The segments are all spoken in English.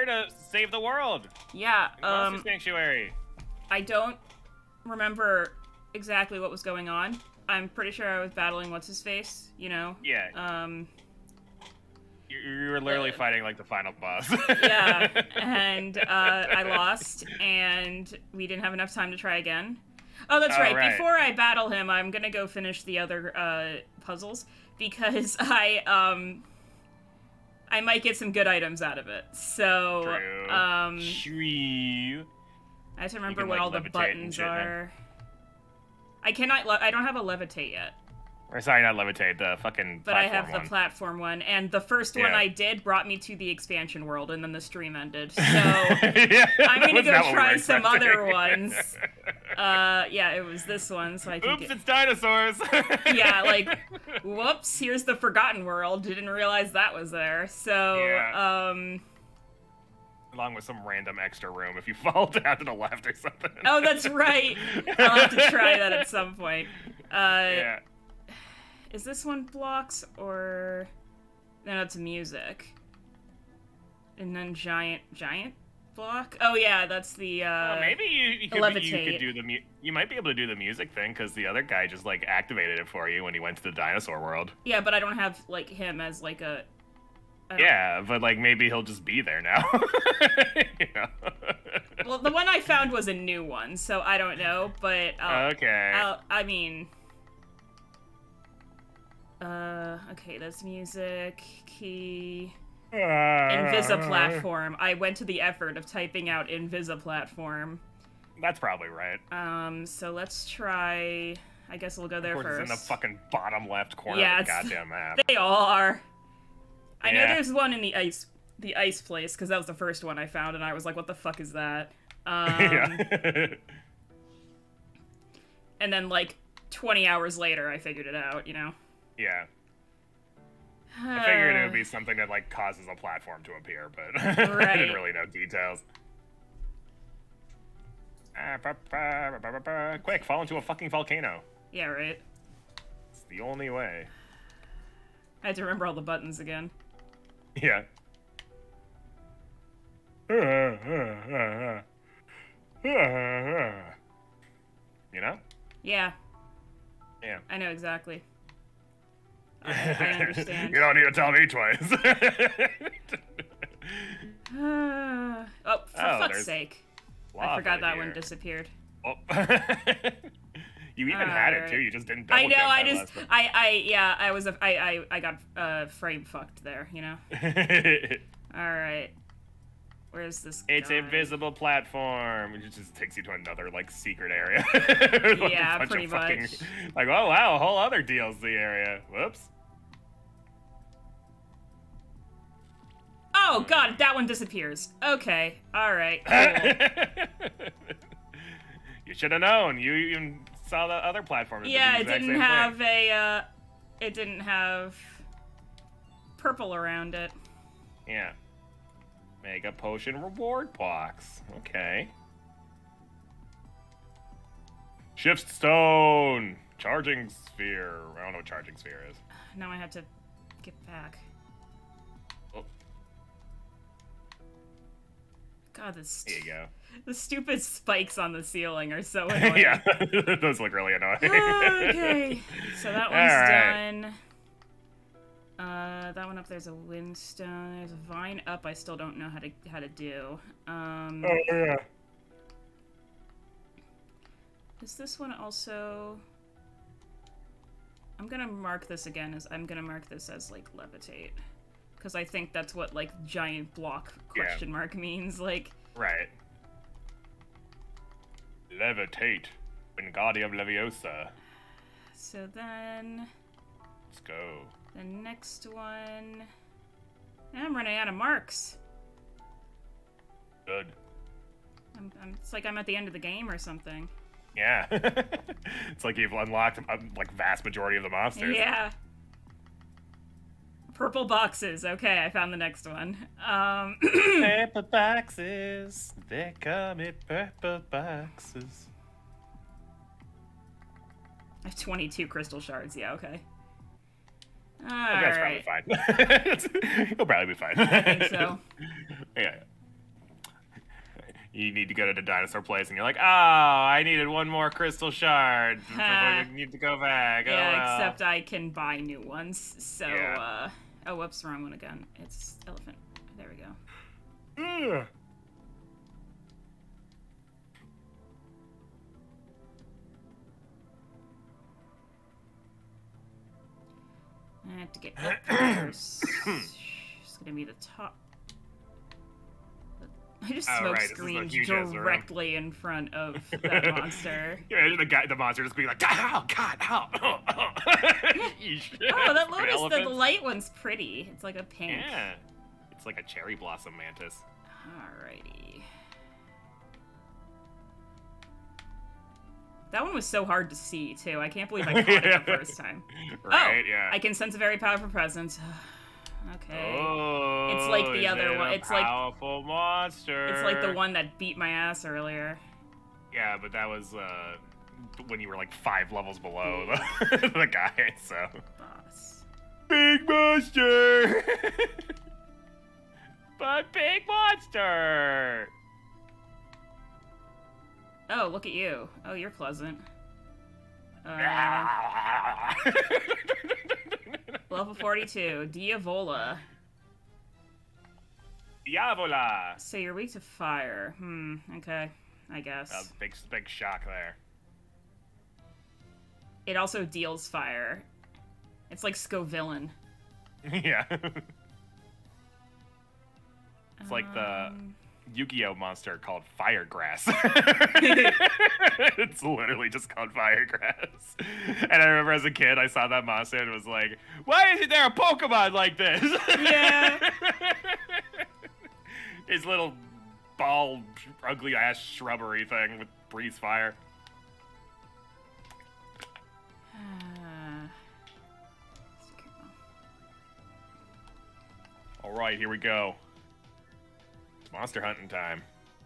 here to save the world. Yeah, Monster Sanctuary. I don't remember exactly what was going on. I'm pretty sure I was battling what's-his-face, you know? Yeah. You were literally fighting, like, the final boss. Yeah, and I lost, and we didn't have enough time to try again. Oh, that's right. Before I battle him, I'm gonna go finish the other puzzles, because I might get some good items out of it. So, True. I have to remember what all the buttons are. I don't have a levitate yet. Or sorry, not levitate, the fucking But I have the platform one, and the first one I did brought me to the expansion world, and then the stream ended. So I'm gonna go try some other ones. Yeah, it was this one, so I can Oops, it's dinosaurs! Yeah, like, whoops, here's the Forgotten World. Didn't realize that was there. So, along with some random extra room if you fall down to the left or something. Oh, that's right. I'll have to try that at some point. Yeah. Is this one blocks, or... No, it's music. And then giant block? Oh yeah, that's the, maybe you could do you might be able to do the music thing, because the other guy just, like, activated it for you when he went to the dinosaur world. Yeah, but I don't have, like, him as, like, a... Yeah, but, like, maybe he'll just be there now. You know? Well, the one I found was a new one, so I don't know, but... okay. I mean... okay, that's music, key... Invisiplatform. I went to the effort of typing out Invisiplatform. That's probably right. So let's try... I guess we'll go there first. It's in the fucking bottom left corner of the goddamn map. They all are. I know there's one in the ice place, because that was the first one I found, and I was like, what the fuck is that? Yeah. And then, like, 20 hours later, I figured it out, you know? Yeah. I figured it would be something that, like, causes a platform to appear, but I didn't really know details. Quick, fall into a fucking volcano. Yeah, right. It's the only way. I had to remember all the buttons again. Yeah. You know? Yeah. Yeah. I know exactly. I understand. You don't need to tell me twice. Oh, for fuck's sake. I forgot that one disappeared. Oh. You even had it too, you just didn't double jump. I got frame fucked there, you know? Alright. Where's this guy? It's an invisible platform. It just takes you to another, like, secret area. Like yeah, pretty much. Like, oh wow, a whole other DLC area. Whoops. Oh god, that one disappears. Okay, alright, cool. You should have known. You even saw the other platform. Yeah, it didn't have it didn't have purple around it. Yeah. Mega Potion reward box. Okay. Shift Stone. Charging Sphere. I don't know what Charging Sphere is. Now I have to get back. Oh. God, there you go. The stupid spikes on the ceiling are so annoying. Yeah, those look really annoying. Okay, so that one's done. That one up there's a windstone. There's a vine up. I still don't know how to do. Oh yeah. Is this one also? I'm gonna mark this again as like levitate, because I think that's what like giant block question mark means. Like. Right. Levitate. Wingardium Leviosa. So then. Let's go. The next one... I'm running out of marks. Good. It's like I'm at the end of the game or something. Yeah. It's like you've unlocked like vast majority of the monsters. Yeah. Purple boxes. Okay, I found the next one. Purple boxes. They come in purple boxes. I have 22 crystal shards. Yeah, okay. That's probably fine. He'll probably be fine. I think so. Yeah. You need to go to the dinosaur place, and you're like, oh, I needed one more crystal shard. I need to go back. Yeah, oh, well. Except I can buy new ones. So, oh, whoops, wrong one again. It's elephant. There we go. Ugh. I have to get up first. It's gonna be the top. I just smoke screamed directly in front of that monster. Yeah, the monster just being like, oh god, oh. Oh, that lotus, the light one's pretty. It's like a pink. Yeah, it's like a cherry blossom mantis. Alrighty. That one was so hard to see, too. I can't believe I caught it the first time. Right, yeah. I can sense a very powerful presence. Okay. Oh, it's like the other one. It's like powerful monster. It's like the one that beat my ass earlier. Yeah, but that was when you were like 5 levels below the guy. So. Boss. Big monster. But big monster. Oh, look at you. Oh, you're pleasant. Level 42, Diavola. Diavola. So you're weak to fire. Okay. I guess. Big shock there. It also deals fire. It's like Scovillain. Yeah. It's like the Yu-Gi-Oh monster called Firegrass. It's literally just called Firegrass. And I remember as a kid, I saw that monster and was like, why isn't there a Pokemon like this? Yeah. His little ball, ugly-ass shrubbery thing with breeze fire. All right, here we go. Monster hunting time.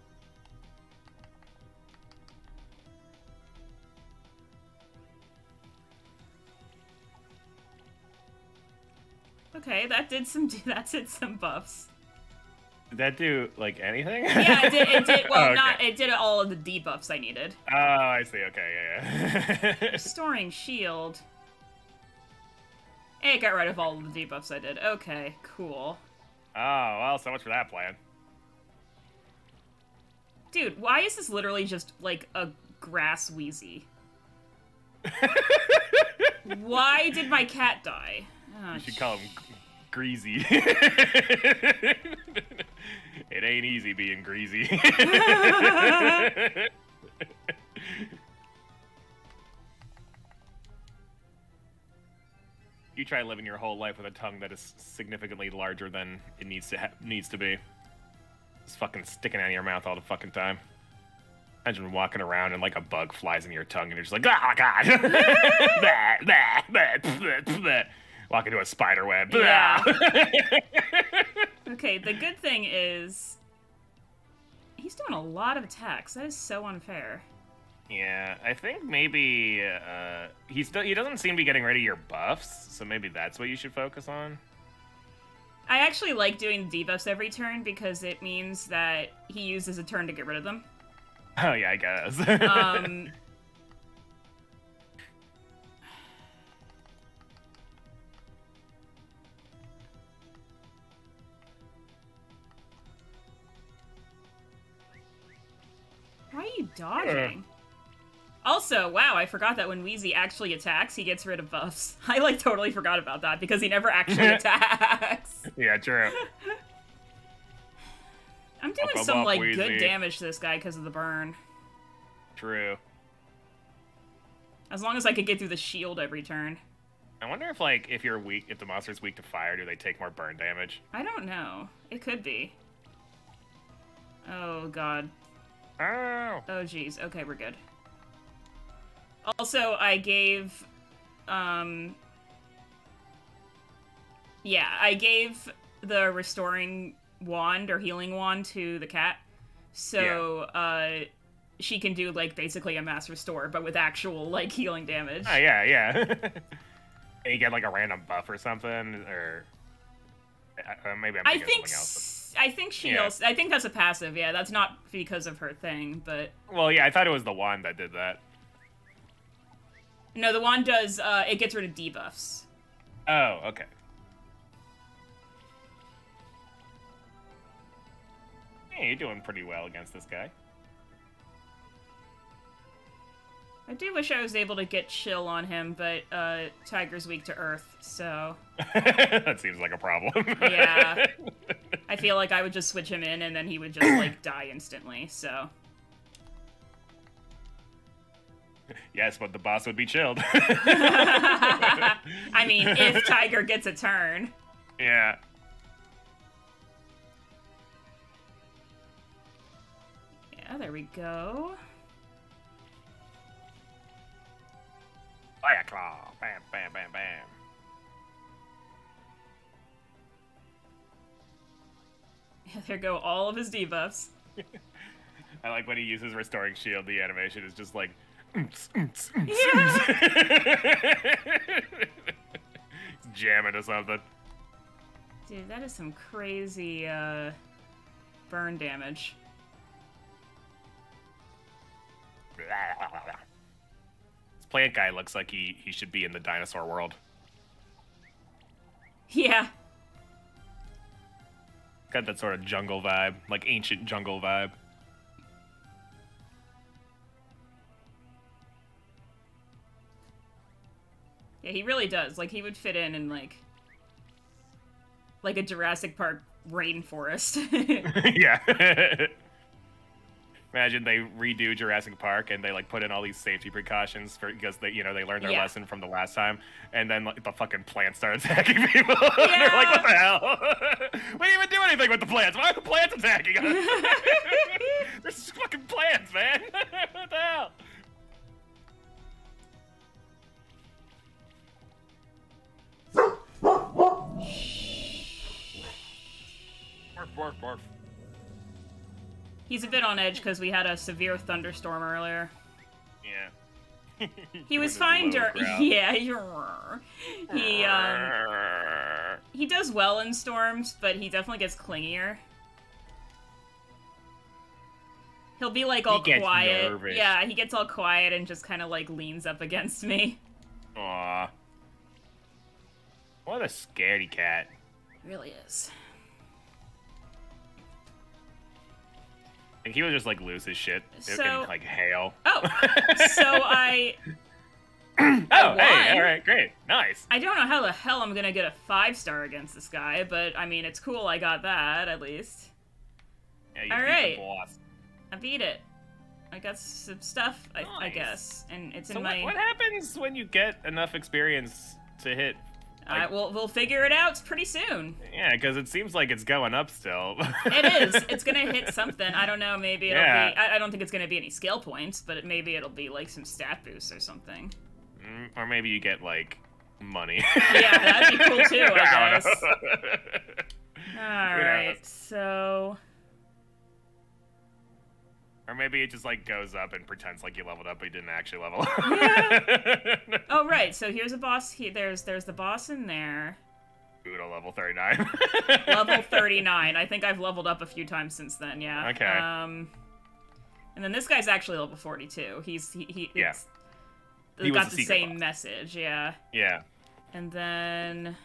Okay, that did some buffs. Did that do like anything? Yeah, it did. Well, oh, okay. It did all of the debuffs I needed. Oh, I see. Okay, yeah. Restoring shield. It got rid of all of the debuffs I did. Okay, cool. Oh, well, so much for that plan. Dude, why is this literally just, like, a grass Wheezy? Why did my cat die? Oh, you should call him Greasy. It ain't easy being greasy. You try living your whole life with a tongue that is significantly larger than it needs to be. It's fucking sticking out of your mouth all the fucking time. Imagine walking around and like a bug flies in your tongue and you're just like, oh god! Walk into a spider web. Yeah. Okay, the good thing is he's doing a lot of attacks. That is so unfair. Yeah, I think maybe he doesn't seem to be getting rid of your buffs, so maybe that's what you should focus on. I actually like doing debuffs every turn because it means that he uses a turn to get rid of them. Oh yeah, I guess. Why are you dodging? Also, wow, I forgot that when Wheezy actually attacks, he gets rid of buffs. I, like, totally forgot about that because he never actually attacks. Yeah, true. I'm doing some, like, Wheezy. Good damage to this guy because of the burn. True. As long as I could get through the shield every turn. I wonder if, like, if the monster's weak to fire, do they take more burn damage? I don't know. It could be. Oh, God. Oh. Oh, jeez. Okay, we're good. Also, I gave, yeah, I gave the restoring wand or healing wand to the cat, so, she can do, like, basically a mass restore, but with actual, like, healing damage. Oh, yeah, yeah. And you get, like, a random buff or something, or maybe I'm thinking of something else. I think she also. I think that's a passive. Yeah, that's not because of her thing, but. Well, yeah, I thought it was the wand that did that. No, the wand does. It gets rid of debuffs. Oh, okay. Hey, you're doing pretty well against this guy. I do wish I was able to get chill on him, but Tiger's weak to earth, so... That seems like a problem. Yeah. I feel like I would just switch him in, and then he would just, like, die instantly, so... Yes, but the boss would be chilled. I mean, if Tiger gets a turn. Yeah. Yeah, there we go. Fire claw. Bam, bam, bam, bam. Yeah, there go all of his debuffs. I like when he uses Restoring Shield, the animation is just like... Yeah. He's jamming or something. Dude, that is some crazy, burn damage. This plant guy looks like he should be in the dinosaur world. Yeah. Got that sort of jungle vibe, like ancient jungle vibe. Yeah, he really does. Like, he would fit in like a Jurassic Park rainforest. Yeah. Imagine they redo Jurassic Park and they like put in all these safety precautions because they they learned their lesson from the last time, and then like the fucking plants start attacking people. Yeah. They're like, what the hell? We didn't even do anything with the plants. Why are the plants attacking us? They're just fucking plants, man. What the hell? Barf, barf, barf. He's a bit on edge because we had a severe thunderstorm earlier. Yeah. He was fine during. Yeah, he does well in storms, but he definitely gets clingier. He'll be like all quiet. Nervous. Yeah, he gets all quiet and just kind of like leans up against me. Aw. What a scaredy cat. He really is. And he would just like lose his shit. So, It can like hail. Oh, so I. Oh, hey, all right, great, nice. I don't know how the hell I'm gonna get a 5-star against this guy, but I mean, it's cool I got that at least. Yeah, you all beat right, the boss. I beat it. I got some stuff, I guess, and it's in my. What happens when you get enough experience to hit? Like... we'll figure it out pretty soon. Yeah, because it seems like it's going up still. It is. It's gonna hit something. I don't know. Maybe it'll be. I don't think it's gonna be any scale points, but maybe it'll be like some stat boosts or something. Or maybe you get like money. Yeah, that'd be cool too, I guess. Alright, so... Or maybe it just like goes up and pretends like you leveled up, but you didn't actually level up. Yeah. Oh, right, so here's a boss. There's the boss in there. Udo level 39. Level 39. I think I've leveled up a few times since then, yeah. Okay. And then this guy's actually level 42. He got the same boss. Message, yeah. Yeah. And then...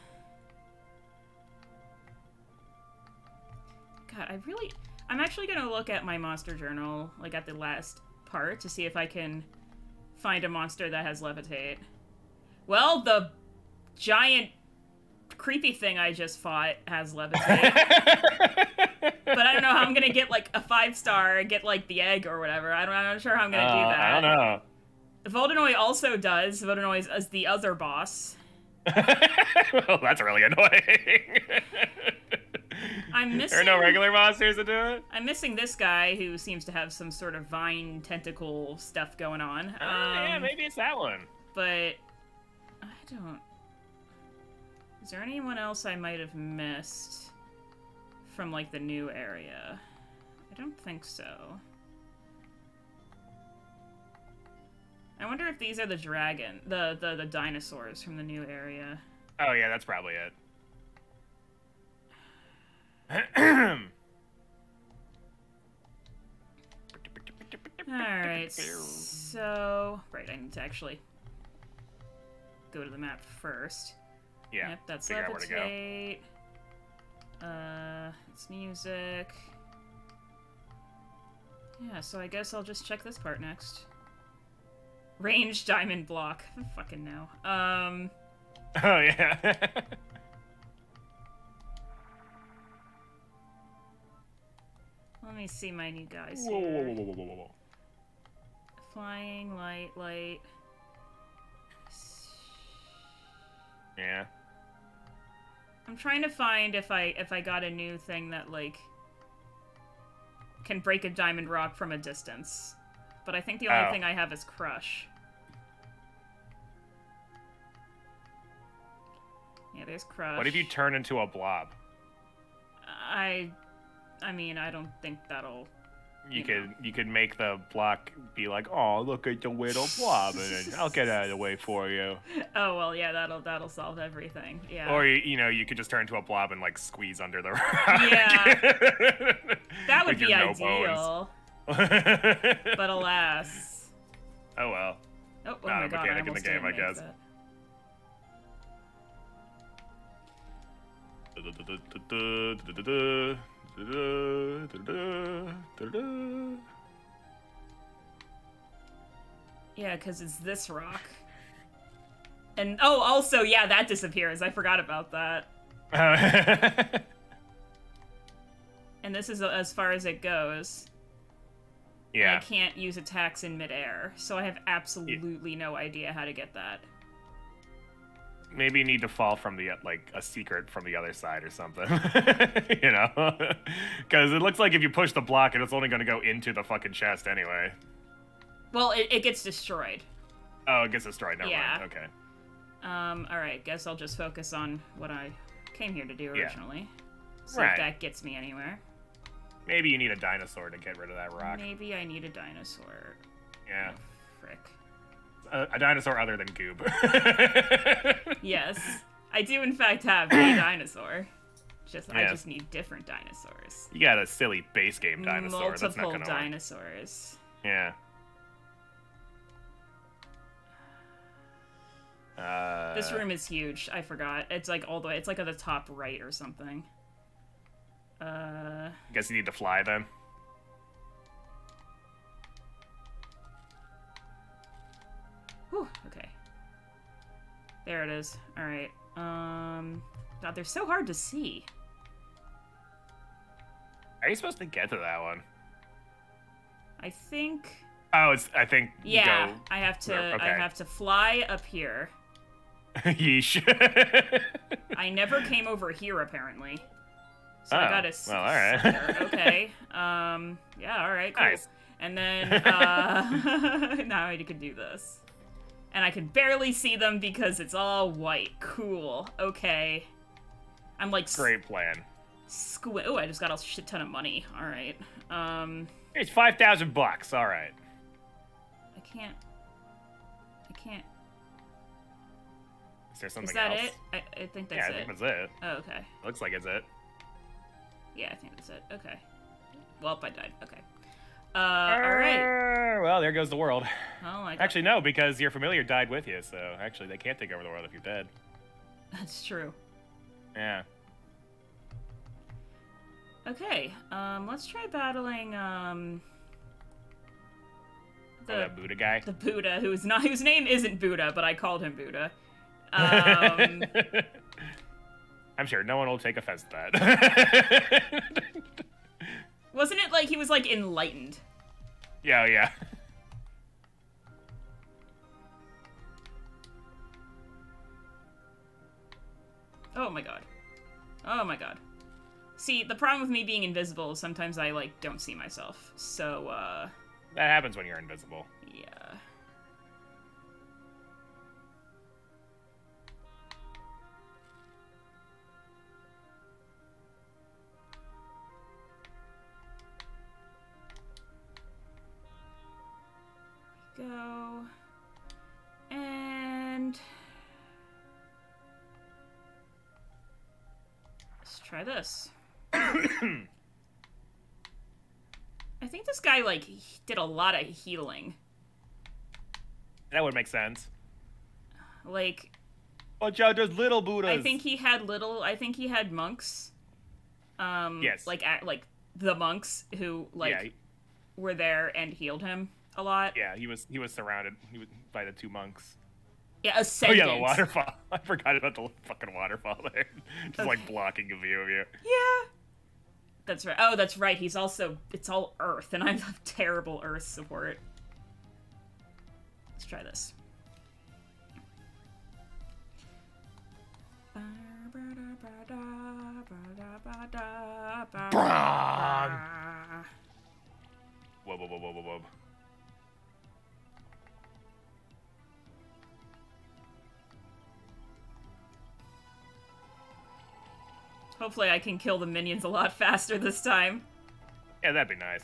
God, I'm actually gonna look at my monster journal, like at the last part, to see if I can find a monster that has levitate. Well, the giant creepy thing I just fought has levitate. But I don't know how I'm gonna get like a 5-star and get like the egg or whatever. I'm not sure how I'm gonna do that. I don't know. Voldenoy also does. Voldenoy is the other boss. Well, that's really annoying. I'm missing... There are no regular monsters to do it? I'm missing this guy who seems to have some sort of vine tentacle stuff going on. Yeah, maybe it's that one. But... I don't... Is there anyone else I might have missed from, like, the new area? I don't think so. I wonder if these are the the dinosaurs from the new area. Oh yeah, that's probably it. Alright, so... Right, I need to actually go to the map first. Yeah, Yep, that's figure out where to go. levitate. It's music. Yeah, so I guess I'll just check this part next. Range diamond block. I fucking know. Oh, yeah. Let me see my new guys Whoa, here. whoa, whoa, whoa, whoa, whoa. Flying, light. Yeah. I'm trying to find if I got a new thing that, like, can break a diamond rock from a distance. But I think the only thing I have is Crush. Yeah, there's Crush. What if you turn into a blob? I mean, I don't think that'll... You could make the block be like, oh, look at the little blob, and then I'll get out of the way for you. Oh, well, yeah, that'll solve everything. Yeah. Or you could just turn into a blob and like squeeze under the rock. Yeah. That would With be your no ideal. bones. But alas. Oh well. Oh Not my a god, I mechanic in the almost game, didn't I make guess. that. Yeah, because it's this rock. And, oh, also, yeah, that disappears. I forgot about that. And this is as far as it goes. Yeah. And I can't use attacks in midair, so I have absolutely no idea how to get that. Maybe you need to fall from the, like, a secret from the other side or something. You know? Because it looks like if you push the block, it's only going to go into the fucking chest anyway. Well, it gets destroyed. Oh, it gets destroyed. Never mind. Okay. Alright, guess I'll just focus on what I came here to do originally. Yeah. See if that gets me anywhere. Maybe you need a dinosaur to get rid of that rock. Maybe I need a dinosaur. Yeah. Oh, frick. A dinosaur other than Goob. Yes. I do, in fact, have a dinosaur. I Yes. just need different dinosaurs. You got a silly base game dinosaur. Multiple That's not gonna work. dinosaurs. Yeah. This room is huge. I forgot. It's like all the way. It's like at the top right or something. Guess you need to fly then. Whew, okay. There it is. Alright. God, they're so hard to see. Are you supposed to get to that one? I think... Oh, I think you yeah, go... I have to Okay. I have to fly up here. Yeesh. I never came over here, apparently. So I gotta well, alright. there. Okay. Yeah, alright, cool. Nice. And then, now I can do this. And I can barely see them because it's all white. Cool. Okay. I'm like... Great plan. Oh, I just got a shit ton of money. Alright. It's $5,000. All right. I can't... Is there something Is that else? it? I think that's Yeah, I it. think that's it. Oh, okay. Looks like it's it. Yeah, I think that's it. Okay. Well, I died. Okay. Alright. Well, there goes the world. Oh my god. Actually, no, because your familiar died with you, so actually they can't take over the world if you're dead. That's true. Yeah. Okay, let's try battling, That Buddha guy. the Buddha, whose name isn't Buddha, but I called him Buddha. I'm sure no one will take offense to that. Wasn't it like he was, like, enlightened? Yeah, yeah. Oh my god. Oh my god. See, the problem with me being invisible is sometimes I, like, don't see myself. So, That happens when you're invisible. yeah. Go. And... let's try this. I think this guy, like, did a lot of healing. That would make sense. Like... Watch out, there's little Buddhas! I think he had monks. Yes. Like the monks who, like, were there and healed him a lot. Yeah, he was surrounded by the 2 monks. Yeah, Ascendant. Oh yeah, the waterfall. I forgot about the fucking waterfall there. Just like blocking a view of you. Yeah. That's right. Oh, that's right. He's also... It's all Earth, and I have terrible Earth support. Let's try this. Whoa, whoa, whoa, whoa, whoa, whoa. Hopefully I can kill the minions a lot faster this time. Yeah, that'd be nice.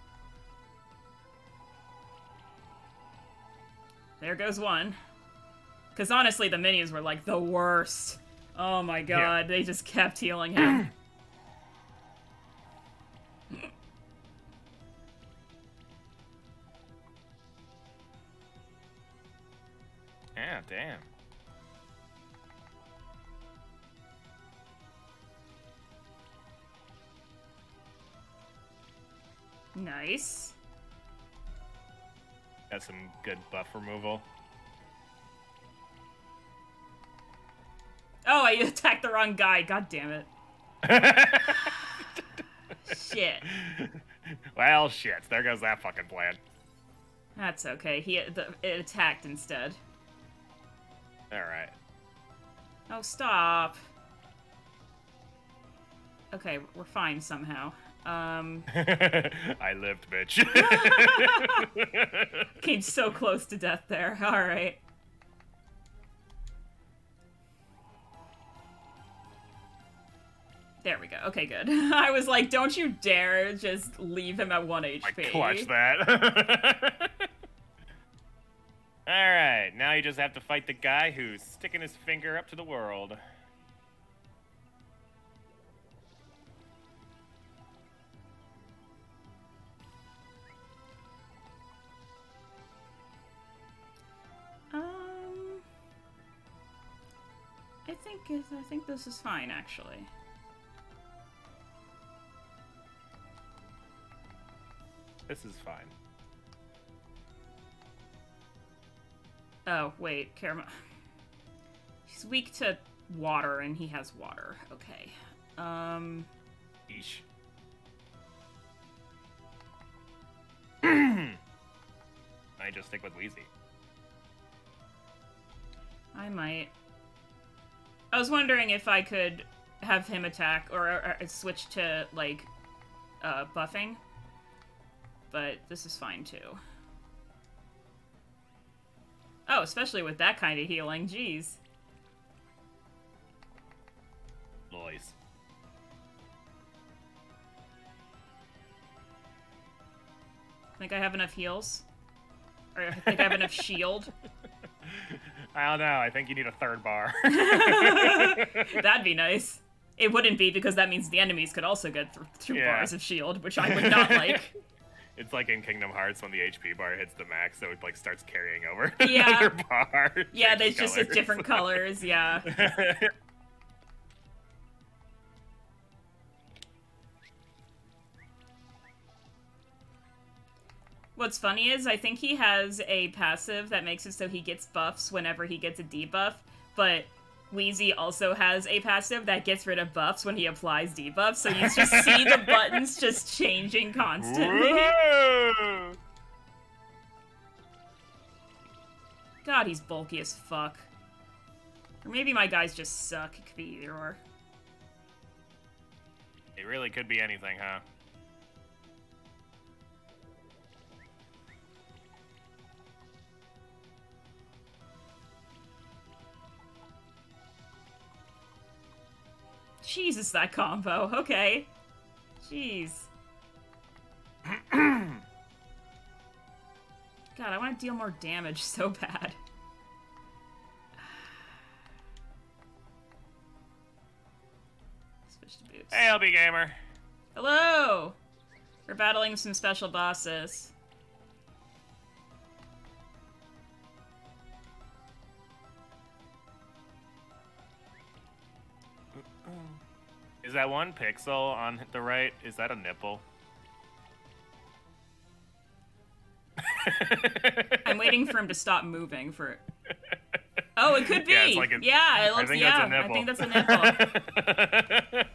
There goes one. Because honestly, the minions were like the worst. Oh my god, they just kept healing him. Yeah, damn. Nice. Got some good buff removal. Oh, I attacked the wrong guy. God damn it. Shit. Well, shit. There goes that fucking plan. That's okay. It attacked instead. Alright. Oh, stop. Okay, we're fine somehow. I lived, bitch. Came so close to death there. Alright. There we go. Okay, good. I was like, don't you dare just leave him at 1 HP. I clutch that. Alright, now you just have to fight the guy who's sticking his finger up to the world. I think this is fine, actually. This is fine. Oh, wait, Karama. He's weak to water, and he has water. Okay. Eesh. I just stick with Wheezy. I might. I was wondering if I could have him attack, or switch to, like, buffing. But this is fine, too. Oh, especially with that kind of healing, jeez. Nice. Think I have enough heals? Or I think I have enough shield? I don't know. I think you need a 3rd bar. That'd be nice. It wouldn't be, because that means the enemies could also get 2 bars of shield, which I would not like. It's like in Kingdom Hearts when the HP bar hits the max, so it like starts carrying over yeah. another bar. Yeah, there's just different colors, yeah. What's funny is, I think he has a passive that makes it so he gets buffs whenever he gets a debuff, but Wheezy also has a passive that gets rid of buffs when he applies debuffs, so you just see the buttons just changing constantly. Whoa! God, he's bulky as fuck. Or maybe my guys just suck. It could be either or. It really could be anything, huh? Jesus, that combo. Okay. Jeez. God, I want to deal more damage so bad. Switch to boots. Hey, LB Gamer. Hello! We're battling some special bosses. Is that one pixel on the right? Is that a nipple? I'm waiting for him to stop moving for... Oh, it could be. Yeah, it's like yeah, it looks. I think that's a nipple.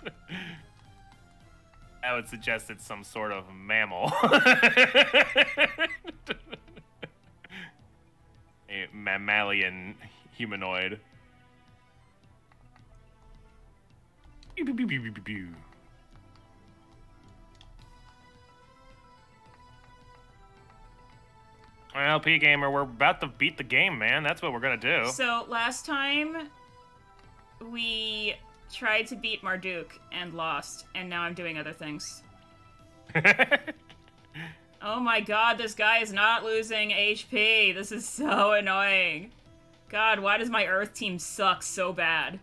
I would suggest it's some sort of mammal. A mammalian humanoid. Well, P-Gamer, we're about to beat the game, man. That's what we're gonna do. So, last time, we tried to beat Marduk and lost, and now I'm doing other things. Oh my god, this guy is not losing HP. This is so annoying. God, why does my Earth team suck so bad?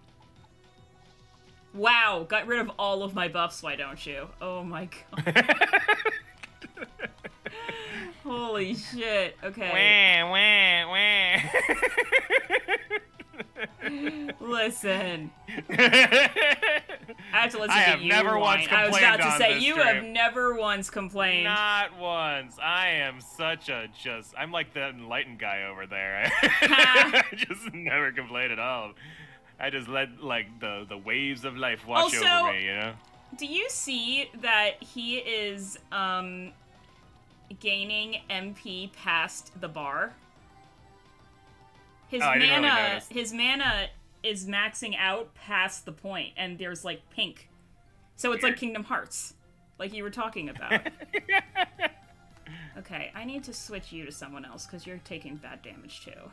Wow, got rid of all of my buffs, why don't you? Oh my god. Holy shit, okay. Wah, wah, wah. Listen. I have to listen to you never whine. once I was about to on say, this you stream. have never once complained. Not once. I am such a I'm like the enlightened guy over there. I just never complain at all. I just let, like, the waves of life wash over me, you know? Do you see that he is, gaining MP past the bar? His his mana is maxing out past the point, and there's, like, pink. So it's like Kingdom Hearts, like you were talking about. Okay, I need to switch you to someone else, because you're taking bad damage, too.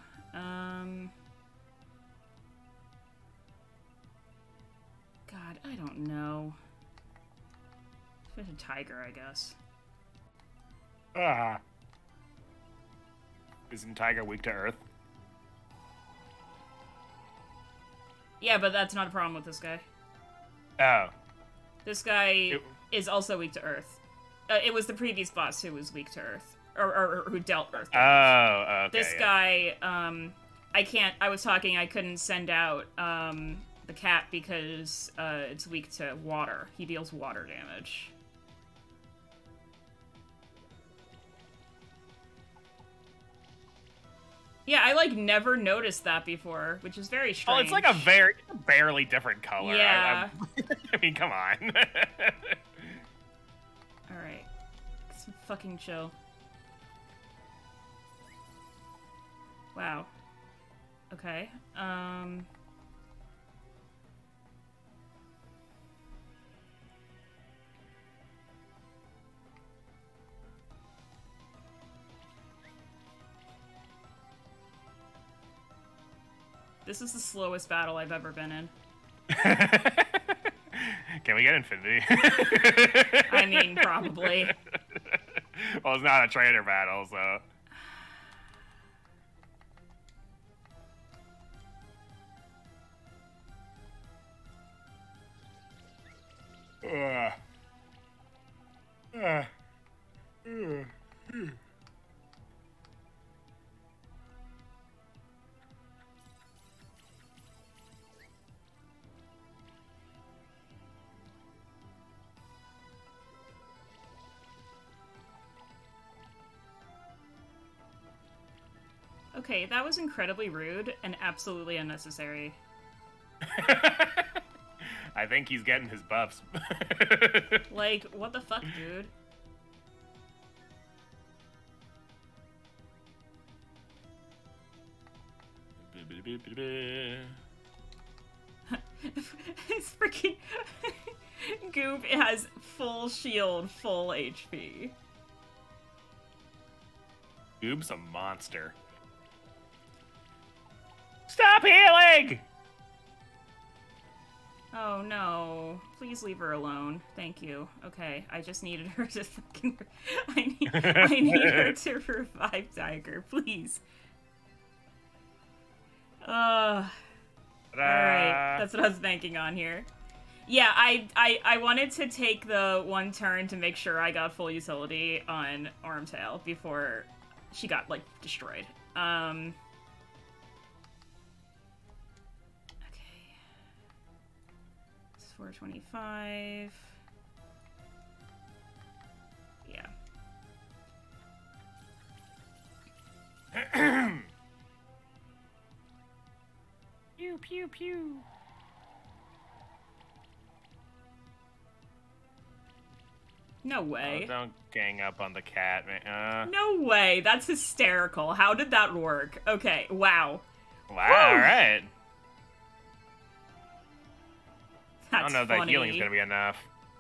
God, I don't know. It's a tiger, I guess. Isn't Tiger weak to Earth? Yeah, but that's not a problem with this guy. Oh. This guy is also weak to Earth. It was the previous boss who was weak to Earth. Or who dealt Earth damage. Oh, okay. This guy, I was talking, I couldn't send out, the cat because, it's weak to water. He deals water damage. Yeah, I, like, never noticed that before, which is very strange. Oh, it's like a barely different color. Yeah. I mean, come on. Alright. Some fucking chill. Wow. Okay. This is the slowest battle I've ever been in. Can we get Infinity? I mean, probably. Well, it's not a trainer battle, so... Okay, that was incredibly rude and absolutely unnecessary. I think he's getting his buffs. Like, what the fuck, dude? His freaking Goop has full shield, full HP. Goop's a monster. Stop healing! Oh no. Please leave her alone. Thank you. Okay, I just needed her to fucking... I need her to revive Tiger, please. Alright, that's what I was banking on here. Yeah, I wanted to take the one turn to make sure I got full utility on Armtail before she got, like, destroyed. Okay. It's 425. Yeah. Pew, pew, pew. No way. Oh, don't gang up on the cat, man. No way. That's hysterical. How did that work? Okay, wow. Wow, alright. That's I don't know if that healing's gonna be enough.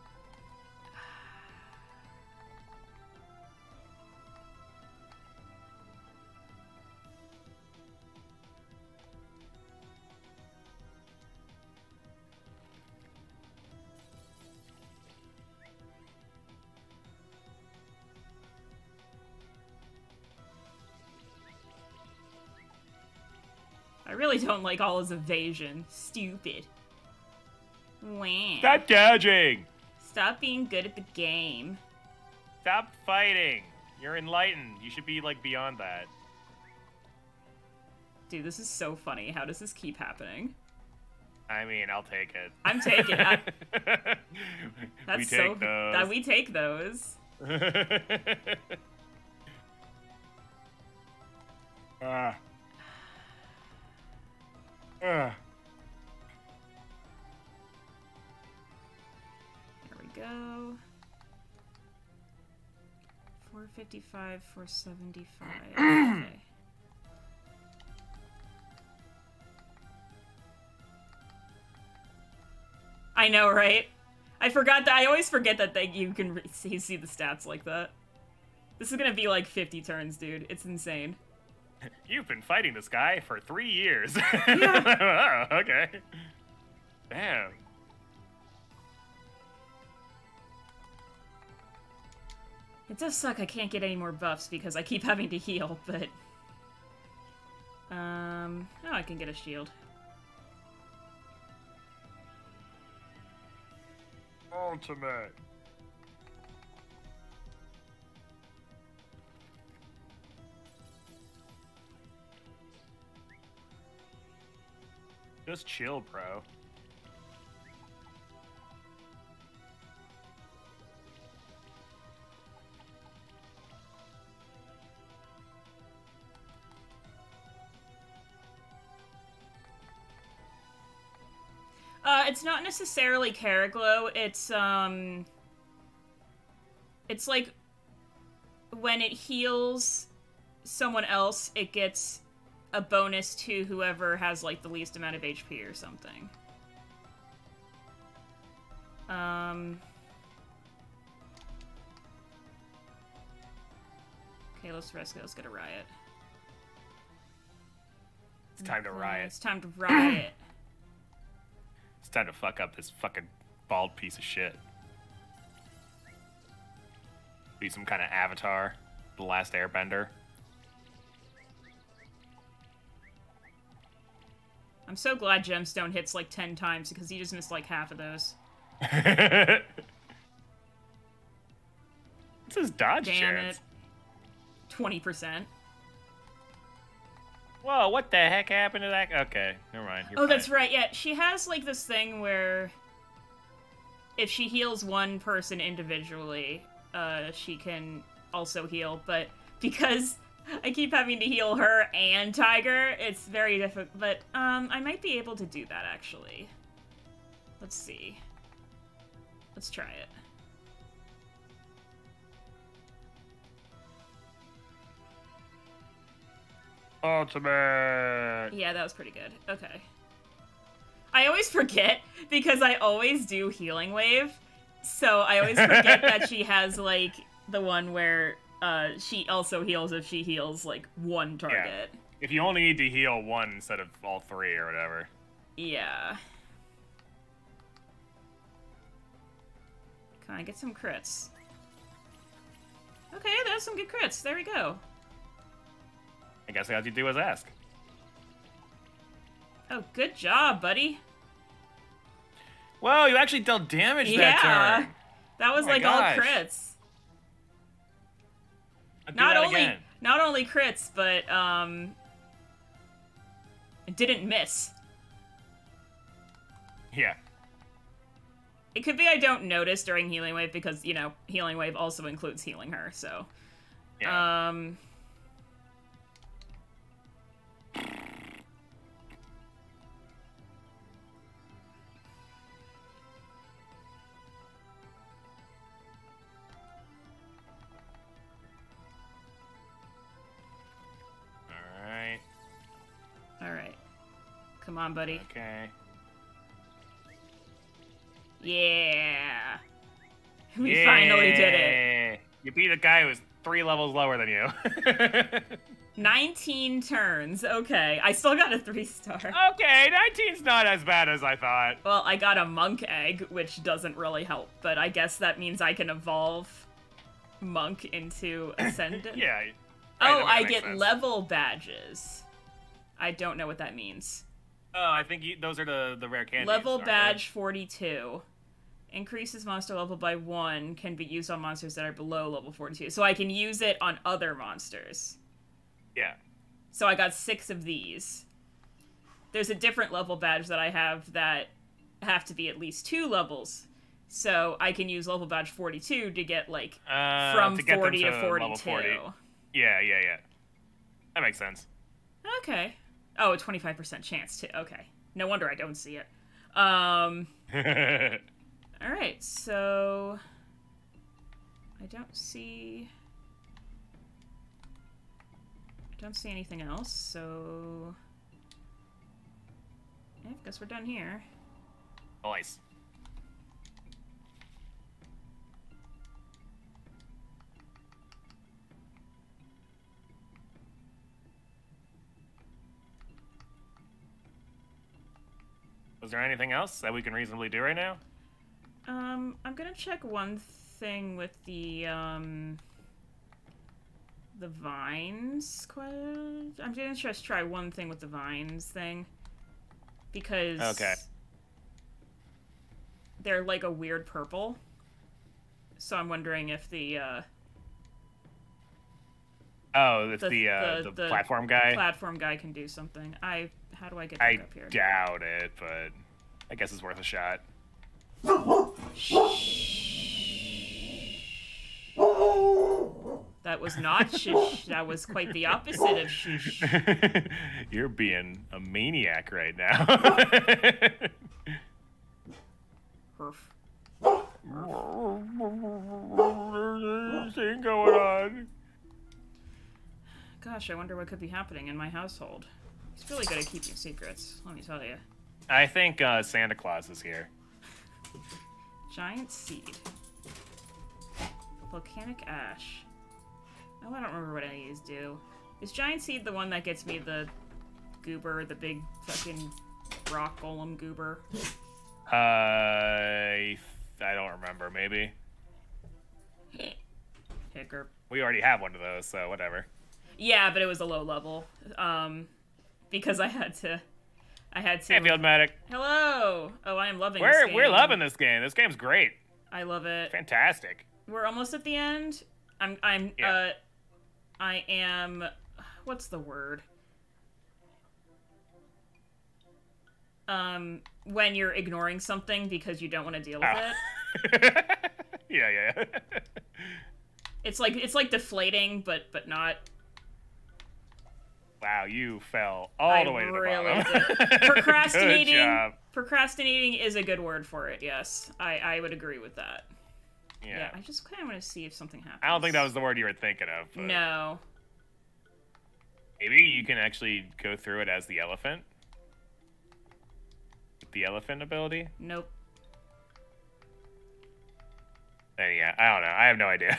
I really don't like all his evasion. Stupid. Wham. Stop dodging! Stop being good at the game. Stop fighting! You're enlightened. You should be, like, beyond that. Dude, this is so funny. How does this keep happening? I mean, I'll take it. I'm taking it. That's we so take those. that we take those. Ah. There we go. 455, 475. Okay. I know, right? I forgot that. I always forget that you can see the stats like that. This is gonna be like 50 turns, dude. It's insane. You've been fighting this guy for 3 years. Yeah. Oh, okay. Damn. It does suck I can't get any more buffs because I keep having to heal, but... Oh, I can get a shield. Ultimate. Just chill, bro. It's not necessarily Caraglow, it's like, when it heals someone else, it gets a bonus to whoever has, like, the least amount of HP or something. Okay, let's get a riot. It's time to riot. It's time to riot. It's time to fuck up this fucking bald piece of shit. Be some kind of Avatar, The Last Airbender. I'm so glad Gemstone hits like 10 times because he just missed like half of those. What's his dodge Damn chance? it. 20%. Whoa, what the heck happened to that? Okay, never mind. You're Oh, fine. that's right. Yeah, she has like this thing where if she heals one person individually, she can also heal. But because I keep having to heal her and Tiger, it's very difficult. But I might be able to do that actually. Let's see. Let's try it. Ultimate! Yeah, that was pretty good. Okay. I always forget, because I always do Healing Wave, so I always forget that she has, like, the one where she also heals if she heals, like, one target. Yeah. If you only need to heal one instead of all three or whatever. Yeah. Can I get some crits? Okay, there's some good crits. There we go. I guess all you do is ask. Whoa, you actually dealt damage that Yeah, turn. that was Oh my like all gosh. crits. I'll do Not that only again. not only crits, but it didn't miss. Yeah. It could be I don't notice during Healing Wave because, you know, Healing Wave also includes healing her, so. Yeah. Alright. Alright. Come on, buddy. Okay. Yeah. We finally did it. Yeah. You beat a guy who's 3 levels lower than you. 19 turns. Okay. I still got a 3-star. Okay, 19's not as bad as I thought. Well, I got a monk egg, which doesn't really help, but I guess that means I can evolve monk into ascendant. Yeah. Oh, that I makes get sense. level badges. I don't know what that means. Oh, I think those are the rare candies. Level aren't they? badge 42. Increases monster level by 1. Can be used on monsters that are below level 42. So I can use it on other monsters. Yeah. So I got 6 of these. There's a different level badge that I have that have to be at least 2 levels. So I can use level badge 42 to get, like, from to get them 40 to level 42. 40. Yeah. That makes sense. Okay. Oh, a 25% chance, too. Okay. No wonder I don't see it. Alright, so... I don't see anything else, so... Yeah, I guess we're done here. Nice. Was there anything else that we can reasonably do right now? I'm gonna check one thing with the vines quest. I'm gonna just try one thing with the vines thing. Because... Okay. They're like a weird purple. So I'm wondering if the, Oh, it's the platform guy? platform guy can do something. How do I get back up here? I doubt it, but I guess it's worth a shot. That was not shish. That was quite the opposite of shish. You're being a maniac right now. Herf. There's anything going on. Gosh, I wonder what could be happening in my household. He's really good at keeping secrets, let me tell you. I think Santa Claus is here. Giant seed. Volcanic ash. Oh, I don't remember what any of these do. Is giant seed the one that gets me the goober, the big fucking rock golem goober? I don't remember. Maybe Hicker. we already have one of those, so whatever. Yeah, but it was a low level. Because I had to. Hey, Field Medic. Hello. Oh, I am loving this game. We're loving this game. This game's great. I love it. Fantastic. We're almost at the end. I am. What's the word? When you're ignoring something because you don't want to deal with it. Yeah. It's like deflating, but not. Wow, you fell all the way to the bottom. Did. Procrastinating. Good job. Procrastinating is a good word for it. Yes, I would agree with that. Yeah. I just kind of want to see if something happens. I don't think that was the word you were thinking of. But No. maybe you can actually go through it as the elephant. With the elephant ability. Nope. And yeah, I don't know. I have no idea.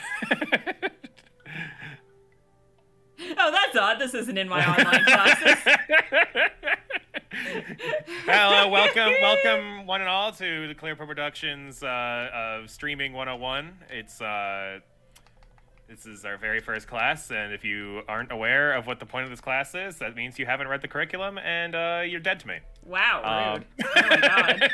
Oh, that's odd. This isn't in my online classes. Hello, welcome one and all to the ClearPearl Productions Streaming 101. This is our very first class, and if you aren't aware of what the point of this class is, that means you haven't read the curriculum, and you're dead to me. Wow, rude. Oh my god.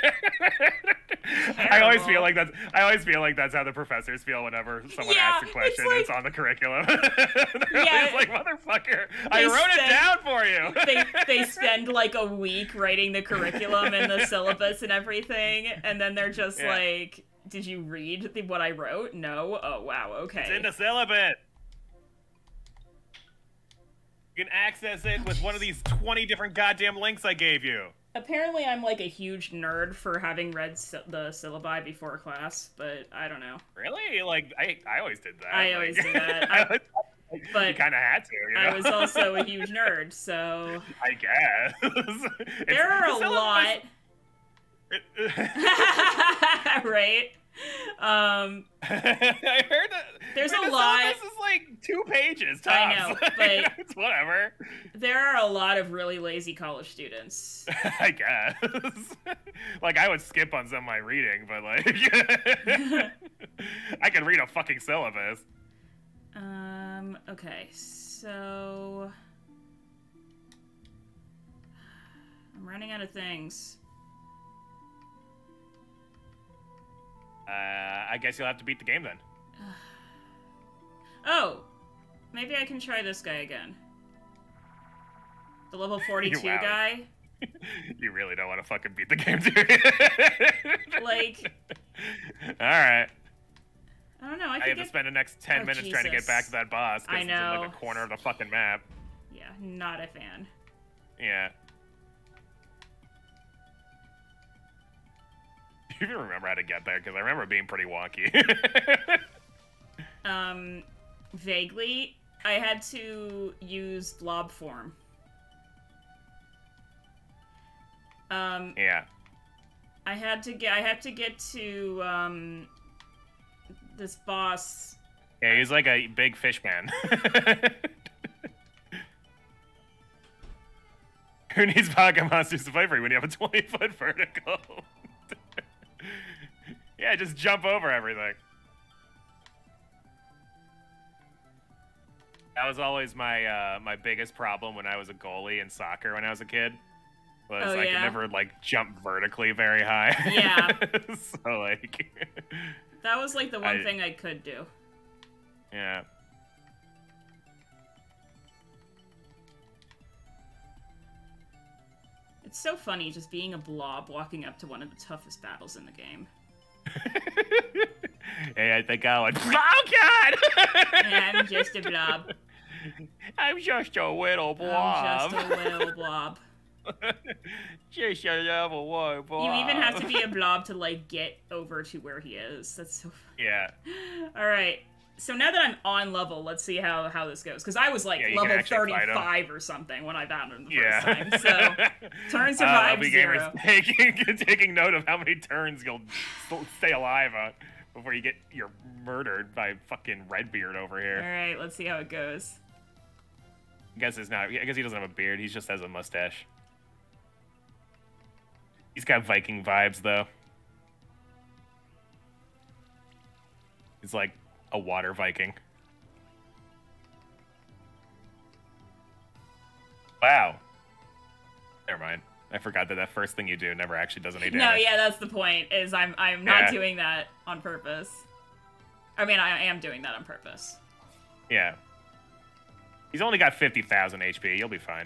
I always feel like that's how the professors feel whenever someone asks a question and it's on the curriculum. They're like, motherfucker, I wrote it down for you. They spend like a week writing the curriculum and the syllabus and everything, and then they're just like, did you read what I wrote? No? Oh, wow, okay. It's in the syllabus. You can access it with one of these 20 different goddamn links I gave you. Apparently I'm like a huge nerd for having read the syllabi before class, but I don't know. Really? Like, I always did that. I always did that. But you kind of had to, you know? I was also a huge nerd, so... I guess. There are a lot... Right? I heard that there's a lot. This is like 2 pages tops. I know, but it's whatever. There are a lot of really lazy college students. I guess. Like, I would skip on some of my reading, but like, I can read a fucking syllabus. Okay, so I'm running out of things. I guess you'll have to beat the game then. Oh, maybe I can try this guy again. The level 42 guy. You really don't want to fucking beat the game, do you? Like... Alright. I don't know, I have to spend the next 10 minutes trying to get back to that boss. I know. It's in like a corner of the fucking map. Yeah, not a fan. Yeah. Do you even remember how to get there? Because I remember it being pretty wonky. Vaguely. I had to use blob form. Yeah. I had to get to this boss. Yeah, he's like a big fish man. Who needs Pocket Monsters to fight for you when you have a 20-foot vertical? Yeah, just jump over everything. That was always my my biggest problem when I was a goalie in soccer when I was a kid. Was I could never like jump vertically very high. Yeah. So like that was like the one thing I could do. Yeah. It's so funny just being a blob walking up to one of the toughest battles in the game. Hey, I think I would. Oh God! I'm just a blob. I'm just a little blob. I'm just a little blob. Just a level 1 blob. You even have to be a blob to like get over to where he is. That's so funny. Yeah. All right. So now that I'm on level, let's see how this goes. Because I was like level 35 or something when I battled him the first time. So turn survive 0. Taking note of how many turns you'll stay alive on before you get murdered by fucking Redbeard over here. All right, let's see how it goes. I guess he doesn't have a beard. He just has a mustache. He's got Viking vibes though. He's like a water Viking. Wow. Never mind. I forgot that first thing you do never actually does any damage. No, yeah, that's the point. Is I'm not doing that on purpose. I mean, I am doing that on purpose. Yeah. He's only got 50,000 HP. You'll be fine.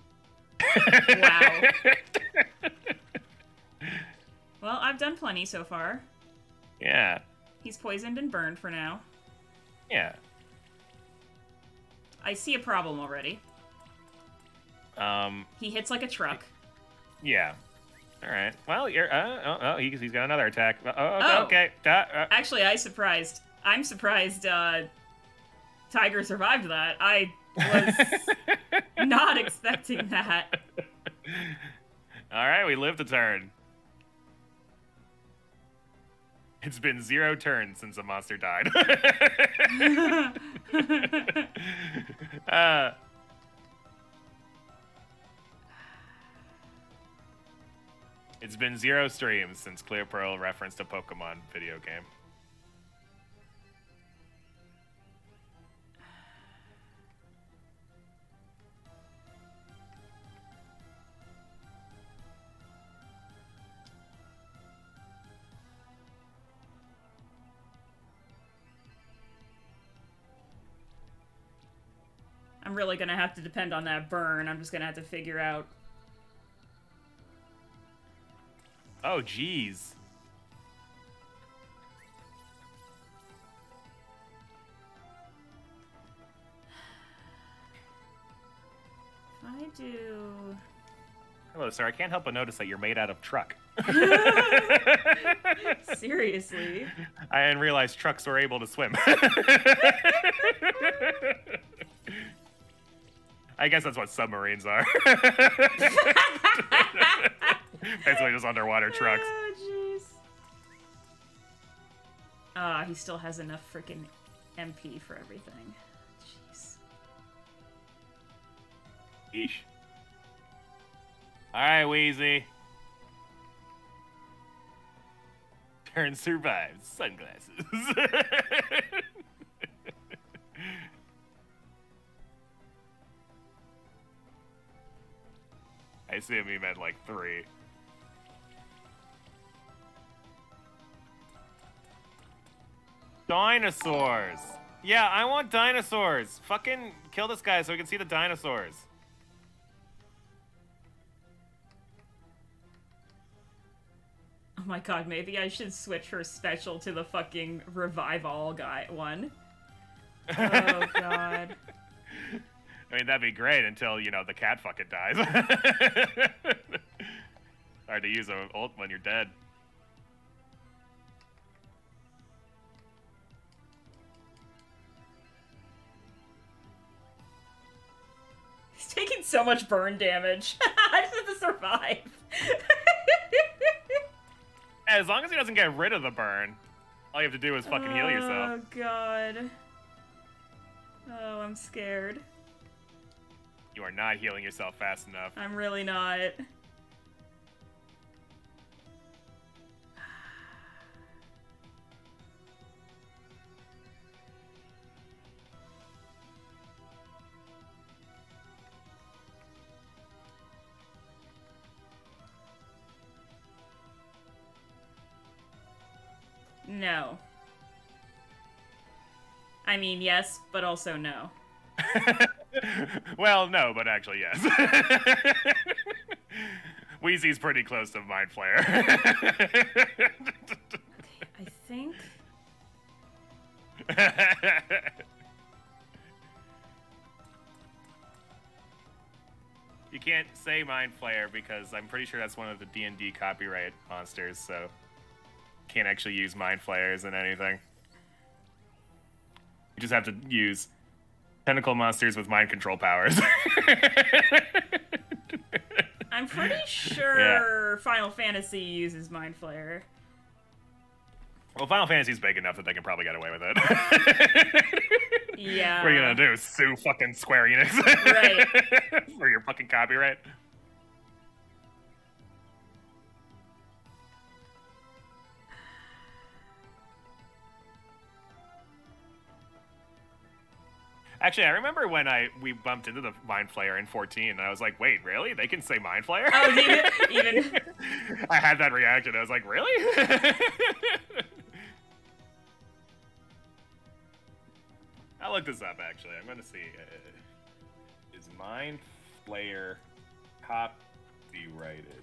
Wow. Well, I've done plenty so far. Yeah. He's poisoned and burned for now. Yeah. I see a problem already. He hits like a truck. Yeah. All right. Well, he's got another attack. Okay. Actually, I'm surprised Tiger survived that. I was not expecting that. All right, we lived a turn. It's been 0 turns since a monster died. It's been 0 streams since ClearPearl referenced a Pokemon video game. I'm really gonna have to depend on that burn. I'm just gonna have to figure out... Oh, jeez. If I do... Hello, sir. I can't help but notice that you're made out of truck. Seriously? I didn't realize trucks were able to swim. I guess that's what submarines are. Basically just underwater trucks. Oh, jeez. Ah, he still has enough freaking MP for everything. Jeez. Yeesh. Alright, Wheezy. Turn survives. Sunglasses. I assume he meant like 3. Dinosaurs! Yeah, I want dinosaurs! Fucking kill this guy so we can see the dinosaurs. Oh my god, maybe I should switch her special to the fucking revive all guy one. Oh god. I mean, that'd be great until, you know, the cat fucking dies. Hard to use an ult when you're dead. He's taking so much burn damage. I just have to survive. As long as he doesn't get rid of the burn, all you have to do is fucking heal yourself. Oh god. Oh, I'm scared. You are not healing yourself fast enough. I'm really not. No. I mean, yes, but also no. Well, no, but actually, yes. Wheezy's pretty close to Mind Flayer. Okay, I think... You can't say Mind Flayer because I'm pretty sure that's one of the D&D copyright monsters, so... Can't actually use Mind Flayers in anything. You just have to use tentacle monsters with mind control powers. I'm pretty sure Final Fantasy uses Mind Flayer. Well, Final Fantasy's big enough that they can probably get away with it. Yeah. What are you gonna do? Sue fucking Square Enix? Right. For your fucking copyright? Actually, I remember when we bumped into the Mind Flayer in 14, and I was like, wait, really? They can say Mind Flayer? Oh, even... I had that reaction. I was like, really? I'll look this up, actually. I'm going to see. Is Mind Flayer copyrighted?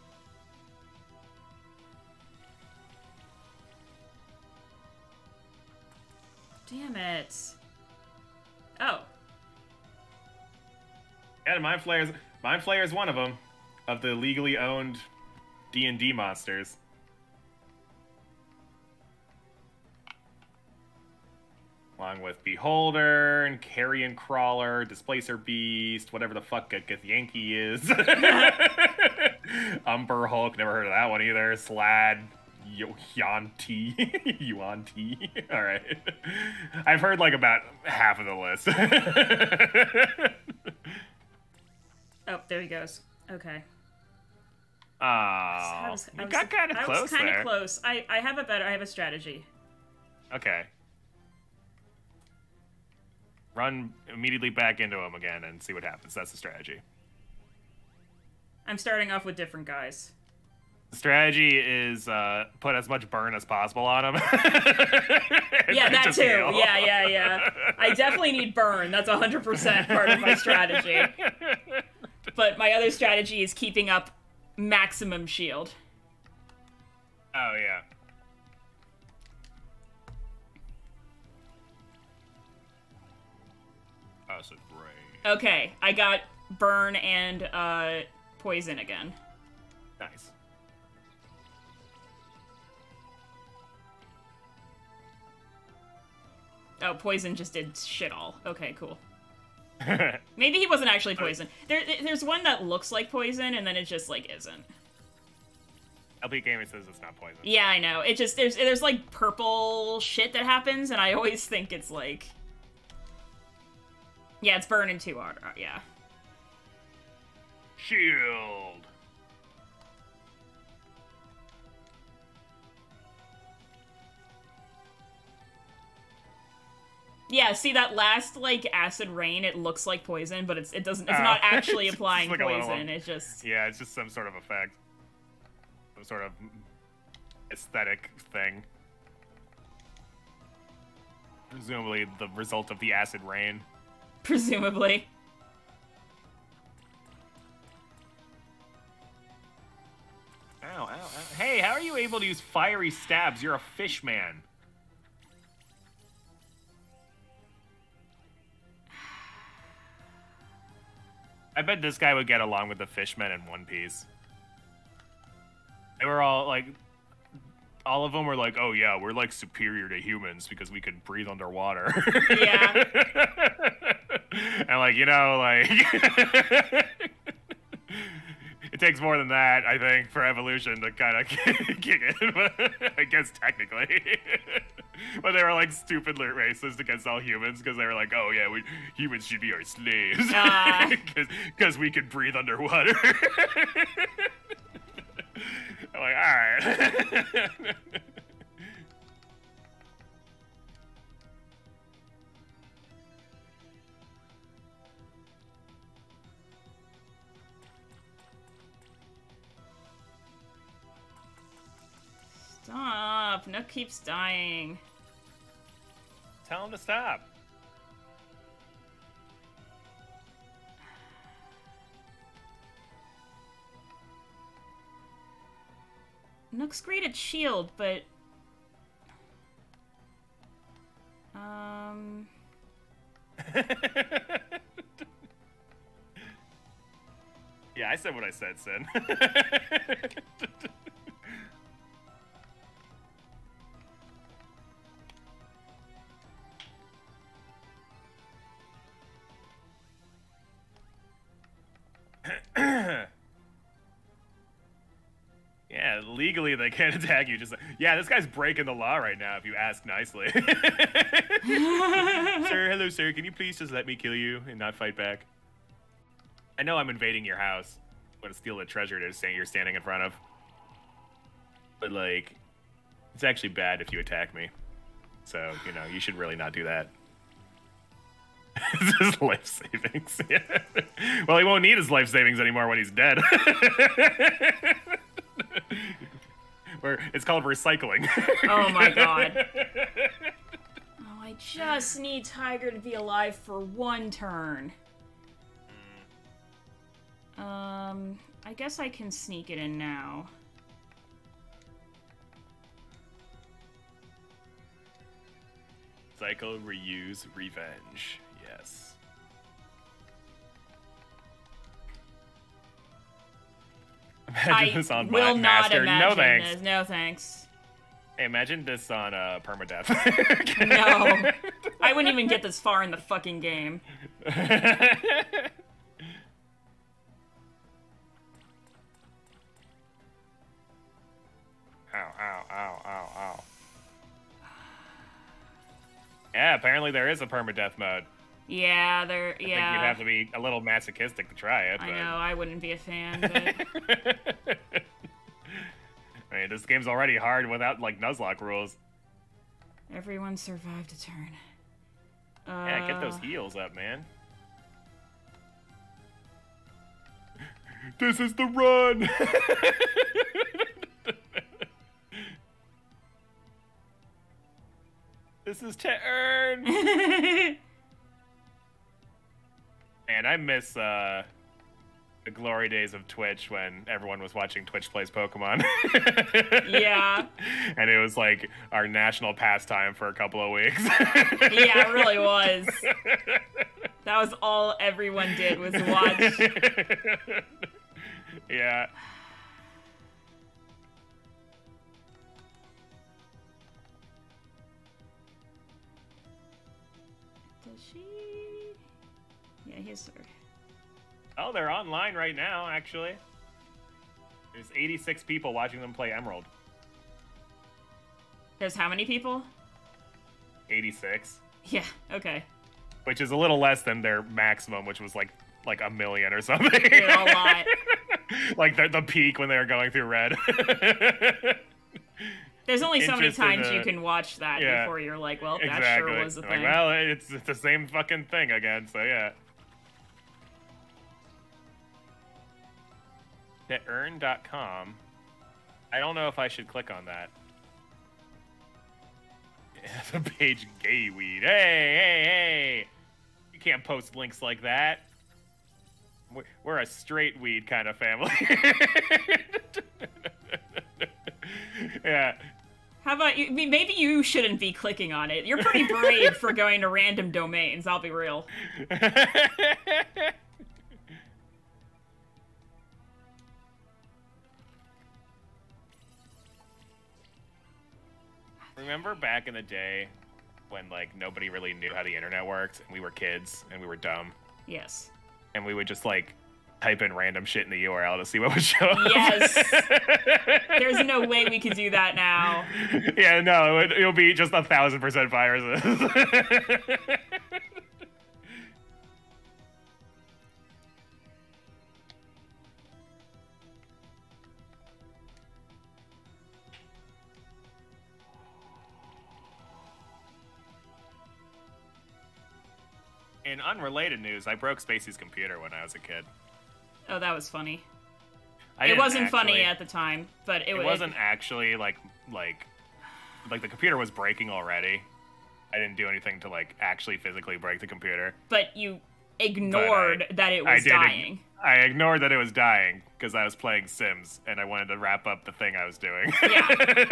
Damn it. Oh. Yeah, Mind Flayer's one of them, of the legally owned D&D monsters. Along with Beholder, and Carrion Crawler, Displacer Beast, whatever the fuck a Githyanki is. Umber Hulk, never heard of that one either. Slad, Yuan-Ti. Yuan-Ti. Alright. I've heard like about half of the list. Oh, there he goes. Okay. Oh, you got kind of close there. I was kind of close. I have a strategy. Okay. Run immediately back into him again and see what happens. That's the strategy. I'm starting off with different guys. Strategy is put as much burn as possible on him. Yeah, that too. Heal. Yeah. I definitely need burn. That's 100% part of my strategy. But my other strategy is keeping up maximum shield. Oh, yeah. Acid rain. Okay, I got burn and poison again. Nice. Oh, poison just did shit all. Okay, cool. Maybe he wasn't actually poison. There's one that looks like poison, and then it just, like, isn't. LP Gaming says it's not poison. Yeah, I know. It just, there's like, purple shit that happens, and I always think it's, like... Yeah, it's burn and 2 water, yeah. Shield! Yeah, see that last, like, acid rain, it looks like poison, but it's not actually applying like poison, it's just... Yeah, it's just some sort of effect. Some sort of aesthetic thing. Presumably the result of the acid rain. Presumably. Ow, ow, ow. Hey, how are you able to use fiery stabs? You're a fish man. I bet this guy would get along with the fishmen in One Piece. They were all like, all of them were like, oh yeah, we're like superior to humans because we can breathe underwater. Yeah. And like, you know, like, it takes more than that, I think, for evolution to kind of kick it, I guess technically. But they were like stupidly racist against all humans because they were like, oh yeah, humans should be our slaves because we can breathe underwater. I'm like, all right. Stop! Nook keeps dying. Tell him to stop. Nook's great at shield, but... Yeah, I said what I said, Sin. Yeah, legally they can't attack you. Just like, yeah, this guy's breaking the law right now if you ask nicely. Sir, hello, sir. Can you please just let me kill you and not fight back? I know I'm invading your house. I'm gonna steal the treasure that you're standing in front of. But, like, it's actually bad if you attack me. So, you know, you should really not do that. This is life savings. Yeah. Well, he won't need his life savings anymore when he's dead. It's called recycling. Oh my god. Oh, I just need Tiger to be alive for one turn. I guess I can sneak it in now. Cycle, reuse, revenge. Yes. Imagine this on will Black not Master. imagine No thanks. this. No thanks. Hey, imagine this on permadeath. No. I wouldn't even get this far in the fucking game. Ow, ow, ow, ow, ow. Yeah, apparently there is a permadeath mode. Yeah, I think you'd have to be a little masochistic to try it. I but... know, I wouldn't be a fan, but... I mean, this game's already hard without, like, Nuzlocke rules. Everyone survived a turn. Yeah, get those heals up, man. This is the run! This is to earn. Man, I miss the glory days of Twitch when everyone was watching Twitch Plays Pokemon. Yeah. And it was like our national pastime for a couple of weeks. Yeah, it really was. That was all everyone did was watch. Yeah. Does she? Yeah, here's her. Oh, they're online right now, actually. There's 86 people watching them play Emerald. There's how many people? 86. Yeah, okay. Which is a little less than their maximum, which was like 1 million or something. Yeah, a lot. Like the peak when they were going through red. There's only so many times you can watch that before you're like, well, that exactly. sure was a thing. Like, well, it's the same fucking thing again, so yeah. Earn.com. I don't know if I should click on that. It's a page gay weed. Hey! You can't post links like that. We're a straight weed kind of family. Yeah. How about you? I mean, maybe you shouldn't be clicking on it. You're pretty brave for going to random domains, I'll be real. Remember back in the day when, like, nobody really knew how the internet worked, and we were kids, and we were dumb? Yes. And we would just, like, type in random shit in the URL to see what would show up. Yes. There's no way we could do that now. Yeah, no, it'll be just 1,000% viruses. In unrelated news, I broke Spacey's computer when I was a kid. Oh, that was funny. It wasn't funny at the time, but it wasn't actually like the computer was breaking already. I didn't do anything to like actually physically break the computer. But you ignored that it was dying. I ignored that it was dying because I was playing Sims and I wanted to wrap up the thing I was doing. Yeah.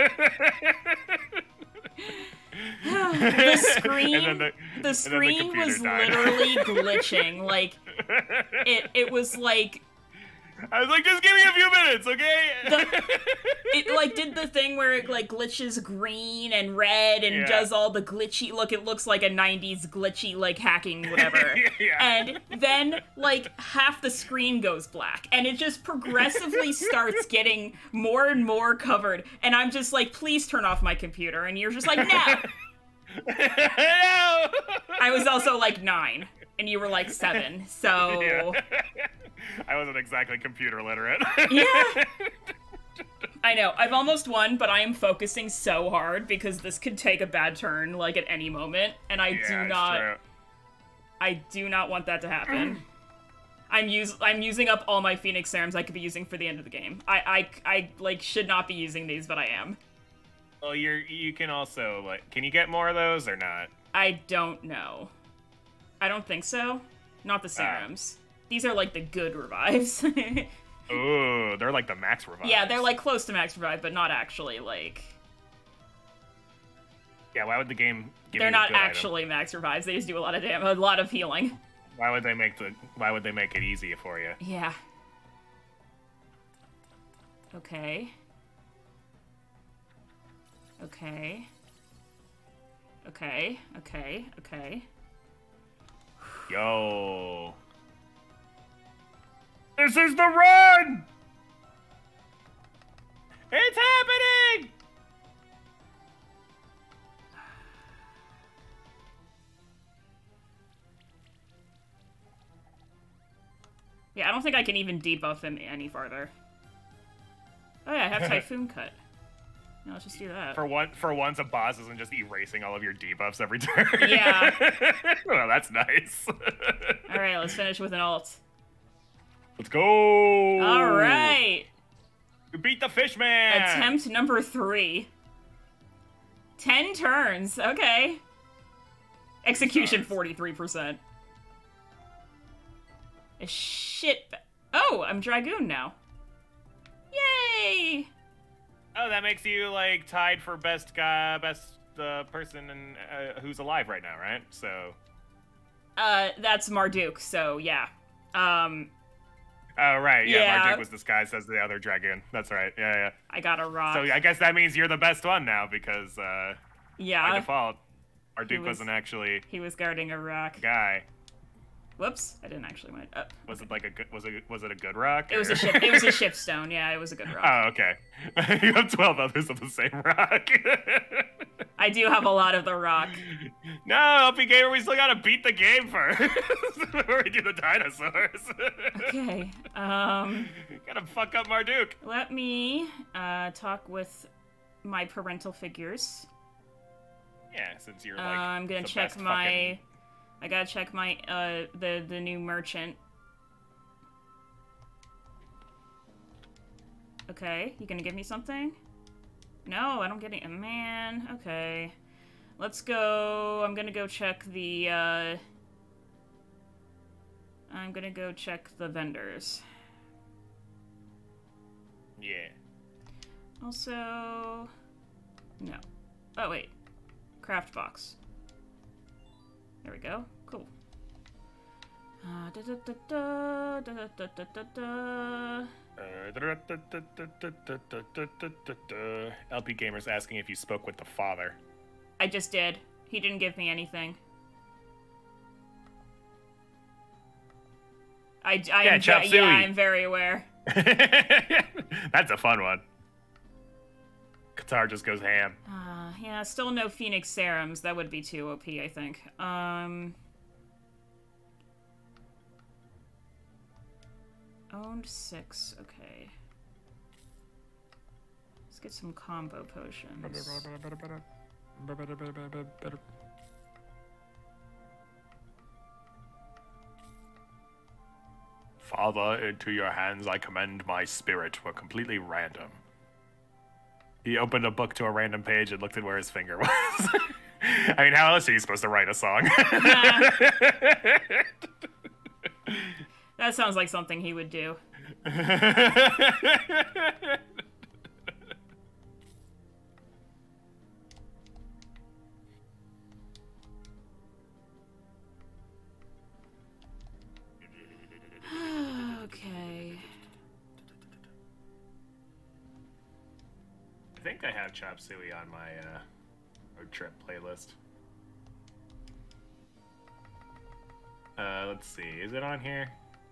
The screen was literally glitching. Like it was like I was like, just give me a few minutes, okay? It like did the thing where it like glitches green and red and does all the glitchy look. It looks like a 90s glitchy like hacking whatever. Yeah. And then like half the screen goes black and it just progressively starts getting more and more covered. And I'm just like, please turn off my computer. And you're just like, no. No! I was also like 9 and you were like 7. So yeah. I wasn't exactly computer literate. Yeah. I know. I've almost won, but I am focusing so hard because this could take a bad turn, like, at any moment, and I do not want that to happen. I'm using up all my Phoenix Serums I could be using for the end of the game. I like, should not be using these, but I am. Well, you can also, like, can you get more of those or not? I don't know. I don't think so. Not the serums. These are, like, the good revives. Ooh, they're like the max revives. Yeah, they're, like, close to max revive, but not actually, like... Yeah, why would the game give They're you not a good actually item? max revives, they just do a lot of damage, a lot of healing. Why would they make it easy for you? Yeah. Okay. Okay. Okay, okay, okay. Yo. This is the run! It's happening! Yeah, I don't think I can even debuff him any farther. Oh yeah, I have Typhoon Cut. No, let's just do that. For once, a boss isn't just erasing all of your debuffs every turn. Yeah. Well, that's nice. Alright, let's finish with an ult. Let's go! Alright! You beat the Fishman! Attempt number 3. 10 turns, okay. Execution 43%. A shit. Oh, I'm Dragoon now. Yay! Oh, that makes you like tied for best guy, person who's alive right now, right? So. That's Marduk. So yeah. Oh right, yeah. Marduk was disguised as the other dragoon. That's right. Yeah. I got a rock. So I guess that means you're the best one now because yeah. by default, Marduk wasn't actually. He was guarding a rock. Guy. Whoops! I didn't actually win. Was it like a good? Was it a good rock? It was a ship. It was a ship stone. Yeah, it was a good rock. Oh, okay. You have 12 others of the same rock. I do have a lot of the rock. No, LP Gamer, we still gotta beat the game first before we do the dinosaurs. Okay. Gotta fuck up Marduk. Let me talk with my parental figures. Yeah, since you're like. I'm gonna check my. I gotta check my the new merchant. Okay, you gonna give me something? No, I don't get it. Man, okay. Let's go. I'm gonna go check the I'm gonna go check the vendors. Yeah. Also, no. Oh wait, craft box. There we go. Cool. LP Gamer's asking if you spoke with the father. I just did. He didn't give me anything. I'm very aware. That's a fun one. Qatar just goes ham. Yeah, still no Phoenix Serums. That would be too OP, I think. Owned 6. Okay. Let's get some combo potions. Father, into your hands I commend my spirit. We're completely random. He opened a book to a random page and looked at where his finger was. I mean, how else are you supposed to write a song? That sounds like something he would do. Okay. I think I have Chop Suey on my road trip playlist. Let's see. Is it on here?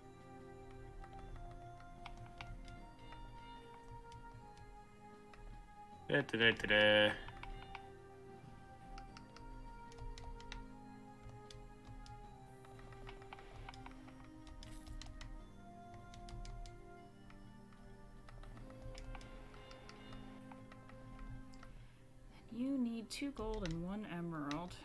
Da-da-da-da-da. You need 2 gold and 1 emerald.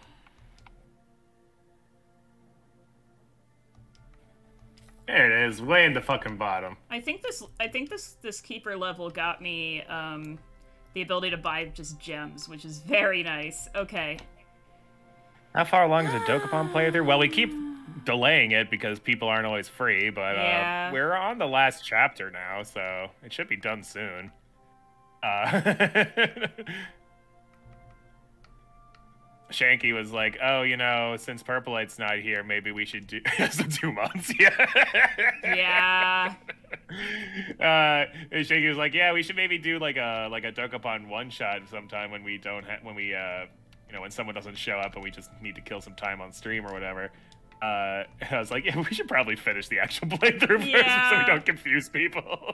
There it is, way in the fucking bottom. I think this keeper level got me the ability to buy just gems, which is very nice. Okay. How far along is a Dokapon playthrough? Well, we keep delaying it because people aren't always free, but yeah. We're on the last chapter now, so it should be done soon. Shanky was like, oh, you know, since Purpleite's not here, maybe we should do 2 months. Yeah. Shanky was like, yeah, we should maybe do like a Dokapon one-shot sometime when we don't when someone doesn't show up and we just need to kill some time on stream or whatever. I was like, yeah, we should probably finish the actual playthrough first so we don't confuse people.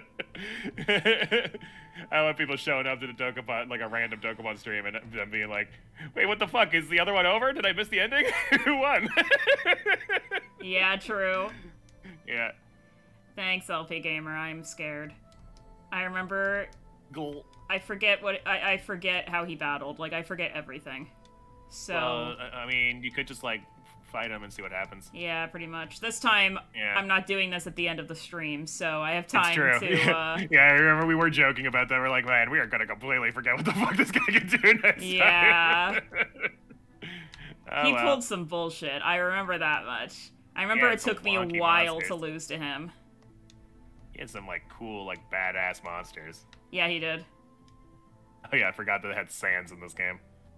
I don't want people showing up to the Dokapon, like a random Dokapon stream, and them being like, wait, what the fuck? Is the other one over? Did I miss the ending? Who won? Yeah, true. Yeah. Thanks, LP Gamer. I'm scared. I remember... Goal. I forget how he battled. Like, I forget everything. So... Well, I mean, you could just, like, fight him and see what happens. Yeah, pretty much. This time, I'm not doing this at the end of the stream, so I have time to... Yeah, I remember we were joking about that. We're like, man, we are gonna completely forget what the fuck this guy can do next time. Oh, He well. pulled some bullshit. I remember that much. I remember it took me a while to lose to him. He had some, like, cool, like, badass monsters. Yeah, he did. Oh yeah, I forgot that it had sands in this game.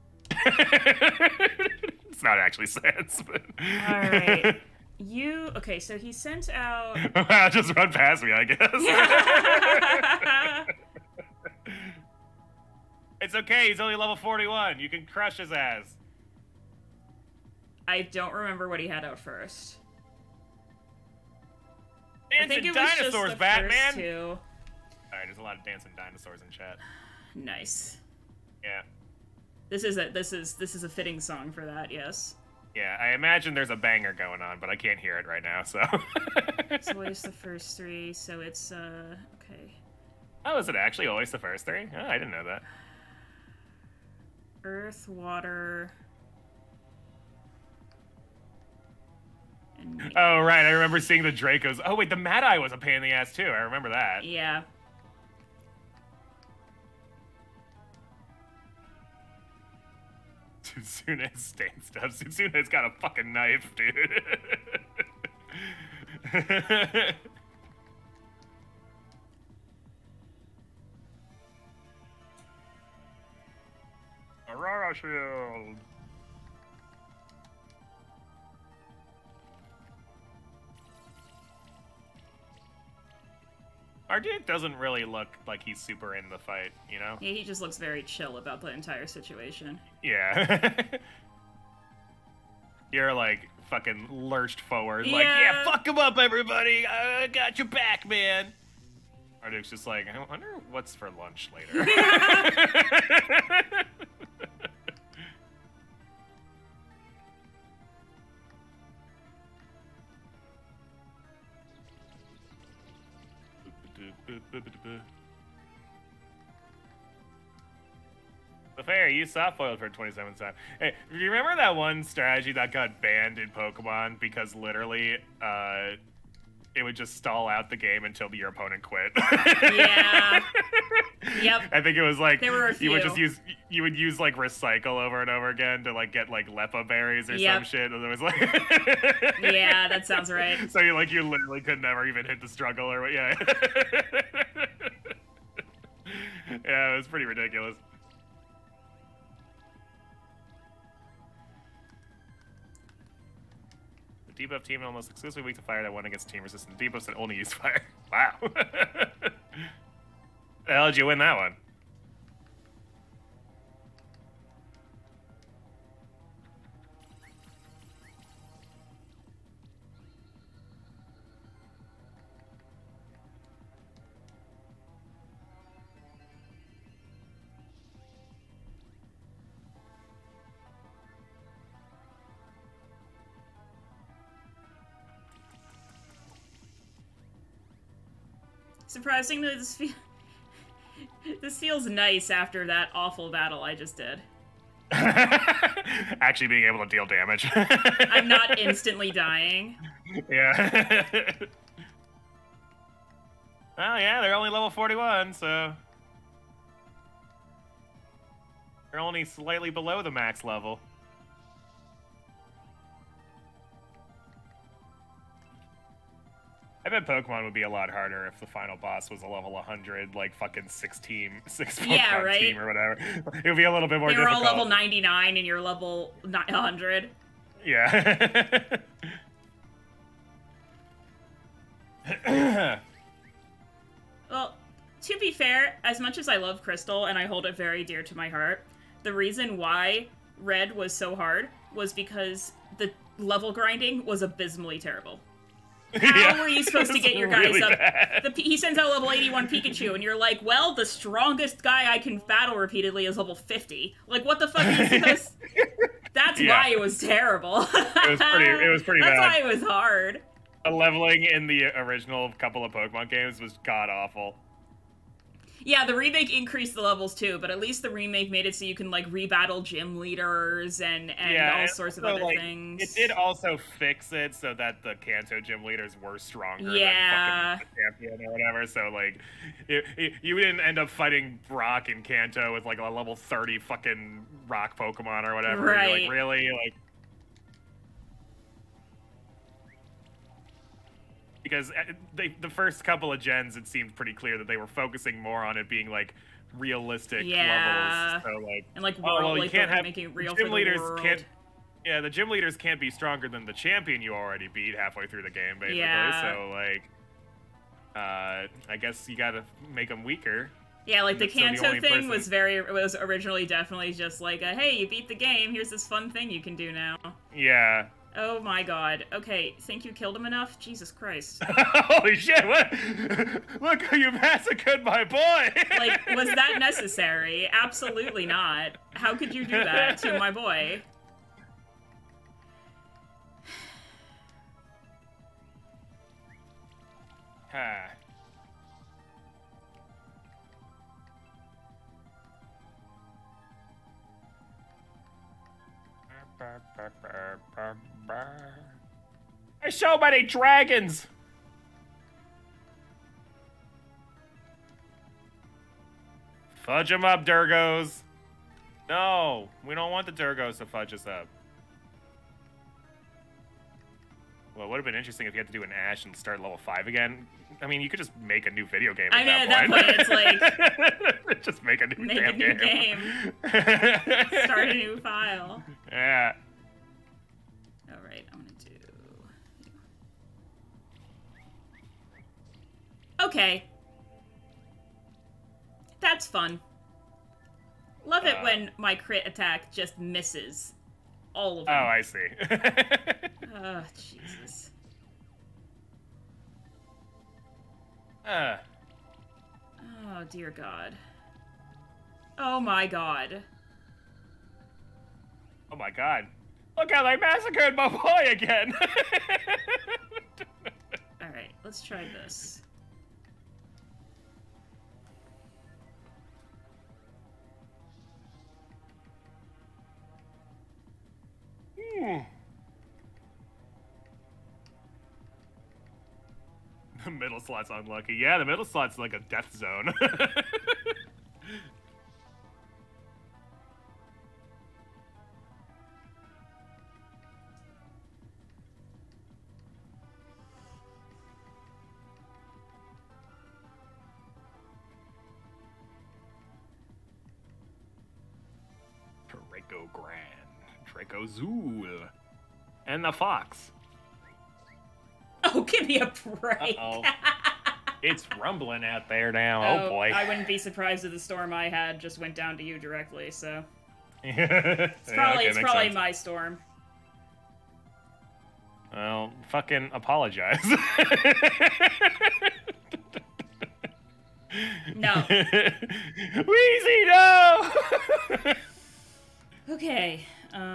It's not actually sands, but... Alright. Okay, so he sent out... Just run past me, I guess. It's okay, he's only level 41. You can crush his ass. I don't remember what he had out first. Dancing dinosaurs, Batman! Alright, there's a lot of dancing dinosaurs in chat. Nice. Yeah. This is a fitting song for that, yes. Yeah, I imagine there's a banger going on, but I can't hear it right now, so... It's always the first three, so it's, okay. Oh, is it actually always the first three? Oh, I didn't know that. Earth, water... Oh, right, I remember seeing the Dracos. Oh, wait, the Mad Eye was a pain in the ass, too. I remember that. Yeah. Tsune's stain stuff. Tsune's got a fucking knife, dude. Aurora Shield. Our dude doesn't really look like he's super in the fight, you know? Yeah, he just looks very chill about the entire situation. Yeah. You're like fucking lurched forward, like, yeah, fuck him up, everybody! I got your back, man! Our dude's just like, I wonder what's for lunch later. The fair, you soft foiled for 27 times. Hey, do you remember that one strategy that got banned in Pokemon because literally, it would just stall out the game until your opponent quit? Yeah. Yep. I think it was like there were a few. you would use like recycle over and over again to like get like Lepa berries or some shit, and it was like yeah, that sounds right. So you literally could never even hit the struggle or yeah. Yeah, it was pretty ridiculous. The debuff team almost exclusively weak to fire that won against team resistant debuffs that only use fire. Wow. The hell did you win that one? Surprisingly, this feels nice after that awful battle I just did. Actually being able to deal damage. I'm not instantly dying. Yeah. Well, yeah, they're only level 41, so... They're only slightly below the max level. I bet Pokemon would be a lot harder if the final boss was a level 100, like fucking six Pokemon team or whatever. It would be a little bit more difficult. They were all level 99 and you're level 100. Yeah. Well, to be fair, as much as I love Crystal and I hold it very dear to my heart, the reason why Red was so hard was because the level grinding was abysmally terrible. How were you supposed to get your guys up? He sends out level 81 Pikachu, and you're like, well, the strongest guy I can battle repeatedly is level 50. Like, what the fuck is this? That's why it was terrible. It was pretty bad. That's why it was hard. The leveling in the original couple of Pokemon games was god-awful. Yeah, the remake increased the levels too, but at least the remake made it so you can like rebattle gym leaders and all sorts of other things. It did also fix it so that the Kanto gym leaders were stronger than fucking the champion or whatever. So like, you didn't end up fighting Brock in Kanto with like a level 30 fucking rock Pokemon or whatever. Right. You're like, really? Like, because the first couple of gens, it seemed pretty clear that they were focusing more on it being like realistic levels. So like, and like you can't have making it real gym for the leaders world. can't. Yeah, the gym leaders can't be stronger than the champion you already beat halfway through the game, basically. Yeah. So like, I guess you gotta make them weaker. Yeah, like the Kanto thing was was originally definitely just like a, hey, you beat the game, here's this fun thing you can do now. Yeah. Oh my god. Okay, think you killed him enough? Jesus Christ. Holy shit, what? Look how you massacred my boy! Like, was that necessary? Absolutely not. How could you do that to my boy? Ha. There's so many dragons! Fudge them up, Durgos. No, we don't want the Durgos to fudge us up. Well, it would have been interesting if you had to do an Ash and start level 5 again. I mean, you could just make a new video game at that point. It's like... just make a new Make a new game. Start a new file. Yeah. Alright, I'm gonna do... Okay. That's fun. Love it when my crit attack just misses. All of them. Oh, I see. Oh, Jesus. Oh, dear God. Oh, my God. Oh, my God. Look how they massacred my boy again. Alright, let's try this. The middle slot's unlucky. Yeah, the middle slot's like a death zone. Draco Grand, Draco Zool, and the fox. Oh, give me a break. Uh-oh. It's rumbling out there now. Oh, boy. I wouldn't be surprised if the storm I had just went down to you directly, so. It's probably my storm. Well, fucking apologize. No. Wheezy, no! Okay,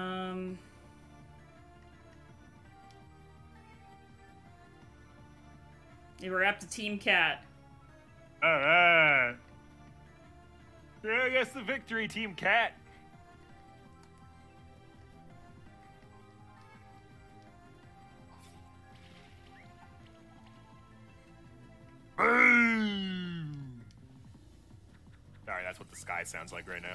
we're up to Team Cat. Alright. Yeah, I guess the victory, Team Cat. Boom! Sorry, that's what the sky sounds like right now.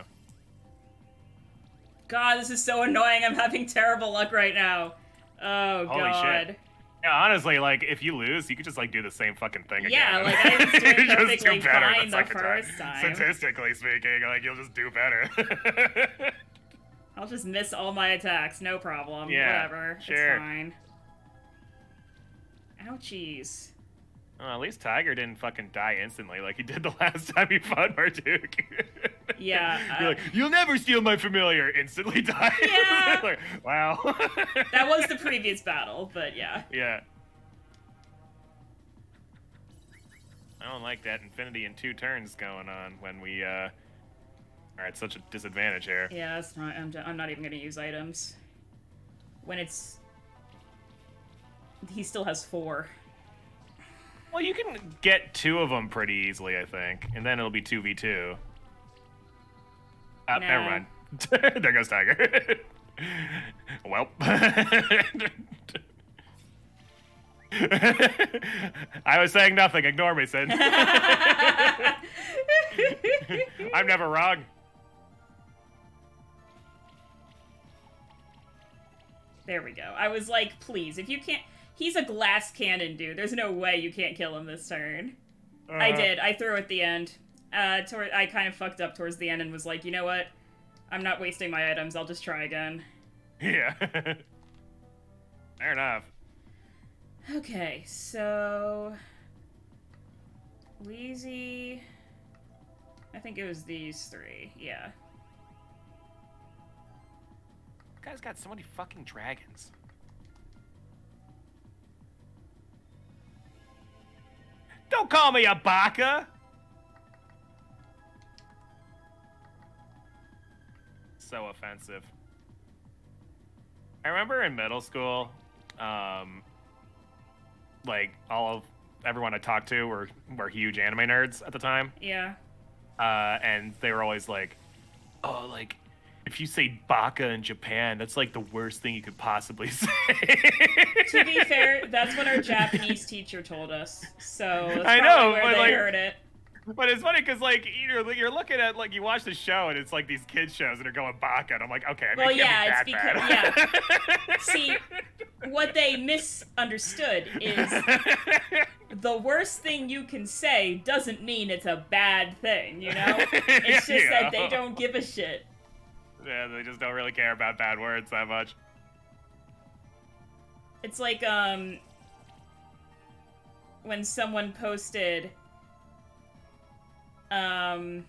God, this is so annoying. I'm having terrible luck right now. Oh, Holy God. Shit. Yeah, honestly, like, if you lose, you could just, like, do the same fucking thing again. Yeah, like, I was doing just perfectly do better fine the second first time. Statistically speaking, like, you'll just do better. I'll just miss all my attacks, no problem. Yeah, Whatever, sure. it's fine. Ouchies. Well, at least Tiger didn't fucking die instantly like he did the last time he fought Marduk. Yeah. You're like, you'll never steal my familiar, instantly die. Yeah. Like, wow. That was the previous battle, but yeah. Yeah. I don't like that infinity in 2 turns going on when we, are at such a disadvantage here. Yeah, that's not, I'm not even gonna use items. When it's... He still has 4. Well, you can get 2 of them pretty easily, I think. And then it'll be 2v2. Nah. Never mind. There goes Tiger. Well. I was saying nothing. Ignore me, Sin. I'm never wrong. There we go. I was like, please, if you can't... He's a glass cannon, dude. There's no way you can't kill him this turn. I did. I threw at the end. I kind of fucked up towards the end and was like, you know what? I'm not wasting my items. I'll just try again. Yeah. Fair enough. Okay, so... Wheezy... I think it was these three, yeah. Guy's got so many fucking dragons. Don't call me a baka! So offensive. I remember in middle school, like everyone I talked to were huge anime nerds at the time. Yeah. And they were always like, oh, like, if you say baka in Japan, that's like the worst thing you could possibly say. To be fair, that's what our Japanese teacher told us. So that's I know, where but they like, heard it. But it's funny because like you're looking at like you watch the show and it's like these kids shows and they're going baka and I'm like, okay, I mean, well, it can't yeah, be it's that because bad. See, what they misunderstood is the worst thing you can say doesn't mean it's a bad thing, you know? It's just that they don't give a shit. Yeah, they just don't really care about bad words that much. It's like, when someone posted, a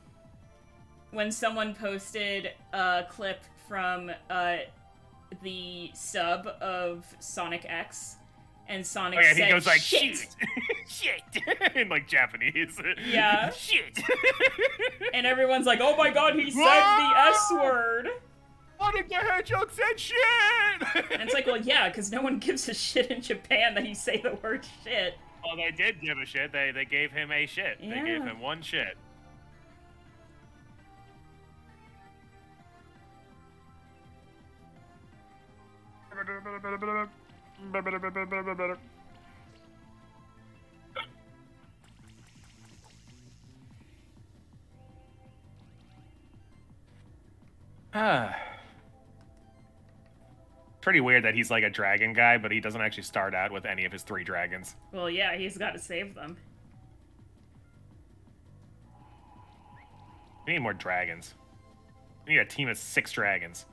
clip from, the sub of Sonic X, and Sonic said, he goes like, shit! Shit! In like Japanese. Yeah. Shit! And everyone's like, oh my god, he said the S word! Sonic the Hedgehog said shit! And it's like, well, yeah, because no one gives a shit in Japan that you say the word shit. Well, they did give a shit. They gave him a shit. Yeah. They gave him one shit. Pretty weird that he's like a dragon guy, but he doesn't actually start out with any of his 3 dragons. Well, yeah, he's got to save them. We need more dragons. We need a team of 6 dragons.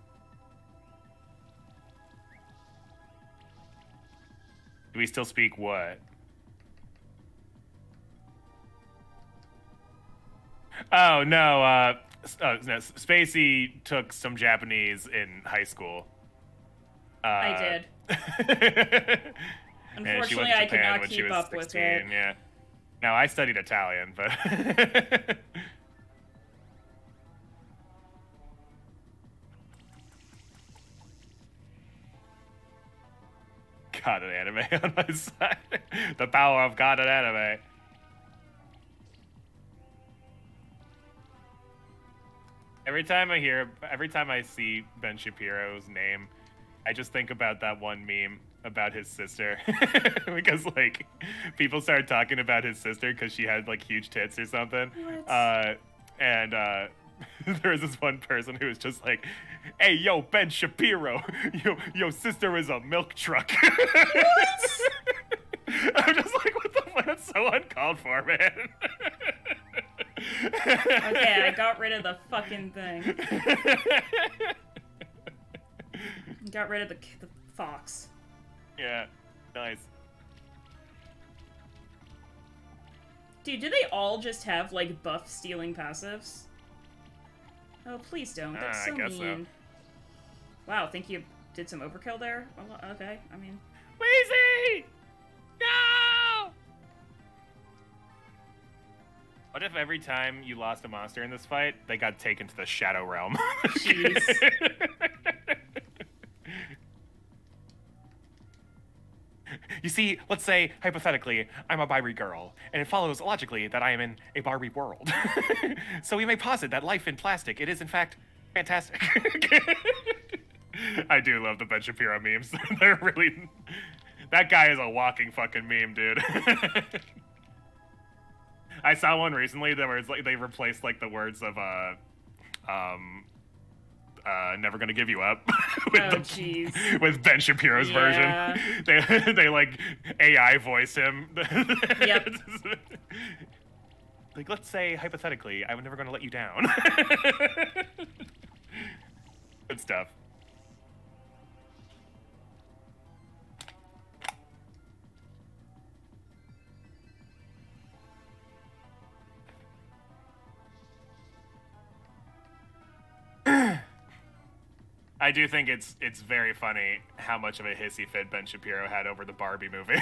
Do we still speak what? Oh, no, no, Spacey took some Japanese in high school. I did. Unfortunately, I could not keep up with it. Yeah. No, I studied Italian, but... God and anime on my side. The power of God and anime. Every time I see Ben Shapiro's name, I just think about that one meme about his sister. Because, like, people started talking about his sister because she had, like, huge tits or something. What? There was this one person who was just like, hey, yo, Ben Shapiro, yo sister is a milk truck. What? I'm just like, what the fuck? That's so uncalled for, man. Okay, I got rid of the fucking thing. Got rid of the fox. Yeah, nice. Dude, do they all just have, like, buff stealing passives? Oh, please don't. That's so I guess mean. so. Wow, think you did some overkill there? Well, okay, I mean... Weezy! No! What if every time you lost a monster in this fight, they got taken to the Shadow Realm? Jeez. You see, let's say, hypothetically, I'm a Barbie girl, and it follows logically that I am in a Barbie world. So we may posit that life in plastic, it is in fact fantastic. I do love the Ben Shapiro memes. They're really... That guy is a walking fucking meme, dude. I saw one recently that was like they replaced like the words of Never Gonna Give You Up. Jeez. With Ben Shapiro's version. They like AI voice him. Yep. Like, let's say, hypothetically, I'm never going to let you down. Good stuff. I do think it's very funny how much of a hissy fit Ben Shapiro had over the Barbie movie.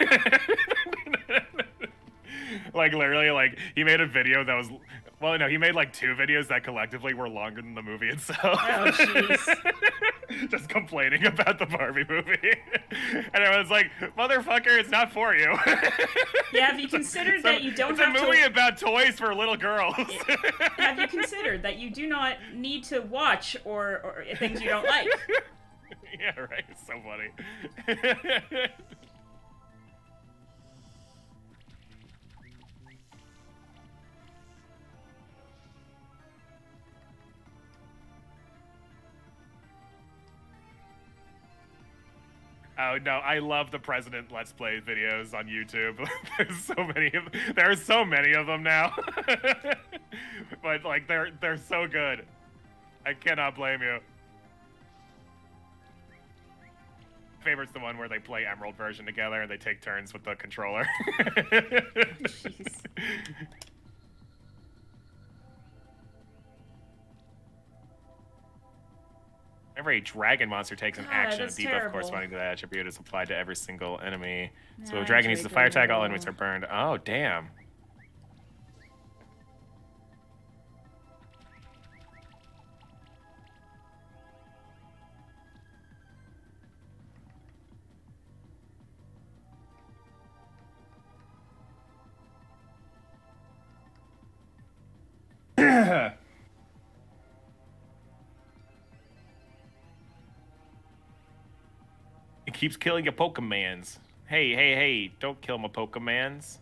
Like, literally, like, he made a video that was... Well, no, he made, like, 2 videos that collectively were longer than the movie itself. Oh, jeez. Just complaining about the Barbie movie. And everyone's like, motherfucker, it's not for you. Yeah, have you considered that you don't have to... It's a movie about toys for little girls. Have you considered that you do not need to watch or things you don't like? Yeah, right. It's so funny. Oh no, I love the President Let's Play videos on YouTube. There are so many of them now. But like they're so good. I cannot blame you. Favorite's the one where they play Emerald version together and they take turns with the controller. Jeez. Whenever a dragon monster takes an action, a debuff terrible. corresponding to that attribute is applied to every single enemy. So if a Nah, dragon uses a fire tag, all Draco. enemies are burned. Oh, damn. It keeps killing your Pokemans. Hey, don't kill my Pokemans.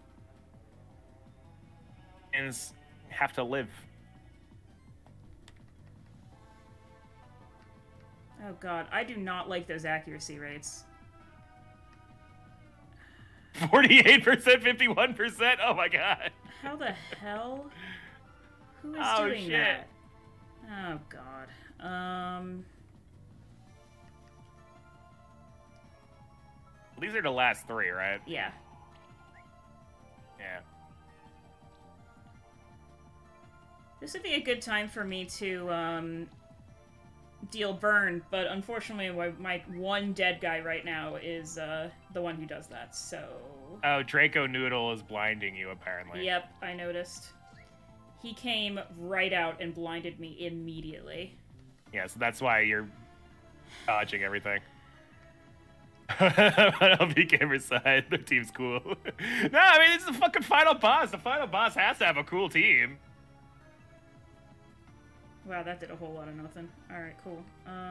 And have to live. Oh god, I do not like those accuracy rates. 48%, 51%. Oh my god. How the hell? Who is Oh, doing shit. that? Oh god. These are the last 3, right? Yeah. Yeah. This would be a good time for me to, deal burn, but unfortunately my one dead guy right now is, the one who does that, so... Oh, Draco Noodle is blinding you, apparently. Yep, I noticed. He came right out and blinded me immediately. Yeah, so that's why you're dodging everything. LB Gamer side, their team's cool. No, I mean, it's the fucking final boss. The final boss has to have a cool team. Wow, that did a whole lot of nothing. Alright, cool.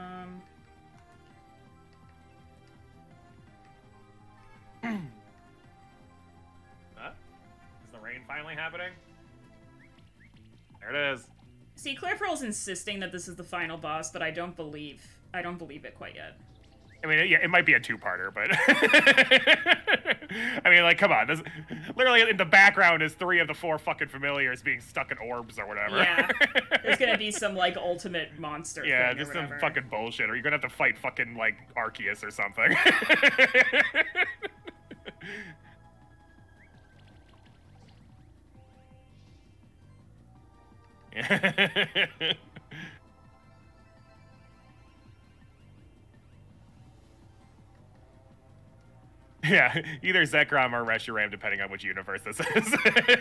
Huh? Is the rain finally happening? There it is. See, ClearPearl's insisting that this is the final boss, but I don't believe it quite yet. I mean, yeah, it might be a 2-parter, but... I mean, like, come on. This, literally, in the background is 3 of the 4 fucking familiars being stuck in orbs or whatever. Yeah. There's gonna be some, like, ultimate monster Yeah, thing or just some whatever. fucking bullshit, or you're gonna have to fight fucking, like, Arceus or something. Yeah, either Zekrom or Reshiram, depending on which universe this is.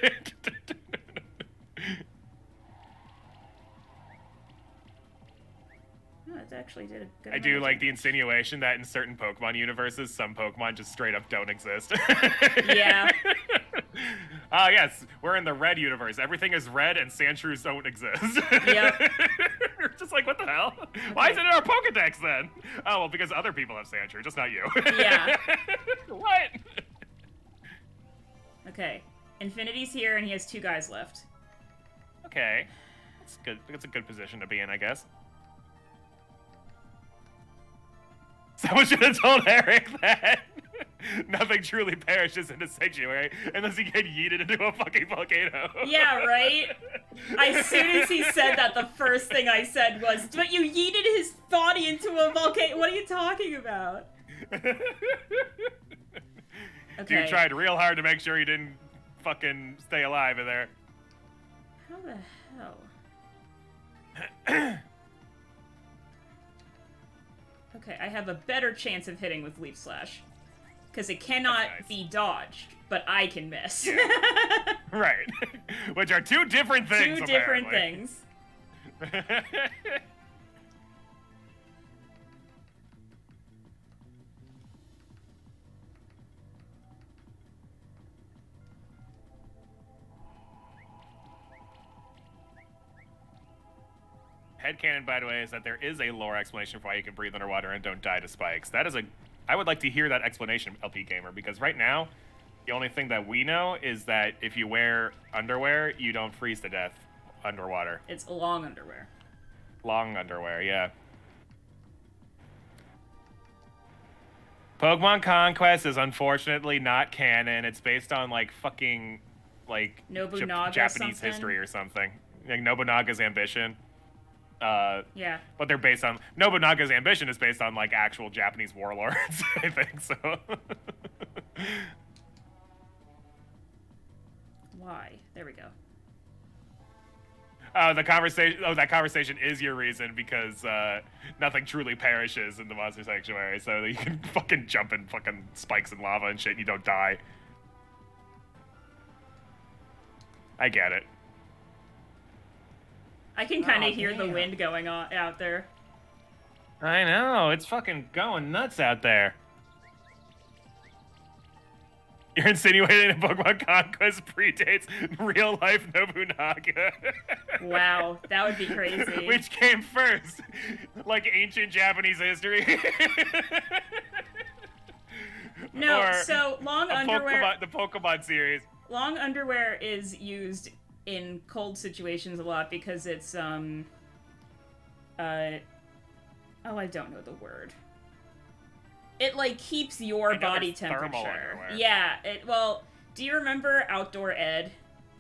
Oh, it actually did a good I do like the insinuation that in certain Pokemon universes, some Pokemon just straight up don't exist. Yeah. Yes, we're in the red universe. Everything is red and Sandshrews don't exist. Yep. Just like, what the hell? Why is it in our Pokedex then? Oh, well, because other people have Sandshrew, just not you. Yeah. What? Okay. Infinity's here, and he has 2 guys left. Okay. That's good. That's a good position to be in, I guess. Someone should have told Eric that nothing truly perishes in a sanctuary unless you get yeeted into a fucking volcano. Yeah, right? As soon as he said that, the first thing I said was, but you yeeted his body into a volcano. What are you talking about? Okay. You tried real hard to make sure you didn't fucking stay alive in there. How the hell? Okay, I have a better chance of hitting with Leaf Slash. Because it cannot be dodged, but I can miss. Yeah. Right. Which are two different things, Two different things. Headcanon, by the way, is that there is a lore explanation for why you can breathe underwater and don't die to spikes. That is a... I would like to hear that explanation, LP Gamer, because right now, the only thing that we know is that if you wear underwear, you don't freeze to death underwater. It's long underwear. Long underwear, yeah. Pokemon Conquest is unfortunately not canon. It's based on, like, fucking, like, Japanese history or something. Like, Nobunaga's ambition. Yeah. But they're based on... Nobunaga's ambition is based on, like, actual Japanese warlords, I think, so... Why? There we go. The conversation... Oh, that conversation is your reason, because, nothing truly perishes in the Monster Sanctuary, so you can fucking jump in fucking spikes and lava and shit and you don't die. I get it. I can kind of hear the wind going on out there. I know, it's fucking going nuts out there. You're insinuating that Pokemon Conquest predates real-life Nobunaga. Wow, that would be crazy. Which came first? Like ancient Japanese history? No, or so long underwear... the Pokemon series. Long underwear is used in cold situations a lot because it's, oh, I don't know the word. It, like, keeps your body temperature. Yeah, well, do you remember Outdoor Ed?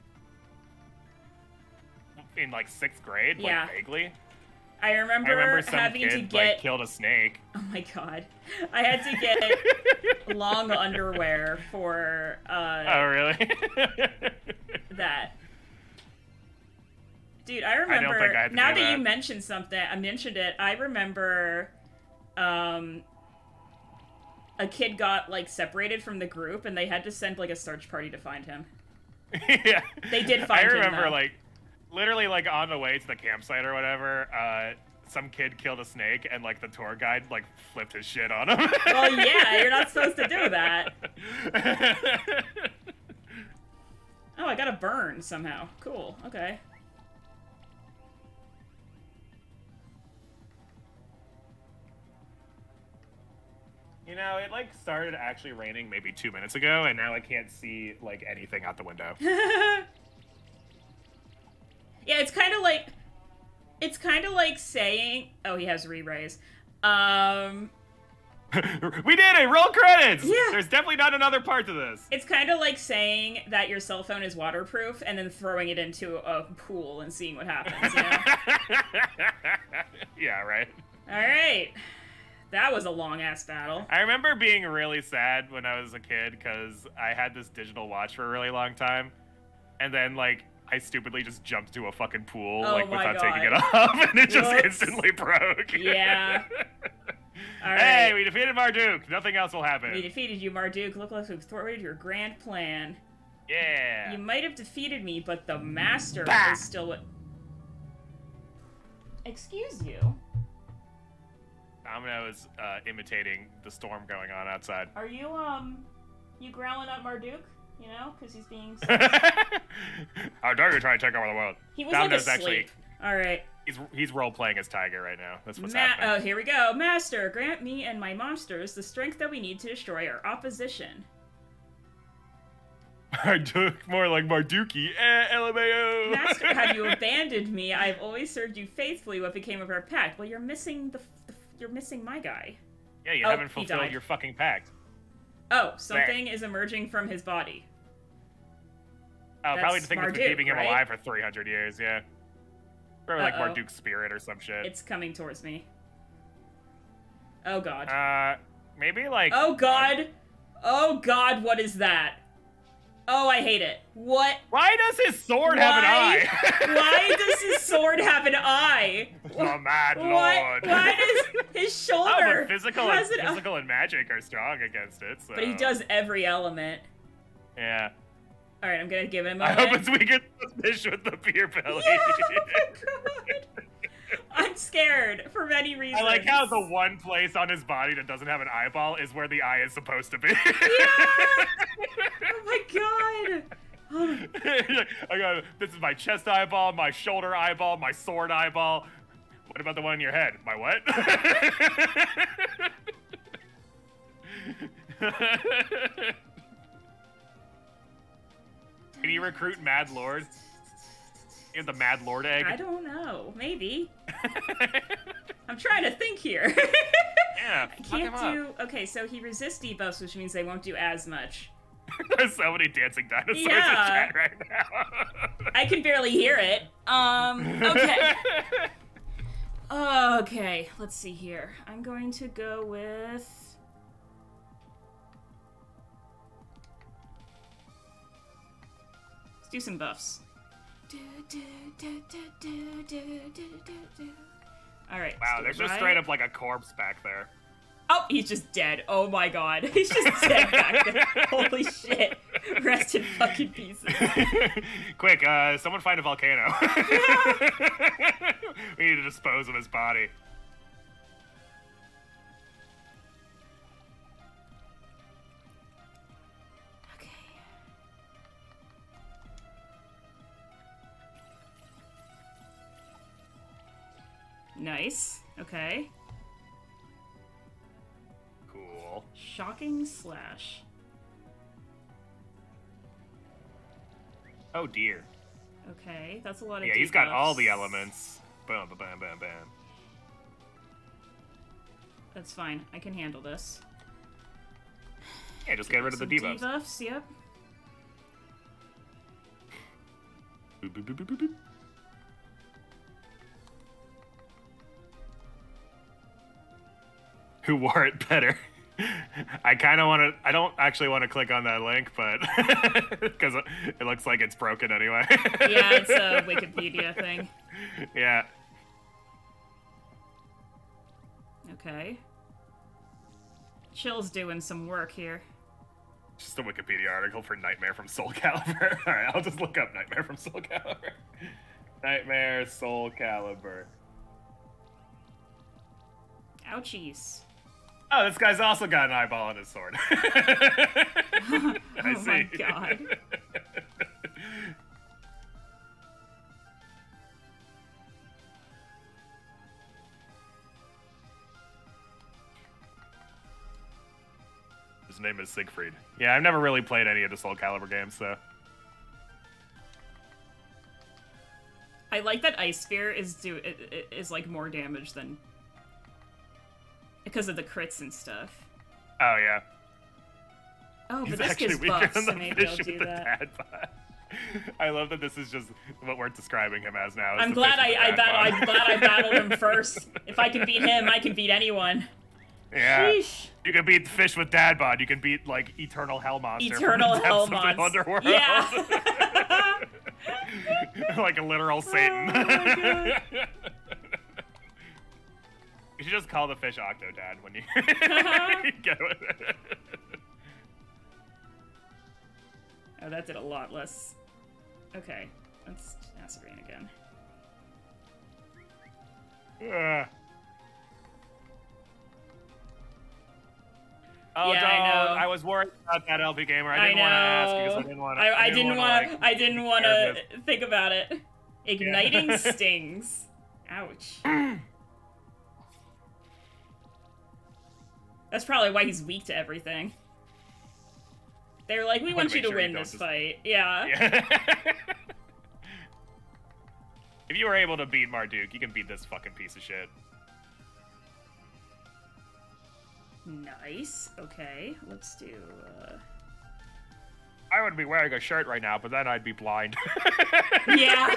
In, like, 6th grade? Yeah. Like, vaguely? I remember some having kid, to get... like, killed a snake. Oh my god. I had to get long underwear for, Oh, really? that. Dude, I remember... I don't think I had to now do that that. You mentioned something, I mentioned it, I remember, a kid got, like, separated from the group, and they had to send, like, a search party to find him. Yeah. They did find him, I remember, though. like, literally, like, on the way to the campsite or whatever, some kid killed a snake, and, like, the tour guide, like, flipped his shit on him. Well, yeah, you're not supposed to do that. Oh, I got a burn somehow. Cool, okay. You know, it, like, started actually raining maybe 2 minutes ago, and now I can't see, like, anything out the window. Yeah, it's kind of like saying... Oh, he has re-raise. We did it! Roll credits! Yeah. There's definitely not another part to this. It's kind of like saying that your cell phone is waterproof and then throwing it into a pool and seeing what happens, you know? Yeah, right. Alright. That was a long-ass battle. I remember being really sad when I was a kid because I had this digital watch for a really long time. And then, like, I stupidly just jumped into a fucking pool, like, without taking it off, and it just instantly broke. Yeah. All right. Hey, we defeated Marduk. Nothing else will happen. We defeated you, Marduk. Look like we've thwarted your grand plan. Yeah. You might have defeated me, but the master is still what... Excuse you? Domino is imitating the storm going on outside. Are you, you growling at Marduk? You know, because he's being... How dare you try to take over the world? He was Domino's like asleep. Alright. He's role-playing as Tiger right now. That's what's happening. Oh, here we go. Master, grant me and my monsters the strength that we need to destroy our opposition. Marduk, more like Marduki. LMAO. Master, have you abandoned me? I've always served you faithfully. What became of our pact? Well, you're missing you're missing my guy. Yeah, you haven't fulfilled your fucking pact. Oh, something is emerging from his body. Oh, probably the thing that's been keeping him alive for 300 years, yeah. Probably like Marduk's spirit or some shit. It's coming towards me. Oh god. Maybe like... Oh god! Oh god, what is that? Oh, I hate it. What? Why does his sword have an eye? Why does his sword have an eye? The Mad Lord. Why does his shoulder physical and magic are strong against it, so... But he does every element. Yeah. Alright, I'm gonna give it a moment. I hope it's weaker than the fish with the beer belly. Yeah, oh my god. I'm scared for many reasons. I like how the one place on his body that doesn't have an eyeball is where the eye is supposed to be. Yeah! Oh my god! I got this is my chest eyeball, my shoulder eyeball, my sword eyeball. What about the one in your head? My what? Can you recruit Mad Lord? You have the Mad Lord egg? I don't know. Maybe. I'm trying to think here. Yeah, I can't do... Okay, so he resists debuffs, which means they won't do as much. There's so many dancing dinosaurs in chat right now. I can barely hear it. Okay. Okay, let's see here. I'm going to go with... Let's do some buffs. Alright. Wow, there's just straight up like a corpse back there. Oh, he's just dead. Oh my god. He's just dead back there. Holy shit. Rest in fucking pieces. Quick, someone find a volcano. We need to dispose of his body. Nice. Okay. Cool. Shocking slash. Oh dear. Okay, that's a lot of Yeah, he's got all the elements. Boom, bam, bam, bam, bam. That's fine. I can handle this. Yeah, just get rid of the debuffs. Debuffs, yep. Boop, boop, boop, boop, boop, boop. Who wore it better? I kind of want to... I don't actually want to click on that link, but... Because it looks like it's broken anyway. Yeah, it's a Wikipedia thing. Yeah. Okay. Chill's doing some work here. Just a Wikipedia article for Nightmare from Soul Calibur. Alright, I'll just look up Nightmare from Soul Calibur. Nightmare Soul Calibur. Ouchies. Oh, this guy's also got an eyeball on his sword. I oh see. My god. His name is Siegfried. Yeah, I've never really played any of the Soul Calibur games, so... I like that Ice Spear is like more damage than... Because of the crits and stuff. Oh, yeah. Oh, but this gives buffs, so maybe I'll do that. I love that this is just what we're describing him as now. I'm glad I battled him first. If I can beat him, I can beat anyone. Yeah. Sheesh. You can beat Fish with Dad Bod. You can beat, like, Eternal Hell Monster. Eternal Hell Monster. Underworld. Yeah. Like a literal Satan. Oh my god. You should just call the fish Octodad when you get it. Oh, that did a lot less. Okay, let's Acerain again. Oh, yeah, don't. I know. I was worried about that LP Gamer. I didn't want to ask because I didn't want to. I didn't want to think about it. Igniting stings. Ouch. That's probably why he's weak to everything. They were like, we want you to win this fight. Yeah. If you were able to beat Marduk, you can beat this fucking piece of shit. Nice. Okay, let's do, I would be wearing a shirt right now, but then I'd be blind. Yeah.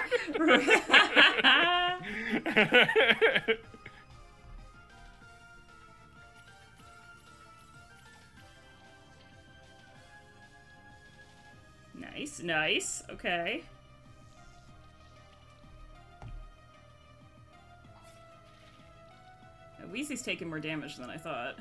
Nice, nice. Okay. Wheezy's taking more damage than I thought.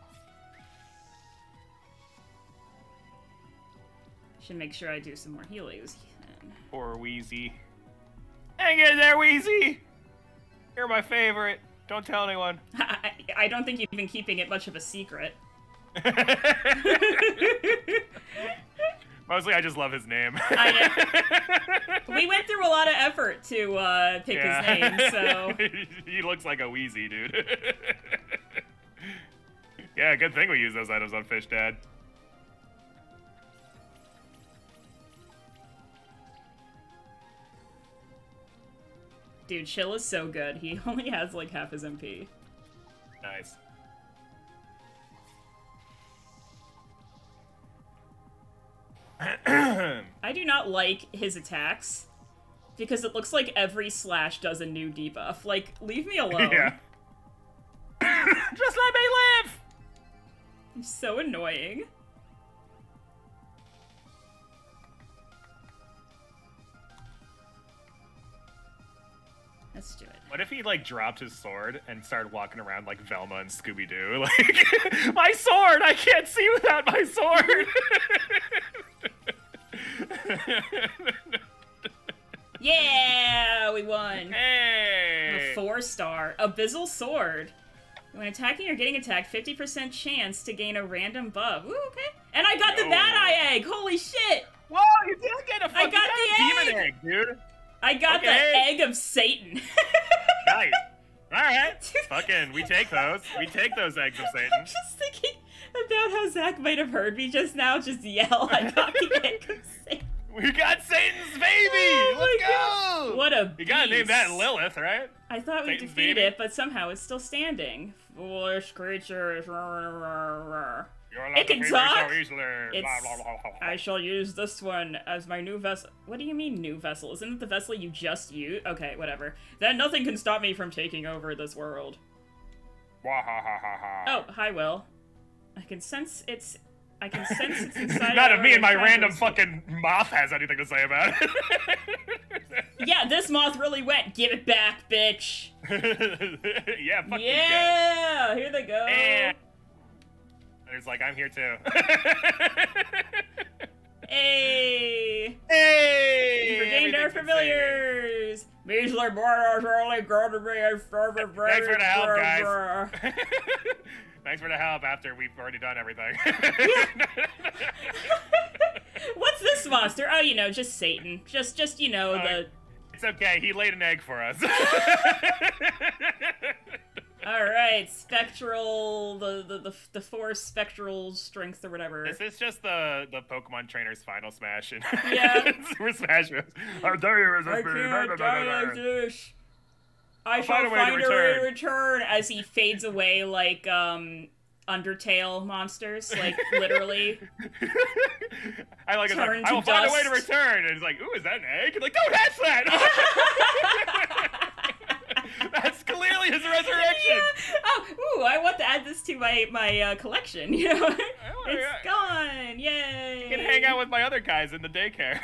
Should make sure I do some more healies. Poor Wheezy. Hang in there, Wheezy! You're my favorite. Don't tell anyone. I don't think you've been keeping it much of a secret. Mostly I just love his name. I know. We went through a lot of effort to pick his name, so... He looks like a Wheezy, dude. Yeah, good thing we use those items on Fish Dad. Dude, Chill is so good. He only has like half his MP. Nice. I do not like his attacks because it looks like every slash does a new debuff. Like, leave me alone. Yeah. Just let me live! He's so annoying. Let's do it. What if he, like, dropped his sword and started walking around like Velma and Scooby-Doo? Like, my sword! I can't see without my sword! Yeah! We won! Hey! A 4-star. Abyssal Sword. When attacking or getting attacked, 50% chance to gain a random buff. Ooh, okay. And I got the Bad Eye Egg! Holy shit! Whoa, you did get a fucking demon egg, dude! I got the Egg of Satan. Nice. Alright. Fucking, we take those. We take those eggs of Satan. I'm just thinking about how Zach might have heard me just now just yell, I got the Egg of Satan. We got Satan's baby! Oh Let's go! God. What a beast. You gotta name that Lilith, right? I thought we defeated it, but somehow it's still standing. Foolish creatures. It can talk. I shall use this one as my new vessel. What do you mean, new vessel? Isn't it the vessel you just used? Okay, whatever. Then nothing can stop me from taking over this world. Oh, hi, Will. I can sense it's inside. None of me and my random fucking moth has anything to say about it. Yeah, this moth really went. Give it back, bitch. Yeah, fuck yeah, here they go. And there's like, I'm here too. Hey! Hey! We regained our familiars! Measly borders only grow to be as further. Thanks for the help, guys. Thanks for the help after we've already done everything. What's this monster? Oh, you know, just Satan. Just you know, the... It's okay, he laid an egg for us. Alright, spectral, the 4 spectral strength or whatever. This is just the Pokemon Trainer's Final Smash. Yeah. Super Smash Bros. How dare you resist me? I can't die like this. I shall find a way to return as he fades away like, Undertale monsters, like, literally. I like it. Like, I will find a way to return. And he's like, ooh, is that an egg? And like, don't touch that! That's clearly his resurrection. Yeah. Oh, ooh, I want to add this to my collection, you know? It's gone! Yay! You can hang out with my other guys in the daycare.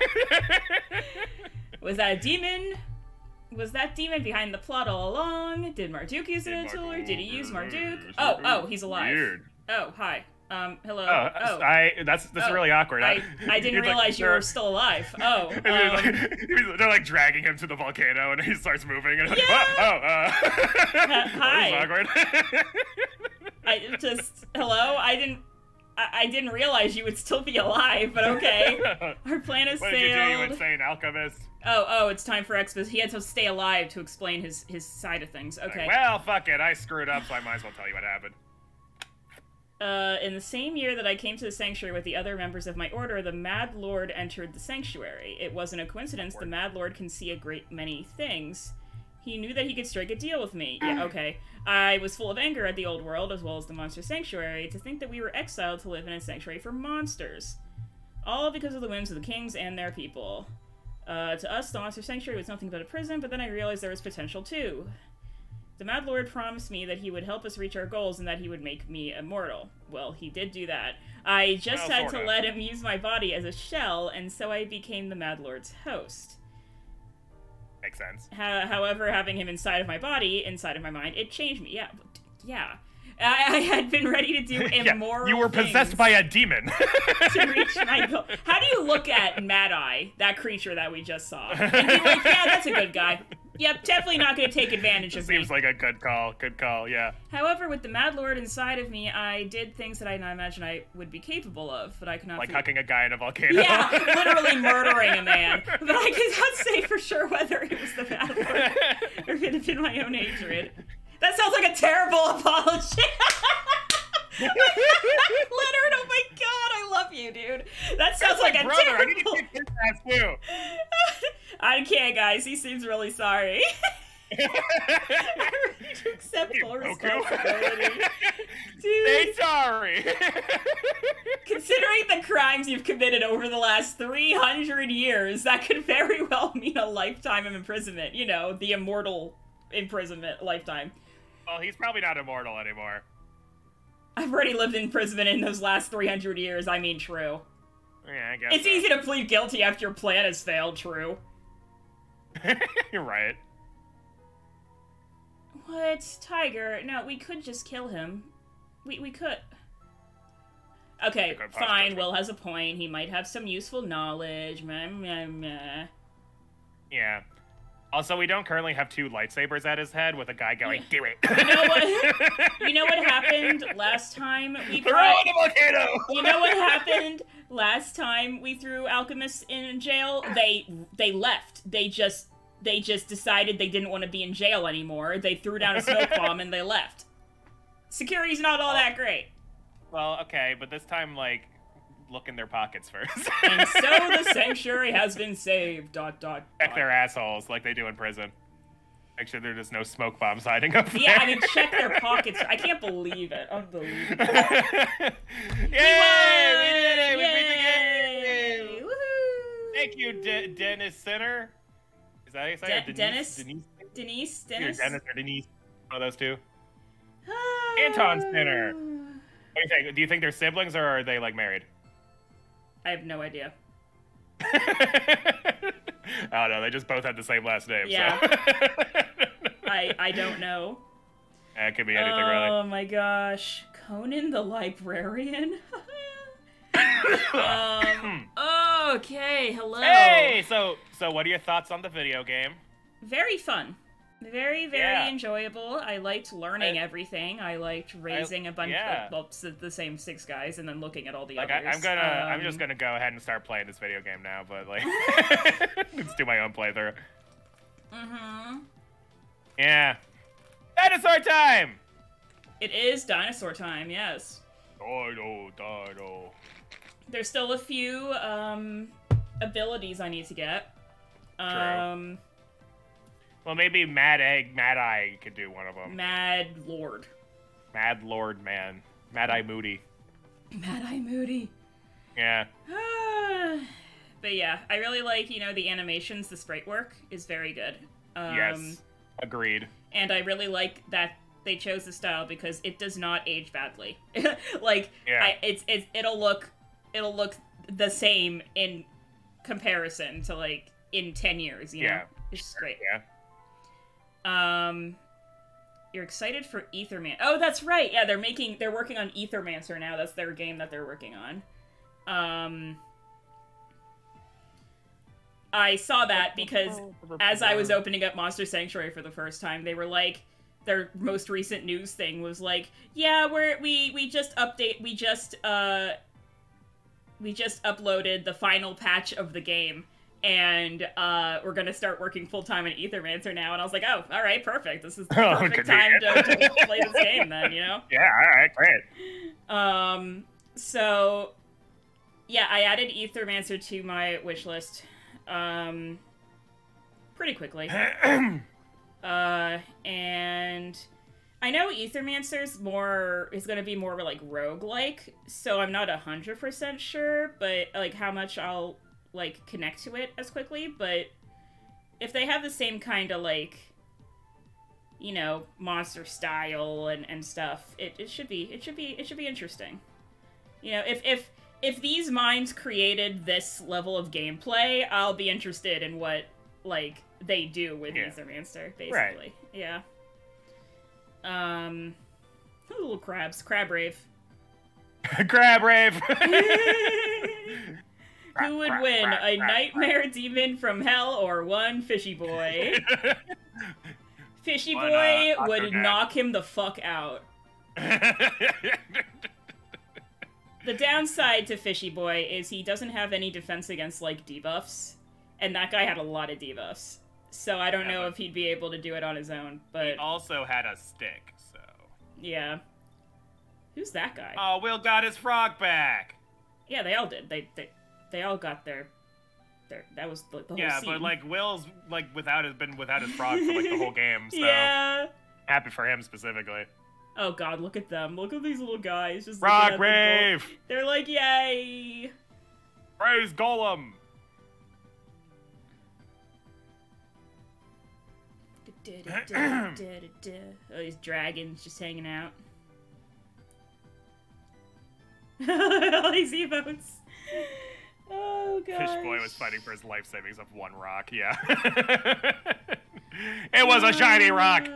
Was that a demon? Was that demon behind the plot all along? Did Marduk use it as a tool, or did he use Marduk? Oh, he's alive. Weird. Oh, hi. Hello. That's really awkward. I didn't realize you were still alive. Oh. They're like dragging him to the volcano, and he starts moving. And yeah. Hi. Awkward. Hello. I didn't realize you would still be alive, but okay. Our plan is failed. What did you do, you insane alchemist? Oh, it's time for exposition. He had to stay alive to explain his side of things. Okay. Like, well, fuck it. I screwed up, so I might as well tell you what happened. In the same year that I came to the sanctuary with the other members of my order, the Mad Lord entered the sanctuary. It wasn't a coincidence. The Mad Lord can see a great many things. He knew that he could strike a deal with me. Yeah, okay. I was full of anger at the old world, as well as the monster sanctuary, to think that we were exiled to live in a sanctuary for monsters. All because of the whims of the kings and their people. To us, the monster sanctuary was nothing but a prison, but then I realized there was potential too. The Mad Lord promised me that he would help us reach our goals and that he would make me immortal. Well, he did do that. I just had to let him use my body as a shell, and so I became the Mad Lord's host. Makes sense. However, having him inside of my body, inside of my mind, it changed me. Yeah. I had been ready to do immoral You were possessed by a demon. to reach my goal. How do you look at Mad Eye, that creature that we just saw, and be like, yeah, that's a good guy. Yep, definitely not going to take advantage of me. Seems like a good call, yeah. However, with the Mad Lord inside of me, I did things that I did not imagine I would be capable of, but I could not... Like hucking a guy in a volcano? Yeah, literally murdering a man. But I could not say for sure whether it was the Mad Lord or if it had been my own hatred. That sounds like a terrible apology. Leonard, oh my god, I love you, dude. That sounds like a brother. terrible... I need to kick his ass too. I can't, guys. He seems really sorry. I ready to accept full responsibility. Dude. Say sorry. Considering the crimes you've committed over the last 300 years, that could very well mean a lifetime of imprisonment. You know, the immortal imprisonment lifetime. Well, he's probably not immortal anymore. I've already lived in imprisonment in those last 300 years. I mean, true. Yeah, I guess it's easy to plead guilty after your plan has failed, true. You're right. What? Tiger? No, we could just kill him. We could. Okay, fine, Will has a point. He might have some useful knowledge. Meh, meh, meh. Yeah. Also, we don't currently have two lightsabers at his head with a guy going, do it. You know what? You know what happened last time we throw in a volcano. You know what happened last time we threw alchemists in jail? They left. They just decided they didn't want to be in jail anymore. They threw down a smoke bomb and they left. Security's not all that great. Well, okay, but this time, like, look in their pockets first. And so the sanctuary has been saved. ... Check their assholes like they do in prison. Make sure there's just no smoke bombs hiding up there. Yeah, I mean, check their pockets. I can't believe it. Unbelievable. Yay! We did it! We beat the game! Woohoo! Thank you, Dennis Sinner. Is that how you say it? Dennis? Denise? Dennis? Dennis or Denise? One of those two. Anton Sinner. What do you think? Do you think they're siblings or are they, like, married? I have no idea. I don't know. They just both had the same last name. Yeah. So. I don't know. It could be anything, really. Oh my gosh. Conan the Librarian? Okay, hello. Hey! So what are your thoughts on the video game? Very fun. Very, very enjoyable. I liked learning everything. I liked raising a bunch of the same 6 guys and then looking at all the others. I'm just gonna go ahead and start playing this video game now, but like, let's do my own playthrough. Yeah. Dinosaur time! It is dinosaur time, yes. Dino. There's still a few, abilities I need to get. True. Well, maybe Mad Eye could do one of them. Mad Lord, man. Mad Eye Moody. Mad Eye Moody. Yeah. But yeah, I really like, you know, the animations, the sprite work is very good. Yes. Agreed. And I really like that they chose the style because it does not age badly. Like, yeah. It'll look the same in comparison to, like, in 10 years, you know? Yeah. It's great. Yeah. You're excited for Etherman. Oh, that's right. Yeah, they're working on Ethermancer now. That's their game that they're working on. I saw that because as I was opening up Monster Sanctuary for the first time, they were like, their most recent news thing was like, yeah, we just uploaded the final patch of the game. And we're gonna start working full-time on Ethermancer now, and I was like, oh, alright, perfect. This is the perfect time to play this game then, you know? Yeah, alright, great. So, yeah, I added Ethermancer to my wishlist, pretty quickly. And I know Ethermancer's is gonna be more like roguelike, so I'm not 100% sure, but like how much I'll like connect to it as quickly. But if they have the same kind of like, you know, monster style and stuff, it should be interesting. You know, if these minds created this level of gameplay, I'll be interested in what like they do with Ethermancer, basically. Right. Yeah. Little crabs. Crab rave. Crab rave! Who would win, a nightmare demon from hell or one fishy boy? Fishy boy would knock him the fuck out. The downside to Fishy Boy is he doesn't have any defense against, like, debuffs. And that guy had a lot of debuffs. So I don't know if he'd be able to do it on his own, but... He also had a stick, so... Yeah. Who's that guy? Oh, Will got his frog back! Yeah, they all did. They all got their that was the whole scene. Yeah, but, like, Will's, like, been without his frog for, like, the whole game, so... Yeah! Happy for him, specifically. Oh god, look at them. Look at these little guys. Just Rock Rave! They're like, yay! Praise Golem! Oh, these dragons just hanging out. All these emotes. Oh god. Fish Boy was fighting for his life savings of one rock, yeah. It was a shiny rock!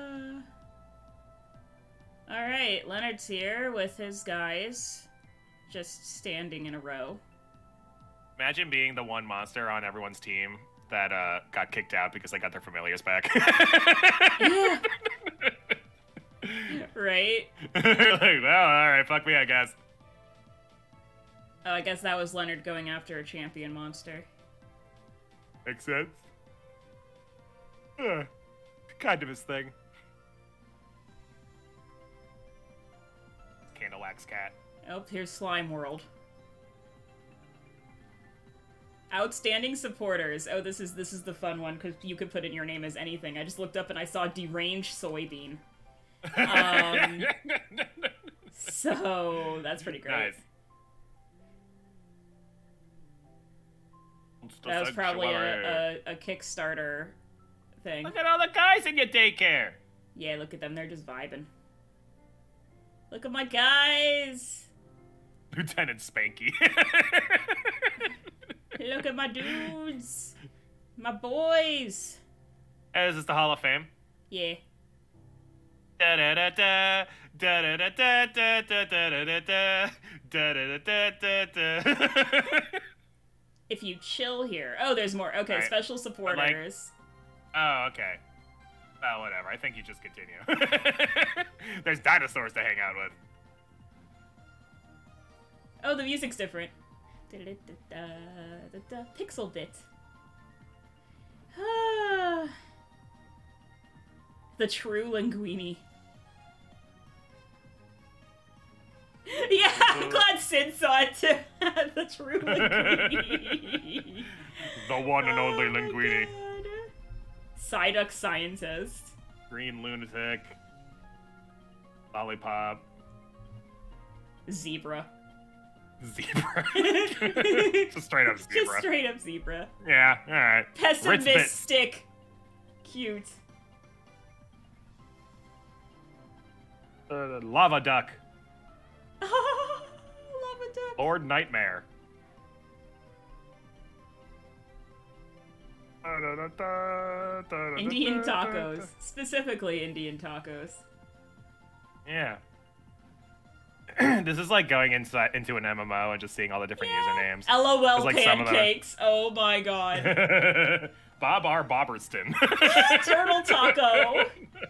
Alright, Leonard's here with his guys, just standing in a row. Imagine being the one monster on everyone's team that got kicked out because they got their familiars back. Yeah. Right? Like, well, alright, fuck me, I guess. Oh, I guess that was Leonard going after a champion monster. Makes sense. Kind of his thing. Candle Wax Cat. Oh, here's Slime World. Outstanding supporters. Oh, this is the fun one, because you could put in your name as anything. I just looked up and I saw Deranged Soybean. So, that's pretty great. Nice. That was probably a Kickstarter thing. Look at all the guys in your daycare! Yeah, look at them. They're just vibing. Look at my guys! Lieutenant Spanky. Look at my dudes! My boys! Is this the Hall of Fame? Yeah. Da da da da da da da da da da da da da da da da. If you chill here. Oh, there's more. Okay, right. Special supporters. Oh, okay. Oh, whatever. I think you just continue. There's dinosaurs to hang out with. Oh, the music's different. Pixel bit. The true linguini. Yeah, I'm glad Sid saw it too. The true linguini. The one and only linguini. Psyduck scientist. Green lunatic. Lollipop. Zebra. Zebra. Just straight up zebra. Just straight up zebra. Yeah, alright. Pessimistic. Cute. Lava duck. Lava duck. Lord Nightmare. Indian tacos. Specifically Indian tacos. Yeah. This is like going into an MMO and just seeing all the different usernames. LOL like pancakes. Oh my god. Bob R. Bobberston. Turtle taco.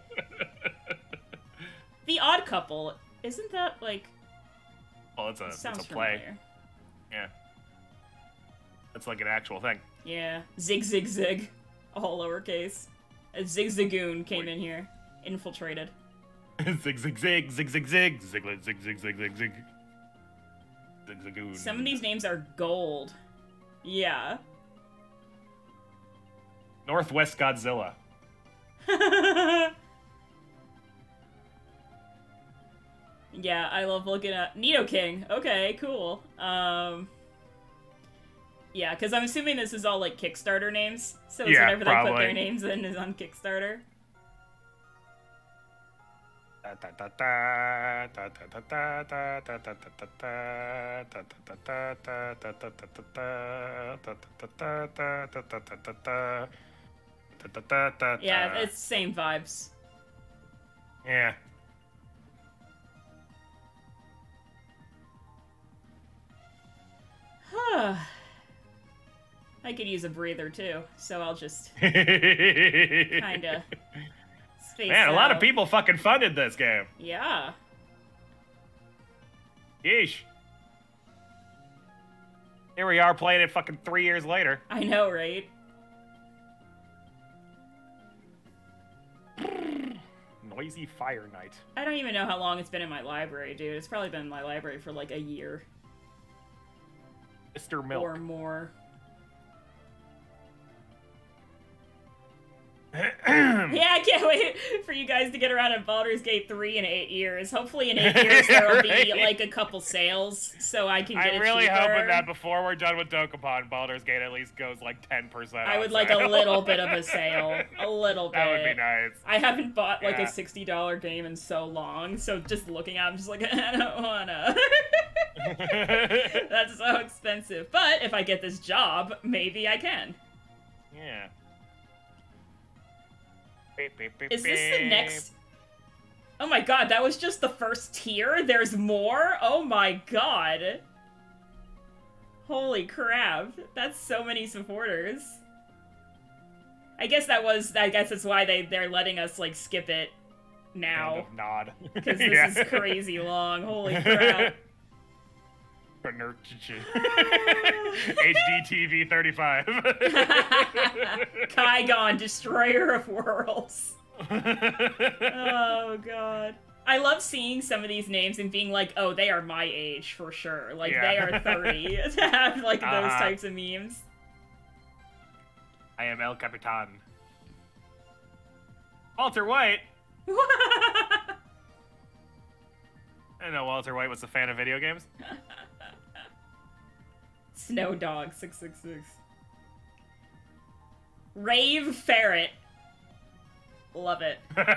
The Odd Couple. Isn't that like... Well, it's a play. Familiar. Yeah. It's like an actual thing. Yeah. Zig Zig Zig. All lowercase. A Zig Zagoon came in here. Infiltrated. Zig Zig Zig. Zig Zig Zig. Ziglet Zig Zig Zig Zig Zig. Zig Zagoon. Some of these names are gold. Yeah. Northwest Godzilla. Yeah, I love looking at Nidoking. Okay, cool. Yeah, because I'm assuming this is all like Kickstarter names, so it's whatever they put their names in is on Kickstarter. Yeah, it's same vibes. Yeah. I could use a breather too, so I'll just kinda space Man, a out. lot of people fucking funded this game. Yeah. Yeesh. Here we are playing it fucking 3 years later. I know, right? Noisy Fire Knight. I don't even know how long it's been in my library, dude. It's probably been in my library for like a year. Mr. Milk. Or more. Yeah, I can't wait for you guys to get around to Baldur's Gate 3 in 8 years. Hopefully in 8 years there will be like a couple sales so I can get it cheaper. I'm really hoping that before we're done with Dokapon, Baldur's Gate at least goes like 10% I would like a little bit of a sale. A little bit. That would be nice. I haven't bought like a $60 game in so long, so just looking at it, I'm just like, I don't wanna. That's so expensive. But if I get this job, maybe I can. Yeah. Is this the next... Oh my god, that was just the first tier? There's more? Oh my god. Holy crap. That's so many supporters. I guess that's why they're letting us, like, skip it now. Kind of nod. Because this is crazy long. Holy crap. HD TV 35. Kaigon, Destroyer of Worlds. Oh god. I love seeing some of these names and being like, oh, they are my age for sure. Like, they are 30 to have, like, those types of memes. I am El Capitan. Walter White? I didn't know Walter White was a fan of video games. Snow Dog 666. Rave Ferret. Love it.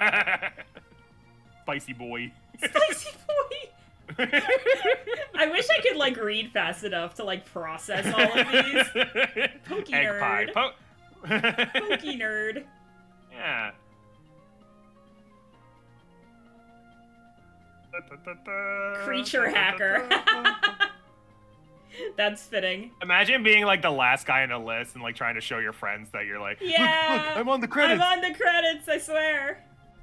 Spicy boy. Spicy boy. I wish I could like read fast enough to like process all of these. Pokey Egg nerd. pie. Pokey nerd. Yeah. Creature hacker. That's fitting. Imagine being like the last guy on a list and like trying to show your friends that you're like, yeah, look, I'm on the credits. I'm on the credits, I swear.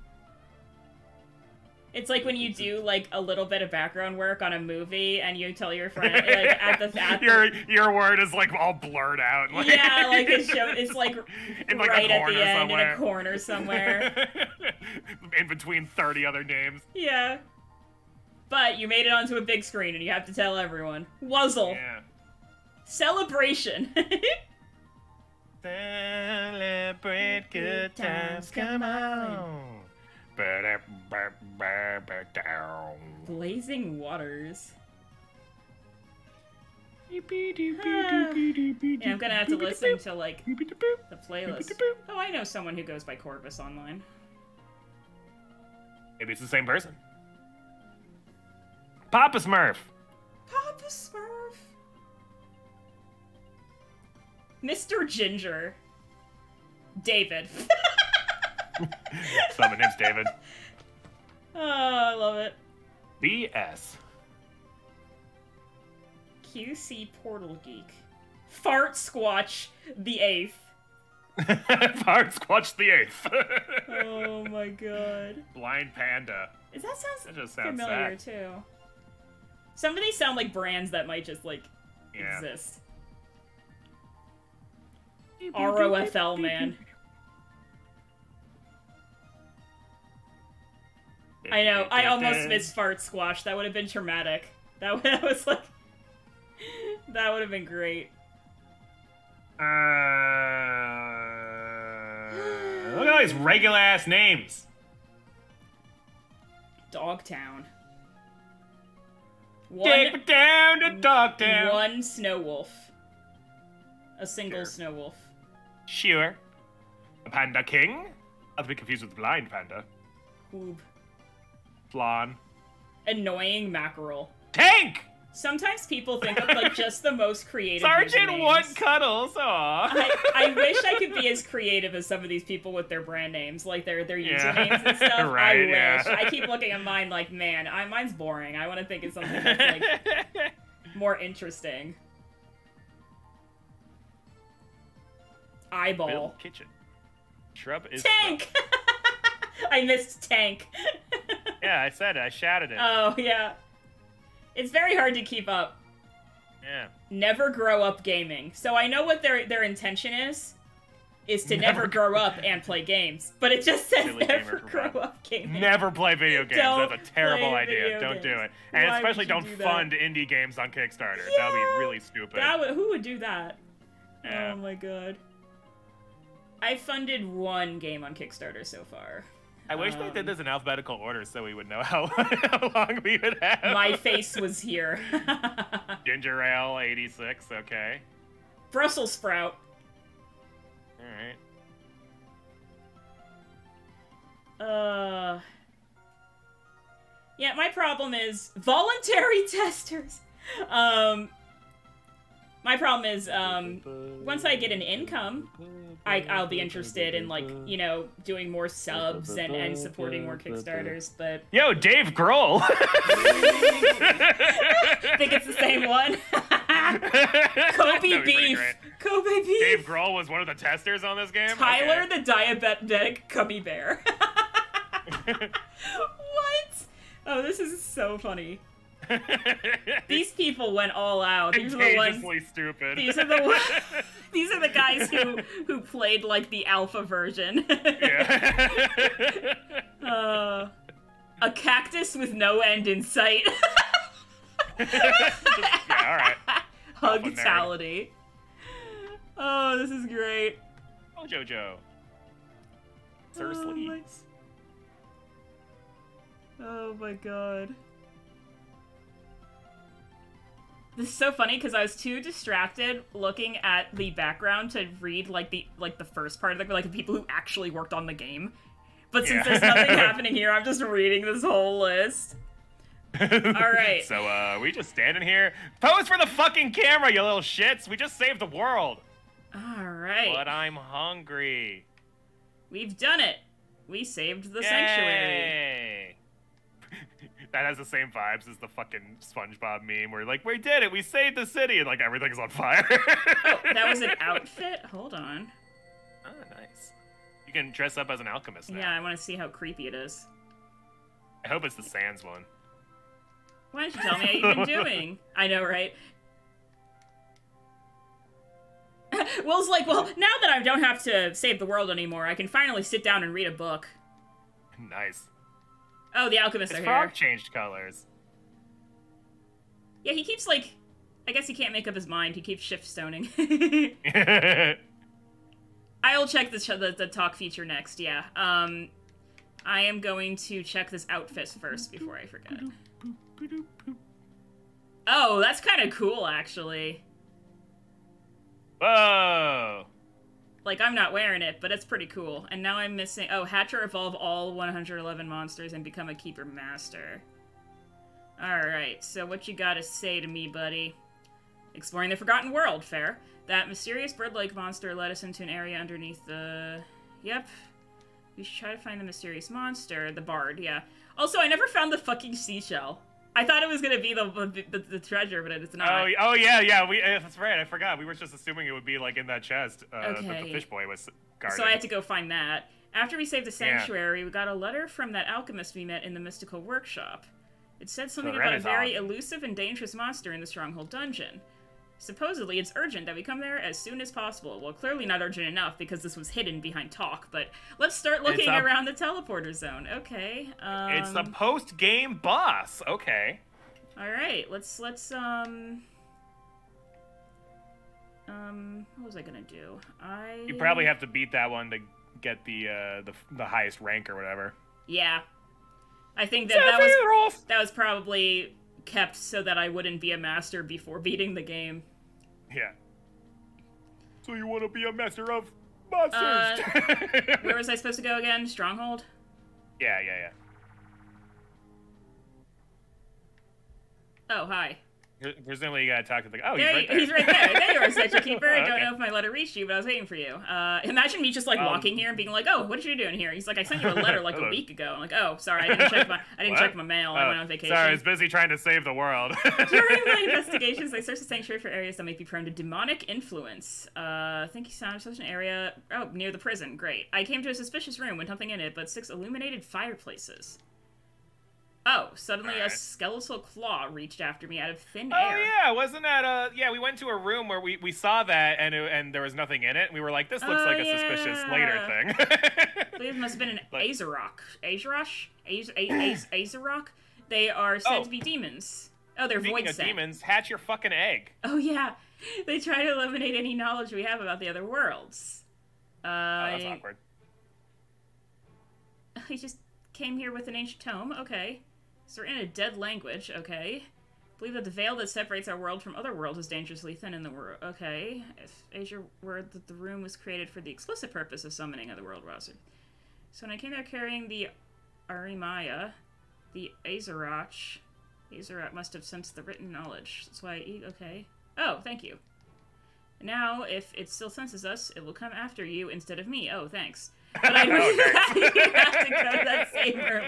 It's like when you do like a little bit of background work on a movie and you tell your friend like your word is like all blurred out. Like, yeah, like it's like in, like, right at the end somewhere. In a corner somewhere. In between 30 other names. Yeah. But you made it onto a big screen and you have to tell everyone. Wuzzle. Yeah. Celebration. Celebrate good times, come on. Blazing Waters. Yeah, I'm gonna have to listen to, like, the playlist. Oh, I know someone who goes by Corvus online. Maybe it's the same person. Papa Smurf. Papa Smurf. Mr. Ginger. David. Summon him's David. Oh, I love it. BS. QC Portal Geek. Fart Squatch the 8th. Fart Squatch the 8th. Oh my god. Blind Panda. That just sounds familiar sad. too. Some of these sound like brands that might just like exist. ROFL man. I know. I almost missed Fart Squash. That would have been traumatic. That was like. That would have been great. Look at all these regular ass names? Dogtown. Take me down to Dogtown. One snow wolf. A single snow wolf. Sure. A panda king? Not to be confused with the blind panda. Hoob. Flan. Annoying mackerel. Tank! Sometimes people think of, like, just the most creative Sergeant usernames. Want Cuddles, aw. I wish I could be as creative as some of these people with their brand names, like their usernames and stuff. Right, I wish. yeah. I keep looking at mine like, man, mine's boring. I want to think of something that's, like, more interesting. Eyeball. Build kitchen. Shrub is Tank! I missed Tank. Yeah, I said it. I shouted it. Oh, yeah. It's very hard to keep up. Yeah. Never grow up gaming. So I know what their intention is to never grow up and play games. But it just says Silly never gamer grow crap. up gaming. Never play video games. Don't That's a terrible play idea. video Don't do games. it. And Why especially would you don't do that? fund indie games on Kickstarter. Yeah. That would be really stupid. Who would do that? Yeah. Oh my god. I funded one game on Kickstarter so far. I wish they did this in alphabetical order so we would know how long we would have. My face was here. Ginger Ale 86, okay. Brussels sprout. Alright. Yeah, my problem is voluntary testers. My problem is, once I get an income, I'll be interested in, like, you know, doing more subs and supporting more Kickstarters, but... Yo, Dave Grohl! Think it's the same one? Kobe Beef! Kobe Beef! Dave Grohl was one of the testers on this game? Tyler the Diabetic Cubby Bear. What? Oh, this is so funny. These people went all out. These are the ones. Stupid. These are the These are the guys who played like the alpha version. Yeah. A cactus with no end in sight. Yeah, all right. Hugtality. Oh, this is great. Oh, JoJo. Sir Sleeves. Oh my god. This is so funny because I was too distracted looking at the background to read like the first part of the like the people who actually worked on the game. But since there's nothing happening here, I'm just reading this whole list. Alright. So we just standing here. Pose for the fucking camera, you little shits! We just saved the world! Alright. But I'm hungry. We've done it. We saved the sanctuary. That has the same vibes as the fucking SpongeBob meme where like, we did it, we saved the city, and like everything's on fire. Oh, that was an outfit? Hold on. Oh, nice. You can dress up as an alchemist now. Yeah, I want to see how creepy it is. I hope it's the Sans one. Why don't you tell me how you've been doing? I know, right? Will's like, well, now that I don't have to save the world anymore, I can finally sit down and read a book. Nice. Oh, the alchemists His are frog here. changed colors. Yeah, he keeps, like... I guess he can't make up his mind. He keeps shift stoning. I'll check the talk feature next, yeah. I am going to check this outfit first before I forget. Oh, that's kind of cool, actually. Whoa! Like, I'm not wearing it, but it's pretty cool. And now I'm missing... Oh, Hatcher evolve all 111 monsters and become a Keeper Master. Alright, so what you gotta say to me, buddy? Exploring the Forgotten World, fair. That mysterious bird-like monster led us into an area underneath the... Yep. We should try to find the mysterious monster. The bard, yeah. Also, I never found the fucking seashell. I thought it was gonna be the treasure, but it's not. Oh yeah. That's right. I forgot. We were just assuming it would be like in that chest that Okay. the fish boy was guarding. So I had to go find that. After we saved the sanctuary, we got a letter from that alchemist we met in the mystical workshop. It said something about a very elusive and dangerous monster in the Stronghold dungeon. Supposedly, it's urgent that we come there as soon as possible. Well, clearly not urgent enough because this was hidden behind talk, but let's start looking around the teleporter zone. Okay. It's the post-game boss. Okay. All right. Let's what was I gonna do? You probably have to beat that one to get the highest rank or whatever. Yeah. I think that was probably kept so that I wouldn't be a master before beating the game. Yeah. So you want to be a master of monsters? Where was I supposed to go again? Stronghold? Yeah. Oh, hi. Presumably you gotta talk to the... Oh, he's right there. There you are, Sector Keeper. I don't Okay. know if my letter reached you, but I was waiting for you. Imagine me just, like, walking here and being like, oh, what are you doing here? He's like, I sent you a letter, like, a week ago. I'm like, oh, sorry, I didn't check my mail. I went on vacation. Sorry, I was busy trying to save the world. During my investigations, I searched the sanctuary for areas that might be prone to demonic influence. I think you found such an area... Oh, near the prison. Great. I came to a suspicious room with nothing in it but 6 illuminated fireplaces. Oh, suddenly a skeletal claw reached after me out of thin air. Oh, yeah, wasn't that, yeah, we went to a room where we saw that, and there was nothing in it, and we were like, this looks like a suspicious later thing. I believe it must have been an Azeroth. Azeroth? They are said to be demons. Oh, they're void sent. Demons, hatch your fucking egg. Oh, yeah. They try to eliminate any knowledge we have about the other worlds. That's awkward. He just came here with an ancient tome, okay. So we're in a dead language, okay. Believe that the veil that separates our world from other worlds is dangerously thin in the world, okay. If Asia word that the room was created for the explicit purpose of summoning other world roster. So when I came there carrying the Arimaya, the Azeroth must have sensed the written knowledge. That's why okay. Oh, thank you. Now, if it still senses us, it will come after you instead of me. Oh, thanks. But I really have to go to that same room.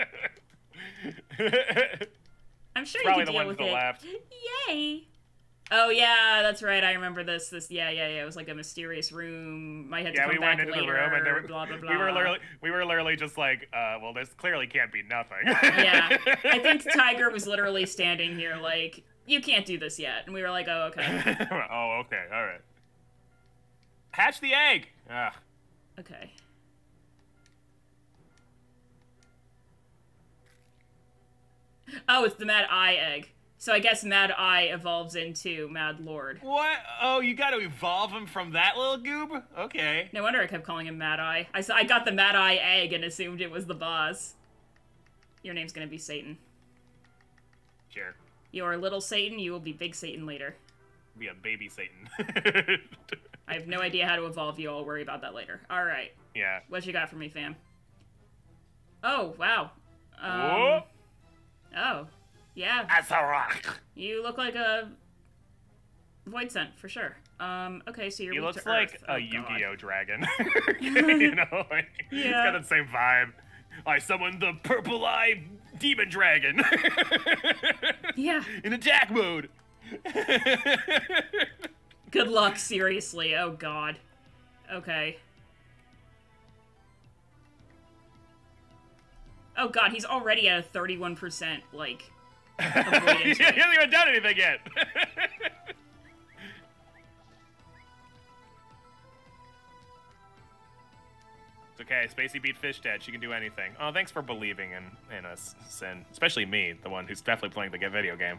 I'm sure you can deal with it. Left. Yay! Oh yeah, that's right. I remember this. Yeah. It was like a mysterious room. Might have to come back later. Yeah, we went into the room and there, blah blah blah. We were literally just like, well, this clearly can't be nothing. Yeah, I think Tiger was literally standing here like, you can't do this yet, and we were like, oh okay. Oh okay, all right. Hatch the egg. Ugh. Okay. Oh, it's the Mad Eye egg. So I guess Mad Eye evolves into Mad Lord. What? Oh, you gotta evolve him from that little goob? Okay. No wonder I kept calling him Mad Eye. I got the Mad Eye egg and assumed it was the boss. Your name's gonna be Satan. Sure. You're little Satan, you will be big Satan later. Be a baby Satan. I have no idea how to evolve you, I'll worry about that later. Alright. Yeah. What you got for me, fam? Oh, wow. Oh, yeah. Azeroth. You look like a void scent for sure. Okay, so you're. He looks like a Yu-Gi-Oh dragon. Yeah. He's got the same vibe. I summoned the purple eye demon dragon. Yeah. In attack mode. Good luck, seriously. Oh God. Okay. Oh God, he's already at a 31%, like, avoidance He hasn't even done anything yet! It's okay, Spacey beat Fish Dead, she can do anything. Oh, thanks for believing in us, Sin. Especially me, the one who's definitely playing the video game.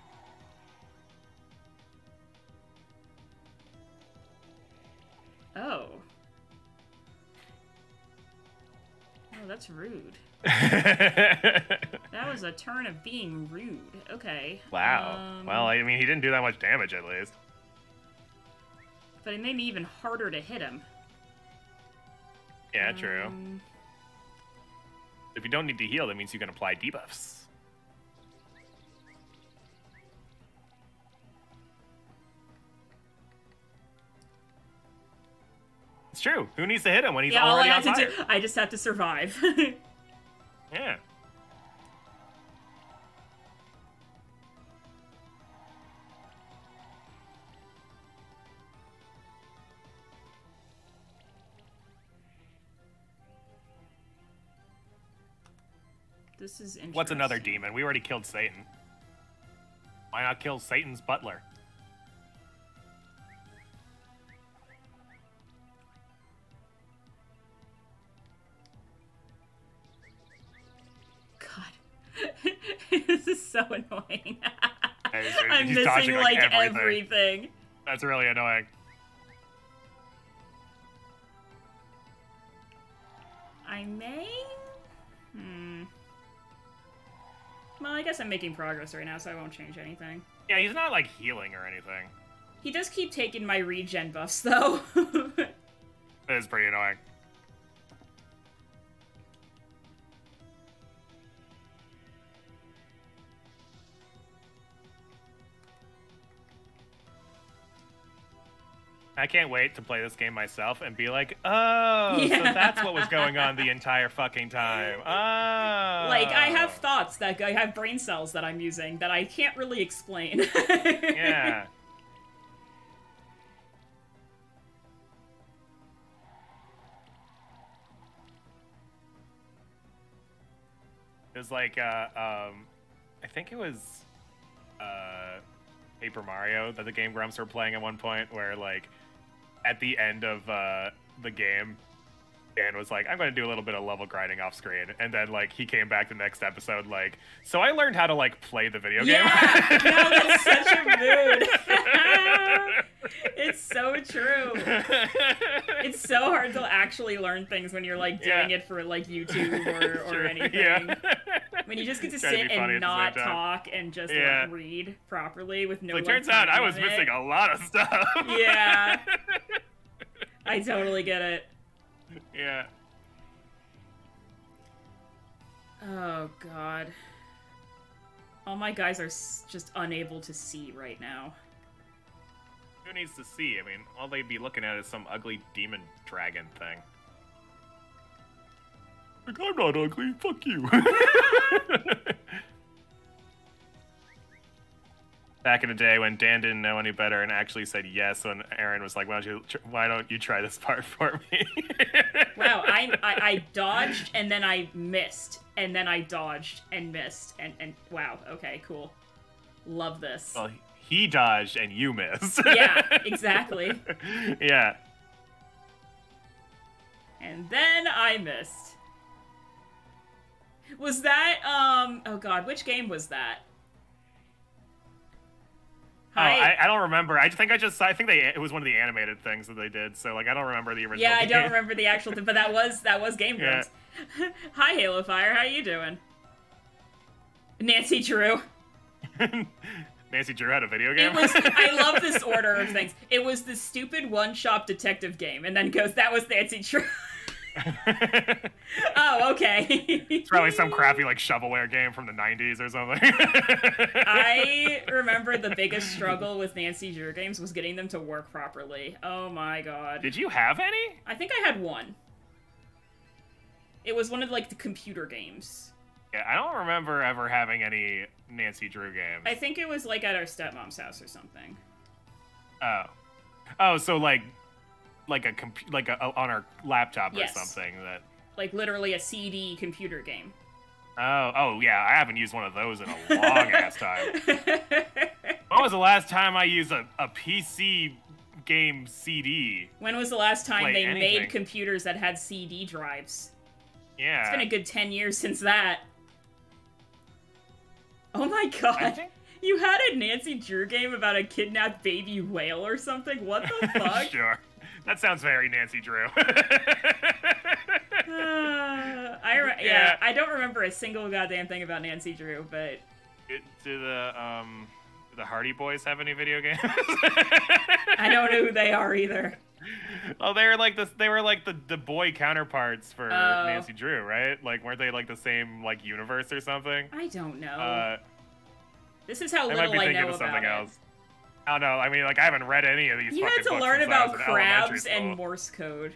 Oh. Oh, that's rude. That was a turn of being rude. Okay. Wow. Well, I mean, he didn't do that much damage, at least. But it made me even harder to hit him. Yeah, true. If you don't need to heal, that means you can apply debuffs. It's true. Who needs to hit him when he's already on fire? I just have to survive. Yeah. This is interesting. What's another demon? We already killed Satan. Why not kill Satan's butler? God. This is so annoying. I'm He's missing, like, everything. everything. That's really annoying. Well, I guess I'm making progress right now, so I won't change anything. Yeah, he's not, like, healing or anything. He does keep taking my regen buffs, though. It is pretty annoying. I can't wait to play this game myself and be like, oh, yeah. So that's what was going on the entire fucking time. Oh. Like, I have thoughts that I have brain cells that I'm using that I can't really explain. Yeah. It was like, I think it was, Paper Mario that the Game Grumps were playing at one point, where, like, at the end of the game, Dan was like, I'm going to do a little bit of level grinding off screen. And then, like, he came back the next episode, like, so I learned how to, like, play the video game. Yeah! No, that's such a mood. It's so true. It's so hard to actually learn things when you're, like, doing it for, like, YouTube or anything. Yeah. When you just get to sit and not talk and just like, read properly with no. It turns out I was missing a lot of stuff. Yeah, I totally get it. Yeah. Oh god. All my guys are just unable to see right now. Who needs to see? I mean, all they'd be looking at is some ugly demon dragon thing. Like, I'm not ugly, fuck you. Back in the day when Dan didn't know any better and actually said yes when Aaron was like, why don't you try this part for me? Wow, I dodged and then I missed, and then I dodged and missed, and wow, okay, cool. Love this. Well, he dodged and you missed. Yeah, exactly. Yeah. And then I missed. Was that, oh god, which game was that? Hi. Oh, I don't remember. I think it was one of the animated things that they did, so, like, I don't remember the original game. I don't remember the actual thing, but that was Game Grumps. Yeah. Hi, Halo Fire, how you doing? Nancy Drew. Nancy Drew had a video game? I love this order of things. It was the stupid one-shot detective game, and then goes, that was Nancy Drew. Oh, okay. It's probably some crappy, like, shovelware game from the 90s or something. I remember the biggest struggle with Nancy Drew games was getting them to work properly. Oh my god. Did you have any? I think I had one. It was one of, like, the computer games. Yeah, I don't remember ever having any Nancy Drew games. I think it was, like, at our stepmom's house or something. Oh. Oh, so, like on our laptop or something that. Like literally a CD computer game. Oh yeah, I haven't used one of those in a long ass time. When was the last time I used a PC game CD? When was the last time they made computers that had CD drives? Yeah. It's been a good 10 years since that. Oh my god. You had a Nancy Drew game about a kidnapped baby whale or something? What the fuck? Sure. That sounds very Nancy Drew. I don't remember a single goddamn thing about Nancy Drew, but... Do the Hardy Boys have any video games? I don't know who they are either. Oh, they were like the boy counterparts for Nancy Drew, right? Like, weren't they like the same like universe or something? I don't know. This is how little I might be thinking of something else. I don't know. I mean, like, I haven't read any of these. You had to learn about crabs and Morse code.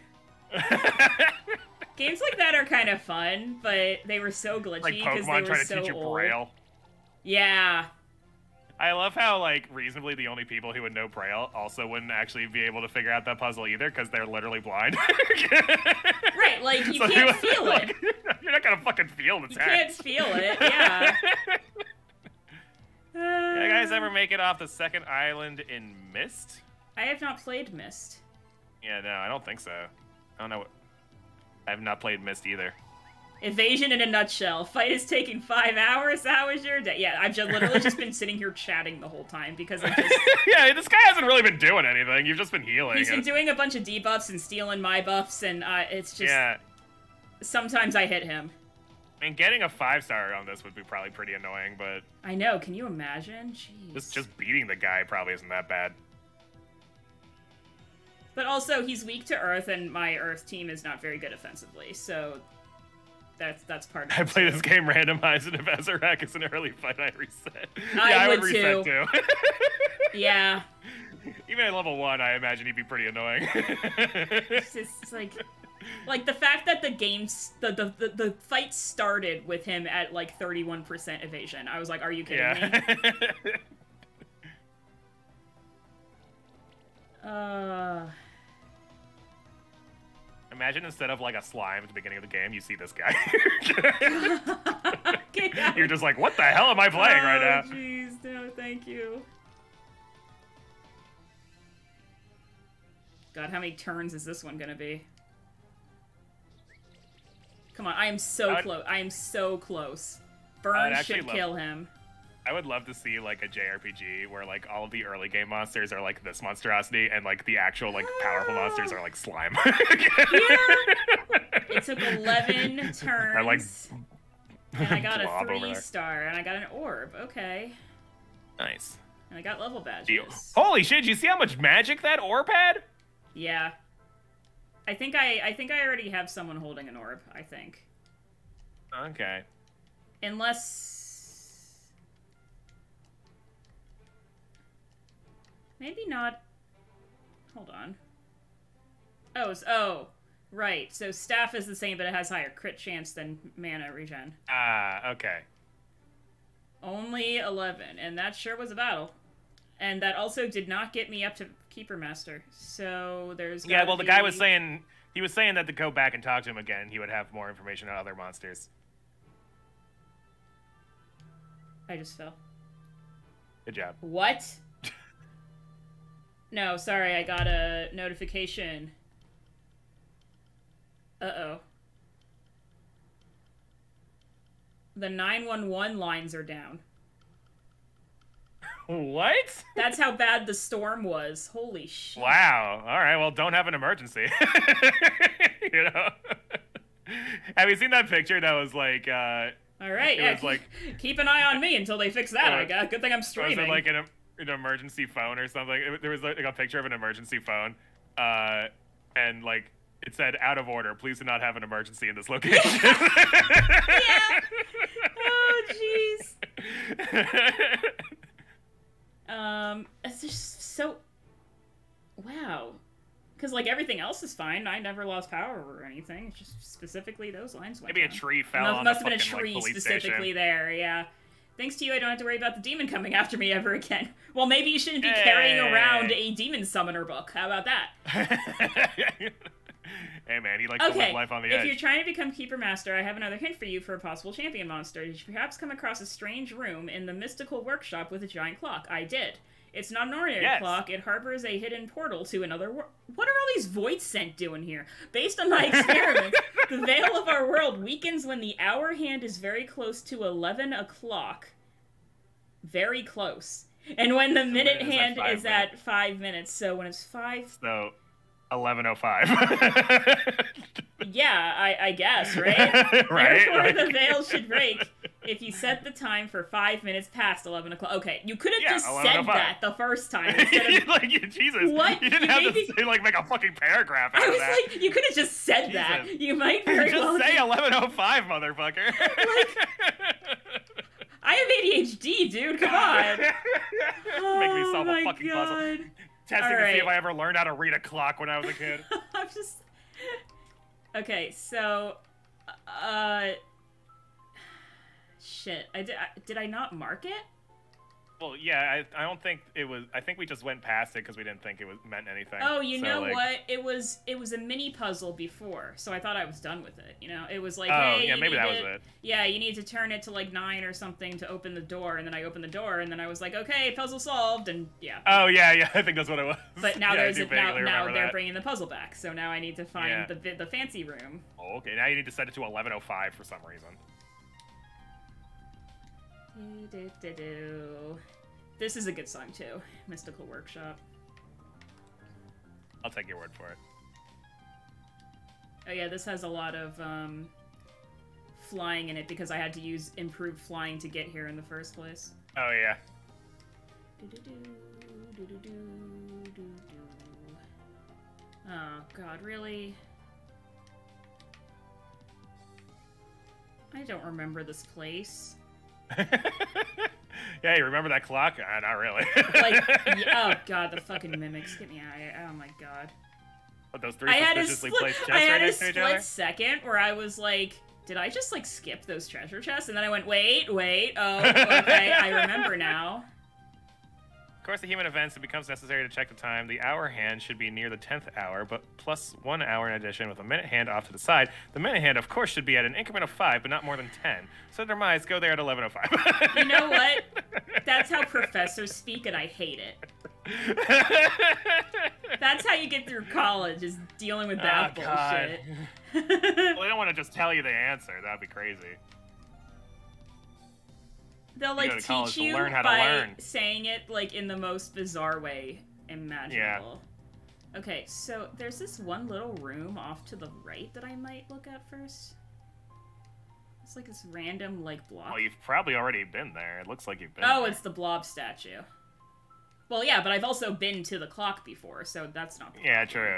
Games like that are kind of fun, but they were so glitchy because they were trying to so teach you old. Braille. Yeah. I love how, like, reasonably the only people who would know Braille also wouldn't actually be able to figure out that puzzle either because they're literally blind. Right, like, you can't feel it. Like, you're not gonna fucking feel the text. You can't feel it, yeah. You guys ever make it off the second island in Myst? I have not played Myst. Yeah, no, I don't think so. I don't know. I have not played Myst either. Evasion in a nutshell. Fight is taking 5 hours. How was your day? Yeah, I've literally just been sitting here chatting the whole time because I just... Yeah, this guy hasn't really been doing anything. You've just been healing. He's been doing a bunch of debuffs and stealing my buffs, and it's just... Yeah. Sometimes I hit him. I mean, getting a 5-star on this would be probably pretty annoying, but I know. Can you imagine? Jeez. just beating the guy probably isn't that bad. But also, he's weak to Earth, and my Earth team is not very good offensively, so that's part of it. I play this game randomized, and if Azarek is an early fight, I reset. I would reset too. Yeah. Even at level 1, I imagine he'd be pretty annoying. It's just like the fact that the fight started with him at like 31% evasion. I was like, are you kidding me? Imagine instead of like a slime at the beginning of the game, you see this guy. You're just like, what the hell am I playing right now? Oh, jeez, no, thank you. God, how many turns is this one gonna be? Come on, I am so close. I am so close. Burn should kill him. I would love to see like a JRPG where like all of the early game monsters are like this monstrosity and like the actual like powerful monsters are like slime. Yeah. It took 11 turns. Like, and I got a 3-star and I got an orb. Okay. Nice. And I got level badges. Holy shit, did you see how much magic that orb had? Yeah. I think I already have someone holding an orb, I think. Okay. Unless maybe not. Hold on. Oh, right. So staff is the same, but it has higher crit chance than mana regen. Ah, okay. Only 11, and that sure was a battle. And that also did not get me up to Keeper Master. So there's well, the guy was saying that to go back and talk to him again, he would have more information on other monsters. I just fell. Good job. What? No, sorry, I got a notification. Uh-oh. The 911 lines are down. What? That's how bad the storm was. Holy shit. Wow. All right, well, don't have an emergency. You know? Have you seen that picture that was like, all right, yeah, was like, keep an eye on me until they fix that, I guess. Good thing I'm streaming. Was it like an emergency phone or something? There was like a picture of an emergency phone, and like it said, "Out of order. Please do not have an emergency in this location." Yeah. Oh, jeez. It's just so. Wow. Because, like, everything else is fine. I never lost power or anything. It's just specifically those lines went Maybe down. a tree fell on must the have been a fucking, tree like, police specifically station. there, yeah. Thanks to you, I don't have to worry about the demon coming after me ever again. Well, maybe you shouldn't be carrying around a demon summoner book. How about that? Hey, man, he likes to live life on the edge. If you're trying to become Keeper Master, I have another hint for you for a possible champion monster. Did you perhaps come across a strange room in the mystical workshop with a giant clock? I did. It's not an ordinary clock. It harbors a hidden portal to another world. What are all these void scent doing here? Based on my experiments, the veil of our world weakens when the hour hand is very close to 11 o'clock. Very close. And when the minute hand is at 5 minutes. So when it's 5... So, 11:05. Yeah, I guess, right? Therefore, the veil should break if you set the time for 5 minutes past 11 o'clock. Okay, you could have just said that the first time instead of... like, Jesus. What? You didn't have to say, like, make a fucking paragraph out of that. I was like, you could have just said that. You might very well... Just say 11:05, motherfucker. Like, I have ADHD, dude. Come on. Make me solve a fucking puzzle. Testing to see if I ever learned how to read a clock when I was a kid. I'm just... Okay, so... Shit. Did I not mark it? Well, yeah, I don't think it was... I think we just went past it because we didn't think it meant anything. Oh, you know what? It was a mini puzzle before, so I thought I was done with it, you know? It was like, hey, yeah, maybe that was it. Yeah, you need to turn it to, like, 9 or something to open the door, and then I opened the door, and then I was like, okay, puzzle solved, and yeah. Oh, yeah, I think that's what it was. But now yeah, now they're bringing the puzzle back, so now I need to find the fancy room. Oh, okay, now you need to set it to 11:05 for some reason. This is a good song too. Mystical Workshop. I'll take your word for it. Oh yeah, this has a lot of flying in it because I had to use improved flying to get here in the first place. Oh, yeah. Oh, God, really? I don't remember this place. Yeah, you remember that clock? Not really. Like, oh, God, the fucking mimics. Get me out of here. Oh, my God. What, those three suspiciously placed chests right next to each other? I had a split second where I was like, did I just, like, skip those treasure chests? And then I went, wait, oh, okay, I remember now. Of course, the human events, it becomes necessary to check the time. The hour hand should be near the 10th hour, but plus 1 hour in addition with a minute hand off to the side. The minute hand, of course, should be at an increment of 5, but not more than 10. So their minds go there at 11:05. You know what? That's how professors speak, and I hate it. That's how you get through college, is dealing with that bullshit. Well, they don't want to just tell you the answer. That'd be crazy. They'll, like, teach you by saying it, like, in the most bizarre way imaginable. Yeah. Okay, so there's this one little room off to the right that I might look at first. It's like this random, like, blob. Well, you've probably already been there. It looks like you've been there. It's the blob statue. Well, yeah, but I've also been to the clock before, so that's not the Yeah, true.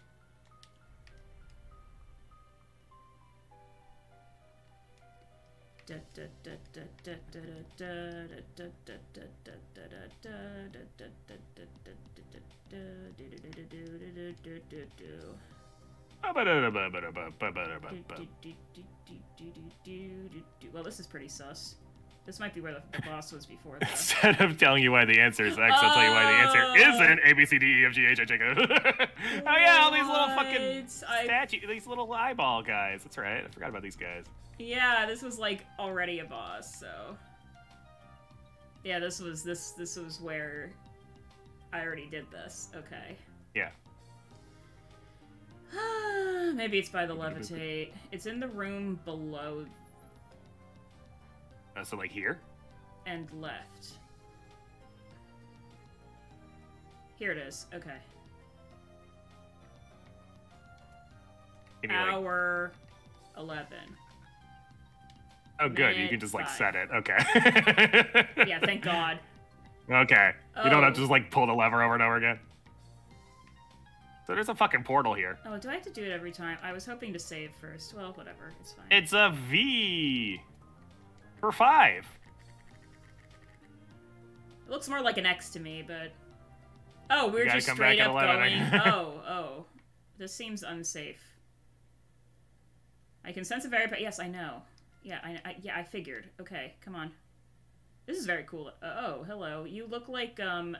Well, this is pretty sus. This might be where the boss was before. Though. Instead of telling you why the answer is X, I'll tell you why the answer isn't A, B, C, D, E, F, G, H, I, J, K. Oh yeah, all these little fucking these little eyeball guys. That's right. I forgot about these guys. Yeah, this was like already a boss, so yeah, this was where I already did this. Okay. Yeah. Maybe it's by the levitate. It's in the room below. So like here? And left. Here it is. Okay. Hour 11. Oh, good. You can just, like, 5. set it. Okay. Yeah, thank God. Okay. You don't have to just, like, pull the lever over and over again. So there's a fucking portal here. Oh, do I have to do it every time? I was hoping to save first. Well, whatever. It's fine. It's a V. For 5. It looks more like an X to me, but... Oh, we're just straight up going... Oh. This seems unsafe. I can sense a very... Yes, I know. Yeah, I figured. Okay, come on. This is very cool. Oh, hello. You look like,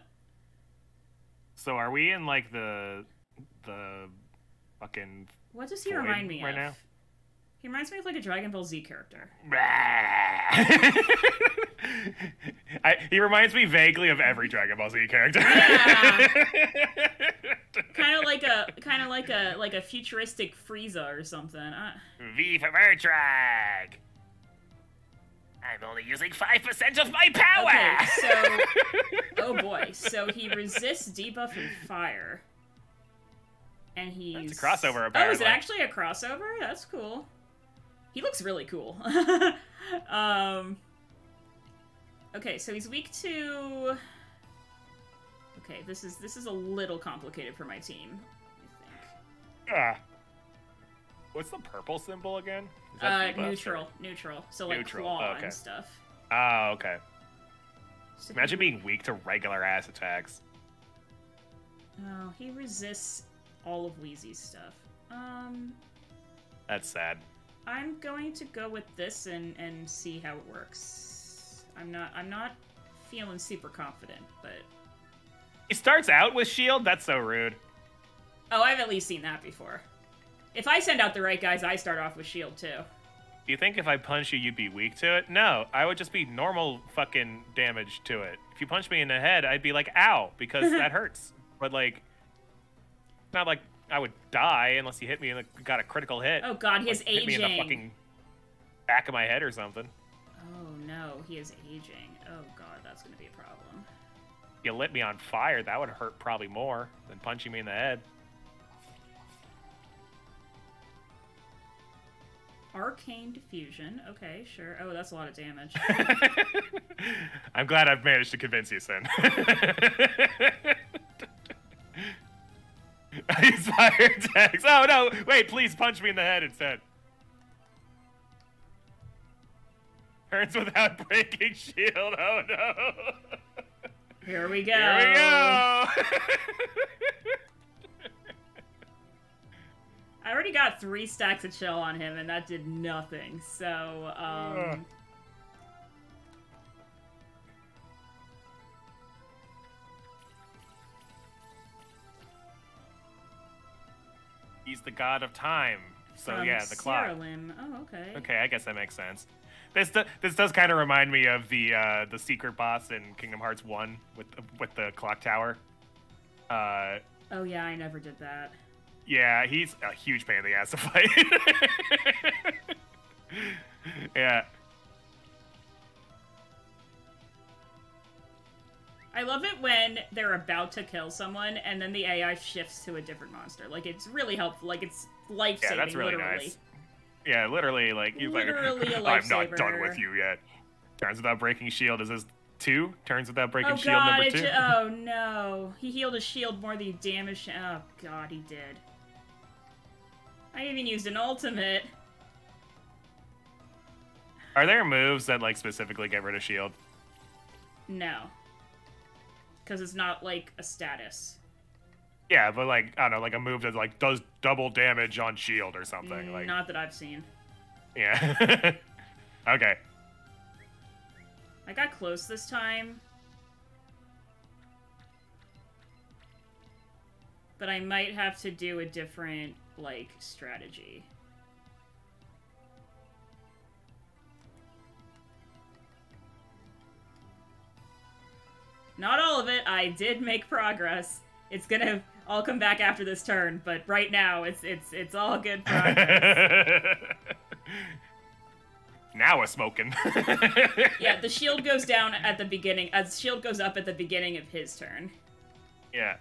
So are we in, like, the fucking... What does he remind me of? Now? He reminds me of, like, a Dragon Ball Z character. He reminds me vaguely of every Dragon Ball Z character. Yeah. kind of like a futuristic Frieza or something. V for Vertrag. I'm only using 5% of my power. Okay, so oh boy, so he resists debuff and fire, and he's it's a crossover. Apparently. Oh, is it actually a crossover? That's cool. He looks really cool. Okay, so he's weak to... Okay, this is a little complicated for my team, I think. What's the purple symbol again? Is that neutral. So, like, neutral. Claw and stuff. Oh, okay. So imagine being weak to regular ass attacks. Oh, he resists all of Wheezy's stuff. That's sad. I'm going to go with this and see how it works. I'm not feeling super confident, but... He starts out with shield? That's so rude. Oh, I've at least seen that before. If I send out the right guys, I start off with shield, too. Do you think if I punch you, you'd be weak to it? No, I would just be normal fucking damage to it. If you punch me in the head, I'd be like, ow, because that hurts. But, like, not like I would die unless you hit me and got a critical hit. Oh, God, he is aging. Hit me in the fucking back of my head or something. Oh, no, he is aging. Oh, God, that's going to be a problem. You lit me on fire, that would hurt probably more than punching me in the head. Arcane diffusion. Okay, sure. Oh, that's a lot of damage. I'm glad I've managed to convince you, Sin. I use fire attacks. Oh no! Wait, please punch me in the head instead. Turns without breaking shield. Oh no! Here we go. Here we go. I already got 3 stacks of chill on him, and that did nothing. So, He's the god of time. So yeah, the clock. Oh, okay. Okay, I guess that makes sense. This does kind of remind me of the secret boss in Kingdom Hearts 1 with the clock tower. Oh yeah, I never did that. Yeah, he's a huge pain in the ass to fight. Yeah. I love it when they're about to kill someone and then the AI shifts to a different monster. Like, it's really helpful. Like, it's life-saving, yeah, that's really literally. Nice. Yeah, literally, like, he's literally like, a lifesaver. I'm not done with you yet. Turns without breaking shield. Is this 2? Turns without breaking shield God, number 2? Oh, no. He healed his shield more than he damaged... Oh, God, he did. I even used an ultimate. Are there moves that, like, specifically get rid of shield? No. Because it's not, like, a status. Yeah, but, like, I don't know, like a move that, like, does double damage on shield or something. Like, not that I've seen. Yeah. Okay. I got close this time. But I might have to do a different, like, strategy. Not all of it. I did make progress. It's gonna all come back after this turn, but right now it's all good progress. Now we're smoking. Yeah, the shield goes down at the beginning. Shield goes up at the beginning of his turn. Yeah.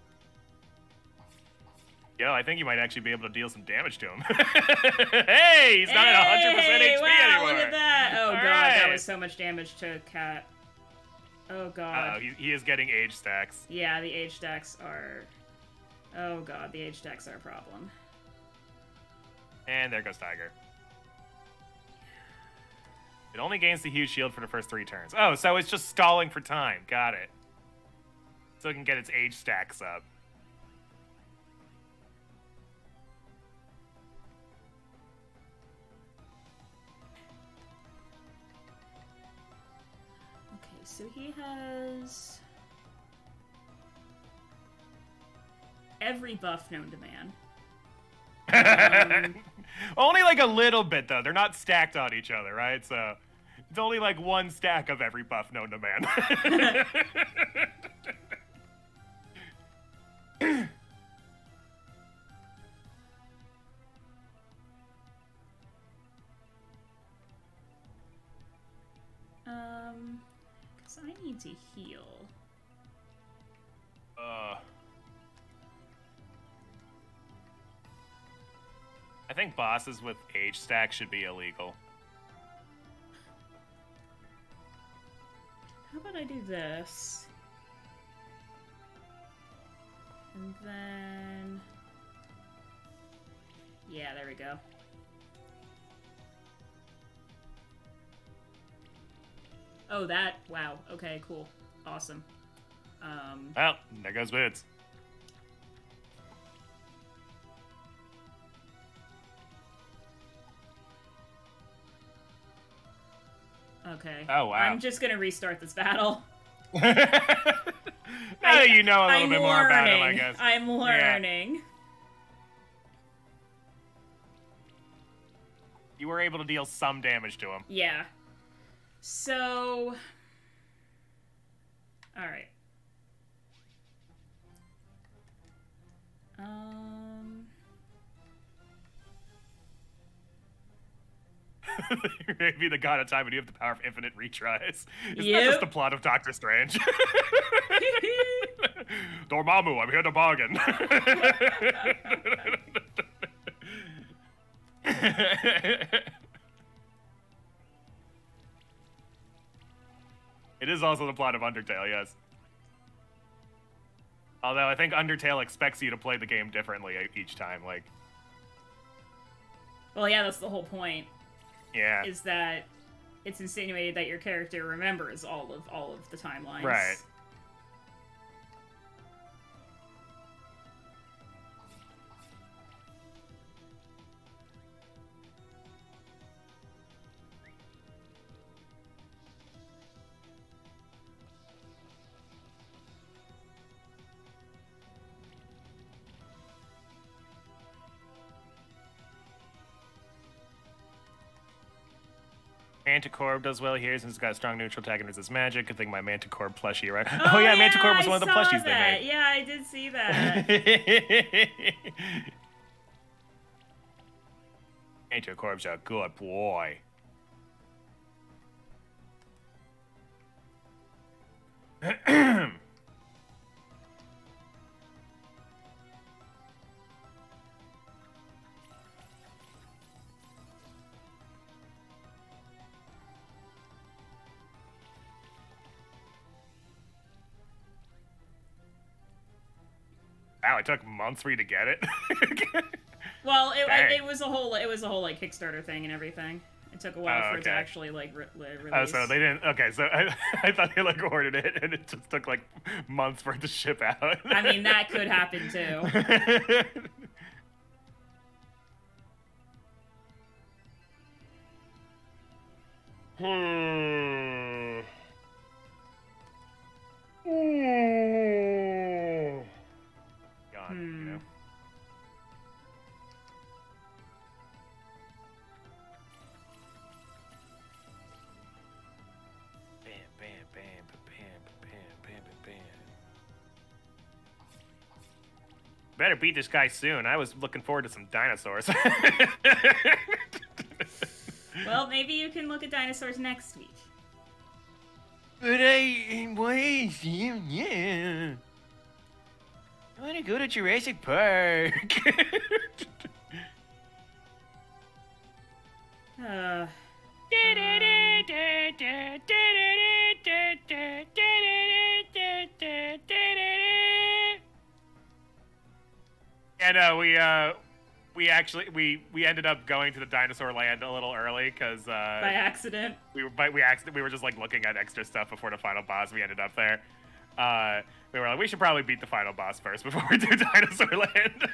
Yo, I think you might actually be able to deal some damage to him. Hey, he's not at 100% HP wow, anymore. Look at that. Oh, all God, right. that was so much damage to Cat. Oh, God. He is getting age stacks. Yeah, the age stacks are... Oh, God, the age stacks are a problem. And there goes Tiger. It only gains the huge shield for the first 3 turns. Oh, so it's just stalling for time. Got it. So it can get its age stacks up. Okay, so he has... every buff known to man. Only like a little bit, though. They're not stacked on each other, right? So it's only like 1 stack of every buff known to man. Because I need to heal. I think bosses with age stack should be illegal. How about I do this? And then... yeah, there we go. Oh, that... wow. Okay, cool. Awesome. Well, there goes Boots. Okay. Oh, wow. I'm just gonna restart this battle. Now that you know a little bit more about him, I guess. I'm learning. Yeah. You were able to deal some damage to him. Yeah. So... alright. Maybe the god of time, and you have the power of infinite retries. Isn't Yep. that just the plot of Doctor Strange? Dormammu, I'm here to bargain. It is also the plot of Undertale, yes. Although I think Undertale expects you to play the game differently each time, like. Well, yeah, that's the whole point. Yeah. Is that it's insinuated that your character remembers all of the timelines. Right. Manticore does well here since it's got a strong neutral tag and resists magic. Good thing my Manticore plushie, right? Oh yeah, Manticore was one of the plushies that. they made. Yeah, I did see that. Manticore's a good boy. Wow, it took months for you to get it. Well, it was a whole like Kickstarter thing and everything. It took a while for it to actually like release. Oh, so they didn't. Okay, so I thought they like ordered it and it just took like months for it to ship out. I mean, that could happen too. Gone, you know. Bam, bam, bam, bam, bam, bam, bam. Better beat this guy soon. I was looking forward to some dinosaurs. Well, maybe you can look at dinosaurs next week. But I want to go to Jurassic Park. Yeah, no, we actually we ended up going to the dinosaur land a little early because by accident. We were just like looking at extra stuff before the final boss. We ended up there. We were like, we should probably beat the final boss first before we do Dinosaur Land.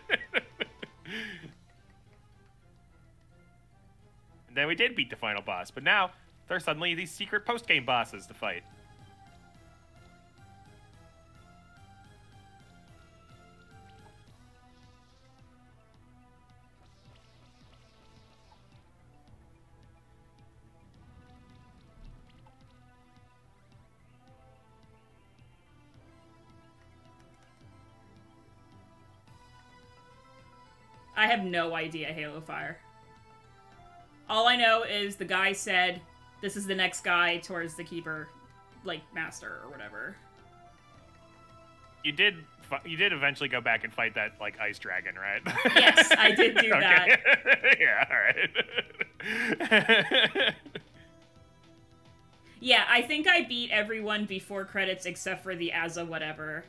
And then we did beat the final boss, but now there's suddenly these secret post-game bosses to fight. I have no idea Halo Fire. All I know is the guy said, this is the next guy towards the Keeper, like, master or whatever. You did eventually go back and fight that, like, ice dragon, right? Yes, I did do that. Yeah, alright. Yeah, I think I beat everyone before credits except for the Asa whatever.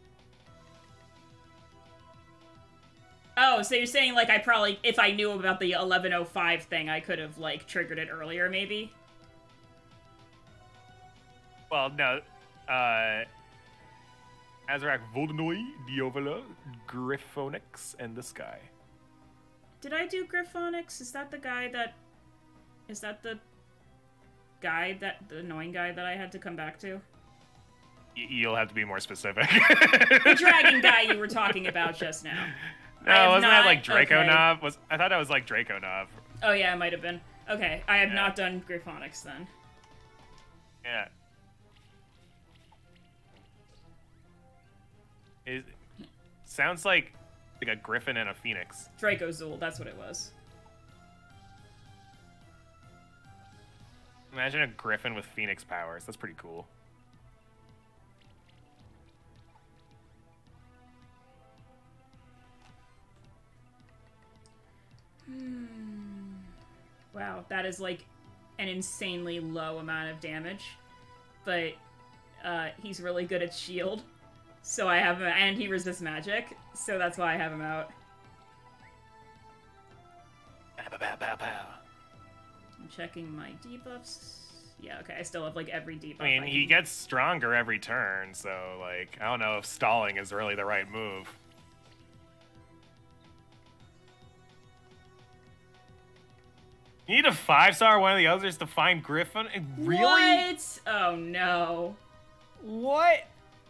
Oh, so you're saying, like, I probably, if I knew about the 1105 thing, I could have, like, triggered it earlier, maybe? Well, no. Azarak Voldenoi, Diovala, Gryphonix, and this guy. Did I do Gryphonix? Is that the guy that... Is that the guy that... The annoying guy that I had to come back to? You'll have to be more specific. The dragon guy you were talking about just now. No, wasn't that like Draconov? Okay. I thought that was like Draconov. Oh yeah, it might have been. Okay, I have not done Gryphonix then. Yeah. Sounds like a griffin and a phoenix. Dracozul, that's what it was. Imagine a griffin with phoenix powers. That's pretty cool. Wow, that is like an insanely low amount of damage. But he's really good at shield. So I have him, and he resists magic, so that's why I have him out. I'm checking my debuffs. Yeah, okay, I still have, like, every debuff. I mean, he gets stronger every turn, so, like, I don't know if stalling is really the right move. You need a 5-star one of the others to find Griffin? Really? What? Oh, no. What?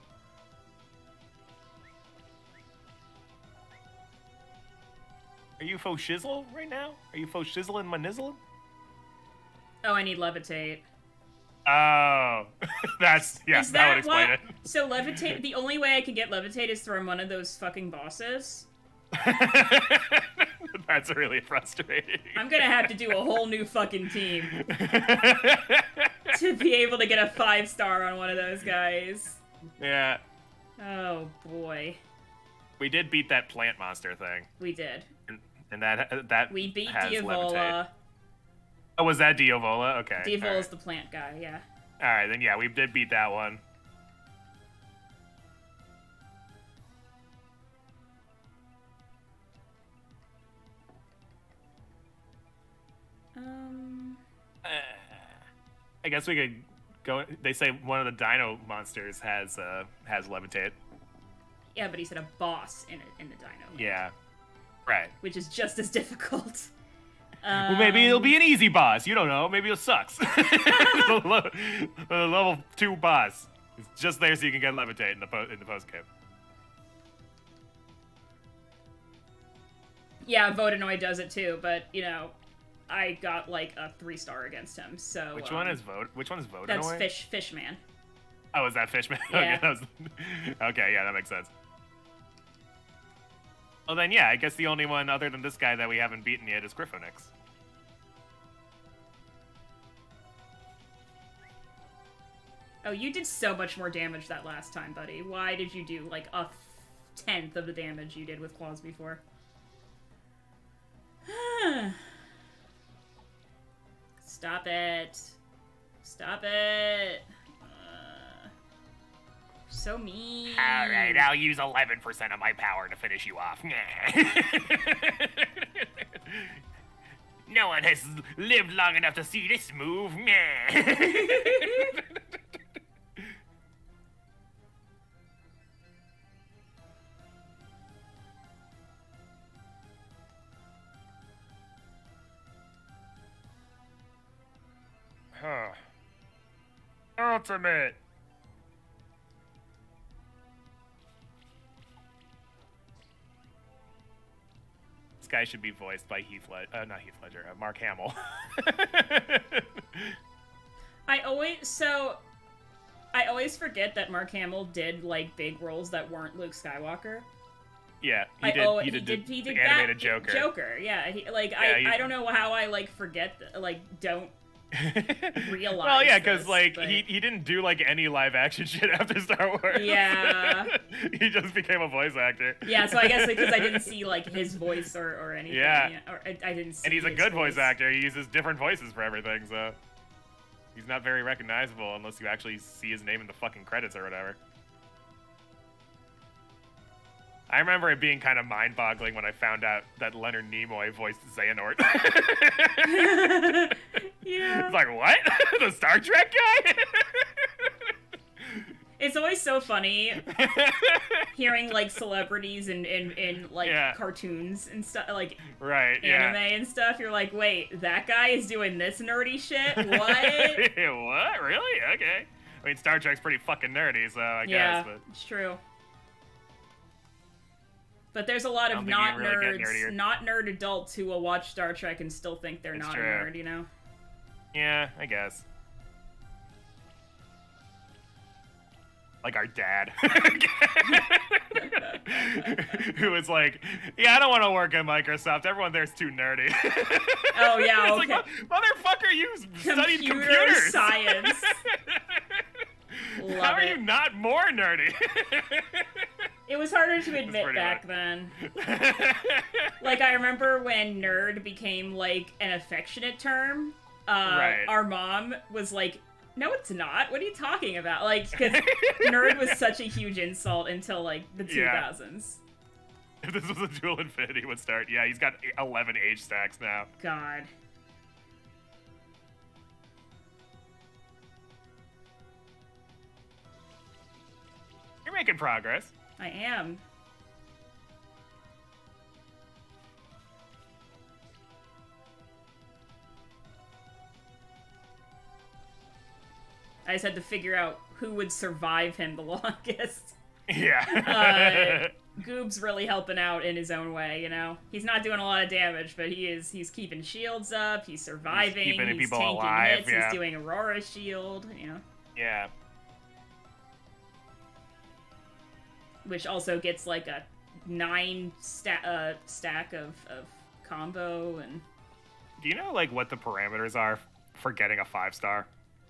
Are you faux shizzle right now? Are you faux shizzling my nizzle? Oh, I need levitate. Oh, that would explain it. So levitate, the only way I can get levitate is from one of those fucking bosses. That's really frustrating. I'm gonna have to do a whole new fucking team to be able to get a 5-star on one of those guys. Yeah. Oh, boy. We did beat that plant monster thing. We did. And that we beat has Diavola. Levitate. Oh, was that Diavola? Okay. Diavola's the plant guy, yeah. Alright, then yeah, we did beat that one. I guess we could go. They say one of the dino monsters has levitate. Yeah, but he said a boss in the dino. Yeah, right. Which is just as difficult. Well, maybe it'll be an easy boss. You don't know. Maybe it sucks. the level 2 boss is just there so you can get levitate in the post game. Yeah, Vodanoid does it too, but you know, I got like a 3-star against him. So which one is Vodanoid? That's Fishman. Oh, is that Fishman? Yeah. Okay, yeah, that makes sense. Well then, yeah, I guess the only one other than this guy that we haven't beaten yet is Griffonix. Oh, you did so much more damage that last time, buddy. Why did you do like a 10th of the damage you did with claws before? Stop it. Stop it. So mean. Alright, I'll use 11% of my power to finish you off. No one has lived long enough to see this move. Huh. Ultimate. This guy should be voiced by Mark Hamill. I always forget that Mark Hamill did like big roles that weren't Luke Skywalker. Yeah, he did the animated Joker. Joker, yeah. I don't know how I like forget don't realize. Well, yeah, because he didn't do like any live action shit after Star Wars. Yeah, he just became a voice actor. Yeah, so I guess because I didn't see like his voice or anything. Yeah, or I didn't see. And he's a good voice actor. He uses different voices for everything, so he's not very recognizable unless you actually see his name in the fucking credits or whatever. I remember it being kind of mind-boggling when I found out that Leonard Nimoy voiced Xehanort. Yeah. It's like, what? The Star Trek guy? It's always so funny hearing like celebrities in like cartoons and stuff, like anime and stuff. You're like, wait, that guy is doing this nerdy shit? What? What? Really? Okay. I mean, Star Trek's pretty fucking nerdy, so I guess. But it's true. But there's a lot of not nerd adults who will watch Star Trek and still think they're not a nerd, you know? Yeah, I guess. Like our dad. Who was like, yeah, I don't want to work at Microsoft. Everyone there's too nerdy. Oh, yeah, okay. Like, motherfucker, you studied computers. Science. How are you not more nerdy? It was harder to admit back then. Like, I remember when nerd became, like, an affectionate term. Right. Our mom was like, no, it's not. What are you talking about? Like, because nerd was such a huge insult until, like, the 2000s. If this was a dual infinity would start, yeah, he's got 11 age stacks now. God. You're making progress. I am. I just had to figure out who would survive him the longest. Yeah. Goob's really helping out in his own way, you know? He's not doing a lot of damage, but he's keeping shields up, he's surviving, he's people tanking alive, hits, he's doing Aurora shield, you know? Yeah. Which also gets like a 9 stack of combo and... Do you know, like, what the parameters are for getting a 5-star?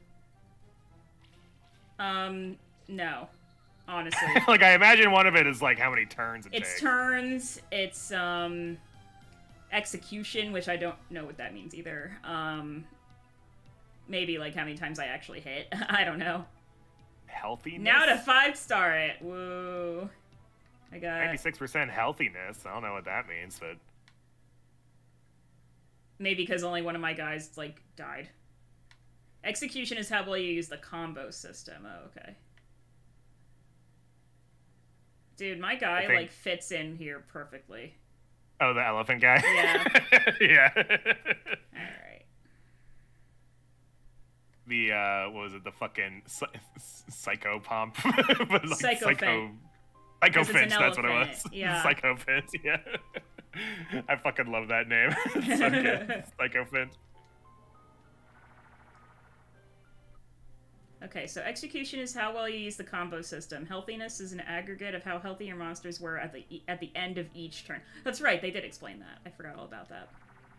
No. Honestly. Like, I imagine one of it is, like, how many turns it takes. It's turns, it's, execution, which I don't know what that means either. Maybe, like, how many times I actually hit. I don't know. Healthiness? Now to 5-star it. Whoa. I got... 96% healthiness. I don't know what that means, but... Maybe because only one of my guys, like, died. Execution is how well you use the combo system. Oh, okay. Dude, my guy, like, fits in here perfectly. Oh, the elephant guy? Yeah. Yeah. Alright. The, what was it? The fucking psycho pump? Like, Psycho Finch, that's what it was. Yeah. Psycho Finch, yeah. I fucking love that name. It's so good. Psycho Finch. Okay, so execution is how well you use the combo system. Healthiness is an aggregate of how healthy your monsters were at the end of each turn. That's right, they did explain that. I forgot all about that.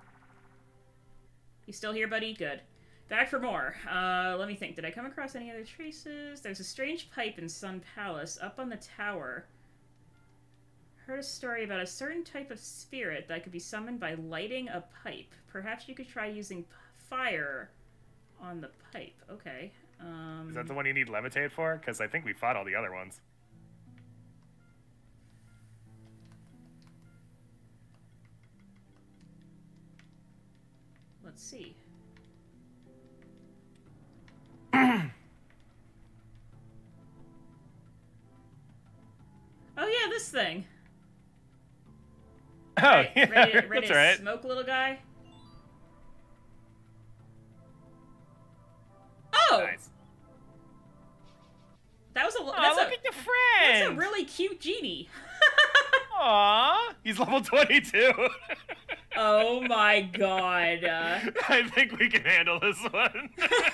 You still here, buddy? Good. Back for more. Let me think. Did I come across any other traces? There's a strange pipe in Sun Palace up on the tower. Heard a story about a certain type of spirit that could be summoned by lighting a pipe. Perhaps you could try using fire on the pipe. Okay. Is that the one you need levitate for? Because I think we fought all the other ones. Let's see. Oh yeah, this thing. Oh, right, yeah, ready that's to right. smoke, little guy? Oh! Nice. That was Look at your friend! That's a really cute genie. Aww, he's level 22. Oh my god. I think we can handle this one.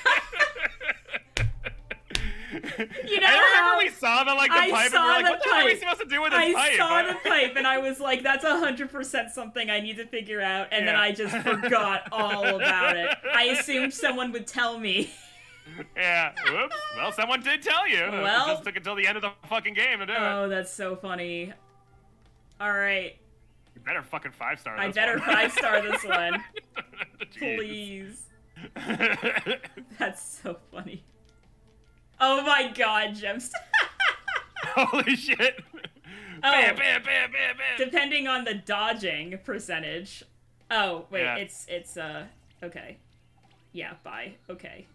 You know I how remember we saw the pipe and we were like, what the hell are we supposed to do with this pipe? I saw the pipe and I was like, that's 100% something I need to figure out, and then I just forgot all about it. I assumed someone would tell me. Yeah, whoops. Well, someone did tell you. Well, it just took until the end of the fucking game to do it. Oh, that's so funny. Alright. You better fucking 5-star I this better one. 5-star this one. Jeez. Please. That's so funny. Oh my god, Gems. Holy shit. Oh, bam, bam, bam, bam, bam. Depending on the dodging percentage. Oh, wait, Yeah. it's okay. Yeah, bye. Okay.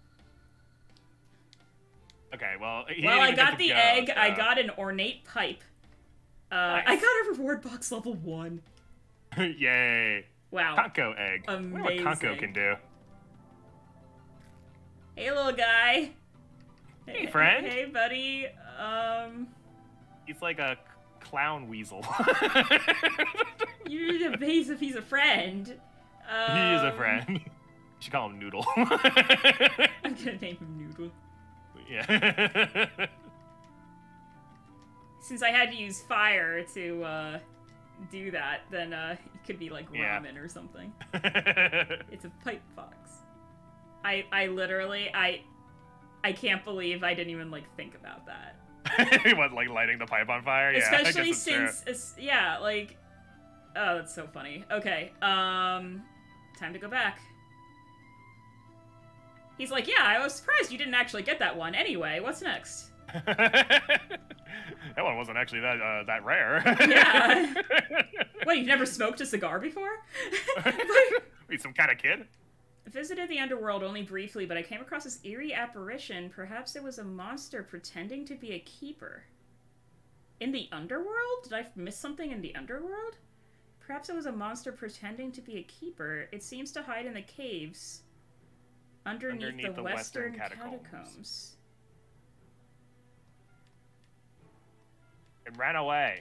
Okay, well, Well, I got the egg, so. I got an ornate pipe. Nice. I got a reward box level 1. Yay. Wow. Conco egg. Amazing. I wonder what Conco can do. Hey, little guy. Hey, friend. Hey, buddy. He's like a clown weasel. He's a friend. He is a friend. You should call him Noodle. I'm gonna name him Noodle. Yeah. Since I had to use fire to do that, then it could be like ramen or something. It's a pipe fox. I literally I can't believe I didn't even like think about that. What, like lighting the pipe on fire? Especially yeah, since, yeah, like, oh, that's so funny. Okay, time to go back. He's like, yeah, I was surprised you didn't actually get that one. Anyway, what's next? That one wasn't actually that rare. Yeah. What, you've never smoked a cigar before? Are you some kind of kid? I visited the underworld only briefly, but I came across this eerie apparition. Perhaps it was a monster pretending to be a keeper. In the underworld? Did I miss something in the underworld? Perhaps it was a monster pretending to be a keeper. It seems to hide in the caves underneath the western catacombs. It ran away.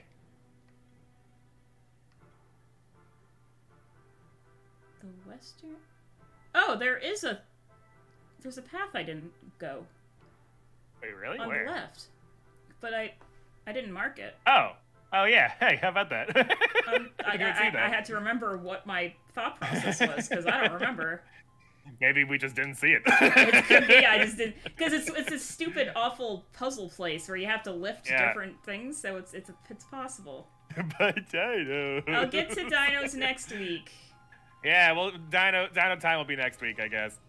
The western... Oh, there's a path I didn't go. Wait, really? On Where? the left. But I didn't mark it. Oh yeah. Hey, how about that? I had to remember what my thought process was, because I don't remember. Maybe we just didn't see it. It could be I just didn't, because it's a stupid, awful puzzle place where you have to lift different things, so it's possible. But Dino. I'll get to dinos next week. Yeah, well, Dino time will be next week, I guess.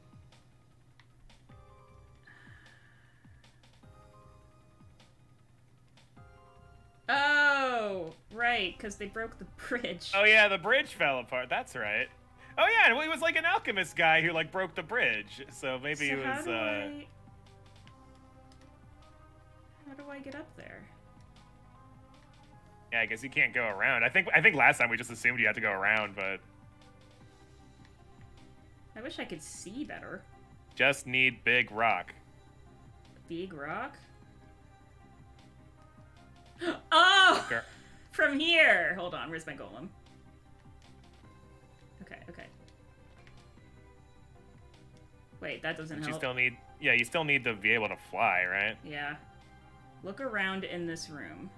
Oh, right, because they broke the bridge. Oh yeah, the bridge fell apart. That's right. Oh yeah, well, he was like an alchemist guy who like broke the bridge. So maybe he was. How do I get up there? Yeah, I guess you can't go around. I think last time we just assumed you had to go around, but. I wish I could see better. Just need big rock. Big rock? Oh! Okay. From here! Hold on, where's my golem? Okay. Wait, that doesn't help. You still need to be able to fly, right? Yeah. Look around in this room.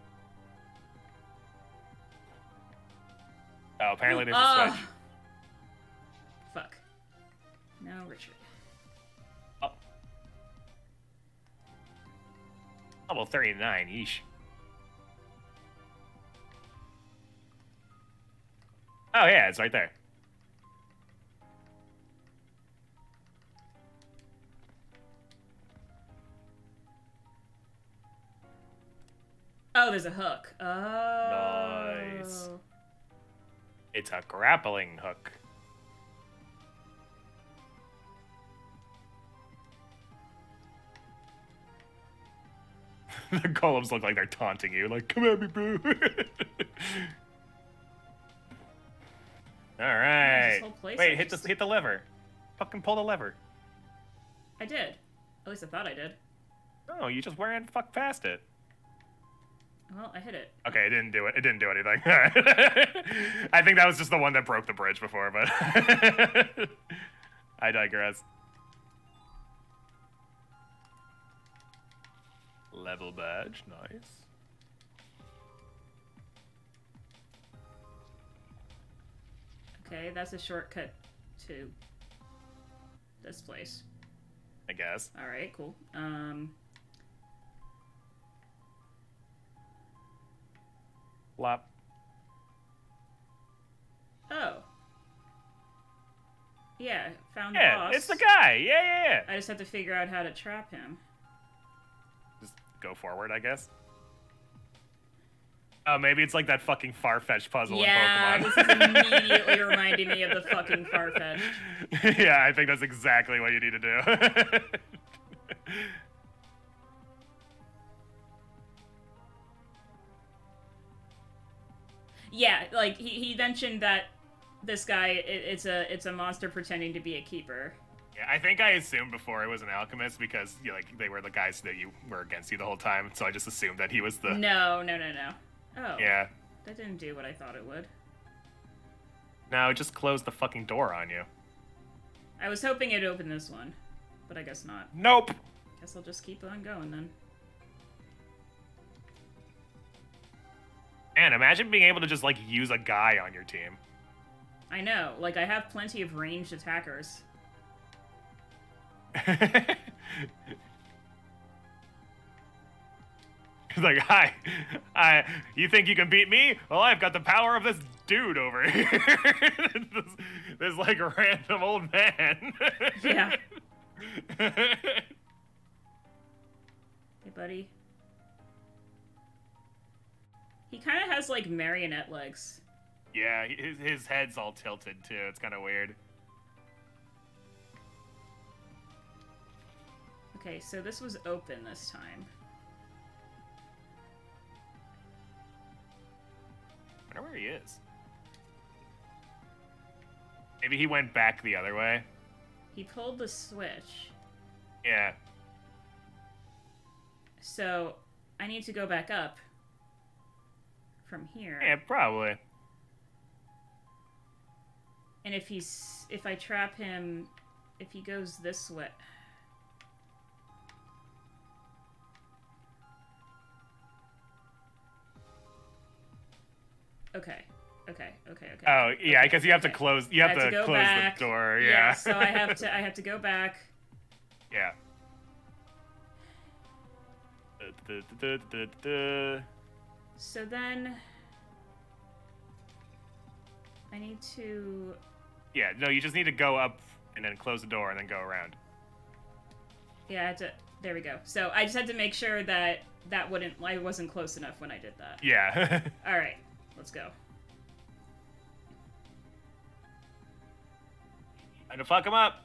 Oh, apparently there's a switch. Fuck. No, Richard. Oh. Level 39, yeesh. Oh yeah, it's right there. Oh, there's a hook. Oh. Nice. It's a grappling hook. The golems look like they're taunting you, like, come at me, bro. Alright. Wait, hit the lever. Fucking pull the lever. I did. At least I thought I did. No, you just ran fuck past it. Well, I hit it. Okay, it didn't do it. It didn't do anything. I think that was just the one that broke the bridge before, but I digress. Level badge, nice. Okay, that's a shortcut to this place. I guess. Alright, cool. Flop. Oh. Yeah, found the boss. Yeah, it's the guy. Yeah. I just have to figure out how to trap him. Just go forward, I guess. Oh, maybe it's like that fucking Farfetch puzzle in Pokemon. Yeah, this is immediately reminding me of the fucking Farfetch. Yeah, I think that's exactly what you need to do. Yeah, like he mentioned that this guy it's a monster pretending to be a keeper. Yeah, I think I assumed before it was an alchemist because like they were the guys that you were against you the whole time, so I just assumed that he was the. No. Oh. Yeah. That didn't do what I thought it would. No, it just closed the fucking door on you. I was hoping it'd open this one, but I guess not. Nope. Guess I'll just keep on going then. Man, imagine being able to just, like, use a guy on your team. I know. Like, I have plenty of ranged attackers. like, hi, you think you can beat me? Well, I've got the power of this dude over here. this like random old man. Yeah. Hey, buddy. He kind of has like marionette legs. Yeah, his head's all tilted too. It's kind of weird. Okay, so this was open this time. I wonder where he is. Maybe he went back the other way. He pulled the switch. Yeah. So, I need to go back up from here. Yeah, probably. And if I trap him, if he goes this way... Okay. Oh, yeah, because you have to close. You have to close back. the door. Yeah. Yeah. So I have to go back. Yeah. So then I need to. Yeah. No, you just need to go up and then close the door and then go around. Yeah, I had to. There we go. So I just had to make sure that I wasn't close enough when I did that. Yeah. All right. Let's go. Time to fuck him up.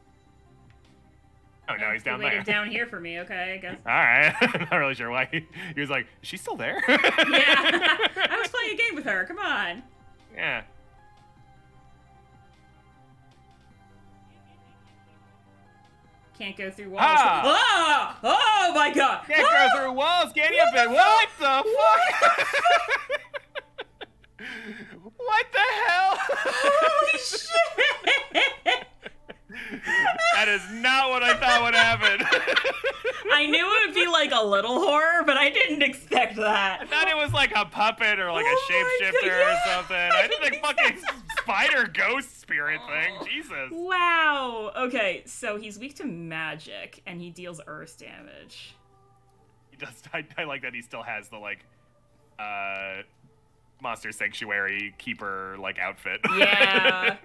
Oh, no, he's down there. He waited down here for me, okay, I guess. Alright. I'm not really sure why. He was like, is she still there? Yeah. I was playing a game with her. Come on. Yeah. Can't go through walls. Ah! Oh my god! Can't go through walls, can you? What the fuck? What the hell? Holy shit! That is not what I thought would happen. I knew it would be like a little horror, but I didn't expect that. I thought it was like a puppet or like a shapeshifter or something. I didn't think fucking spider ghost spirit thing. Jesus. Wow. Okay, so he's weak to magic, and he deals earth damage. He does. I like that he still has the like, Monster Sanctuary Keeper like outfit. Yeah.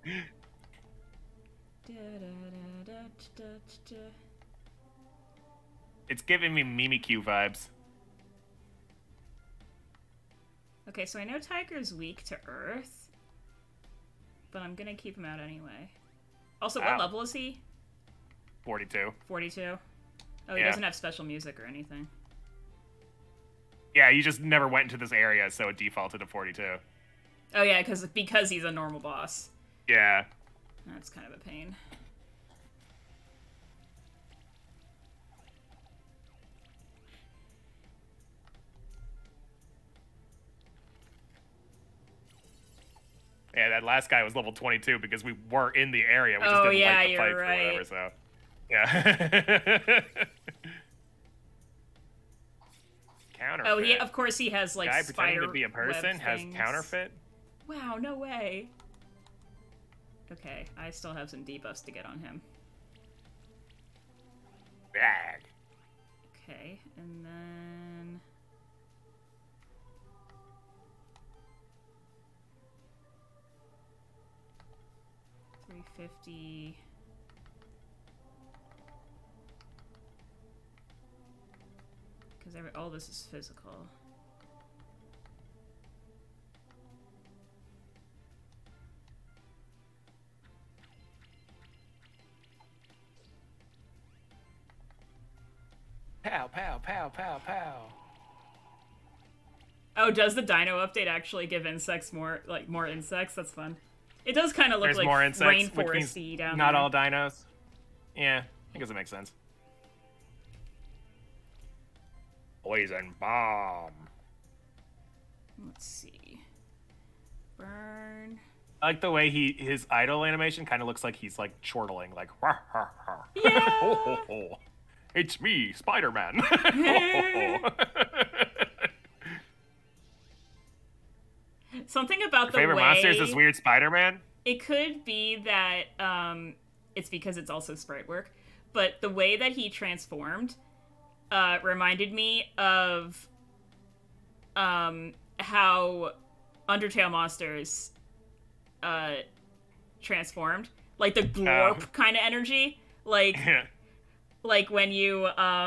It's giving me Mimikyu vibes. Okay, so I know Tiger's weak to earth, but I'm gonna keep him out anyway. Also, what level is he? 42. 42? Oh, he doesn't have special music or anything. Yeah, you just never went into this area, so it defaulted to 42. Oh yeah, because he's a normal boss. Yeah. That's kind of a pain. Yeah, that last guy was level 22 because we were in the area. We just Oh didn't yeah, like the you're fight right. or whatever, so. Yeah. Counterfeit. Oh, of course he has like guy spider pretending to be a person has things. counterfeit. Wow, no way. Okay, I still have some debuffs to get on him. Bag. Okay, and then... $350... Because all this is physical. Pow, pow, pow, pow, pow. Oh, does the Dino update actually give insects more insects? That's fun. It does kind of look like more insects, rainforesty down not there. all dinos. Yeah, I guess it makes sense. Poison bomb. Let's see. Burn. I like the way his idle animation kind of looks like he's like chortling, like ha ha ha. Yeah. Ho, ho, ho. It's me, Spider-Man. Something about Your favorite monster is this weird Spider-Man? It could be that it's because it's also sprite work, but the way that he transformed, reminded me of how Undertale monsters transformed, like the glorp kind of energy, like like when you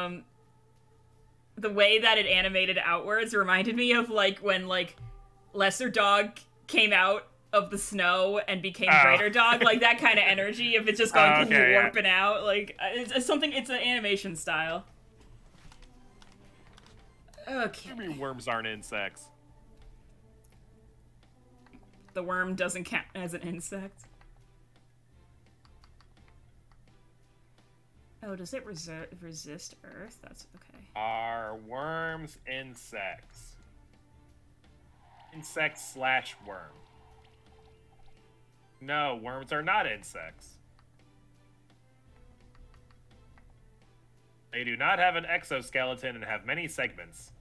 the way that it animated outwards reminded me of like when like Lesser Dog came out of the snow and became Greater Dog, like that kind of energy. If it's just going glorping out, like it's something. It's an animation style. Okay. I mean, worms aren't insects. The worm doesn't count as an insect. Oh, does it resist Earth? That's okay. Are worms insects? Insect/worm. No, worms are not insects. They do not have an exoskeleton and have many segments.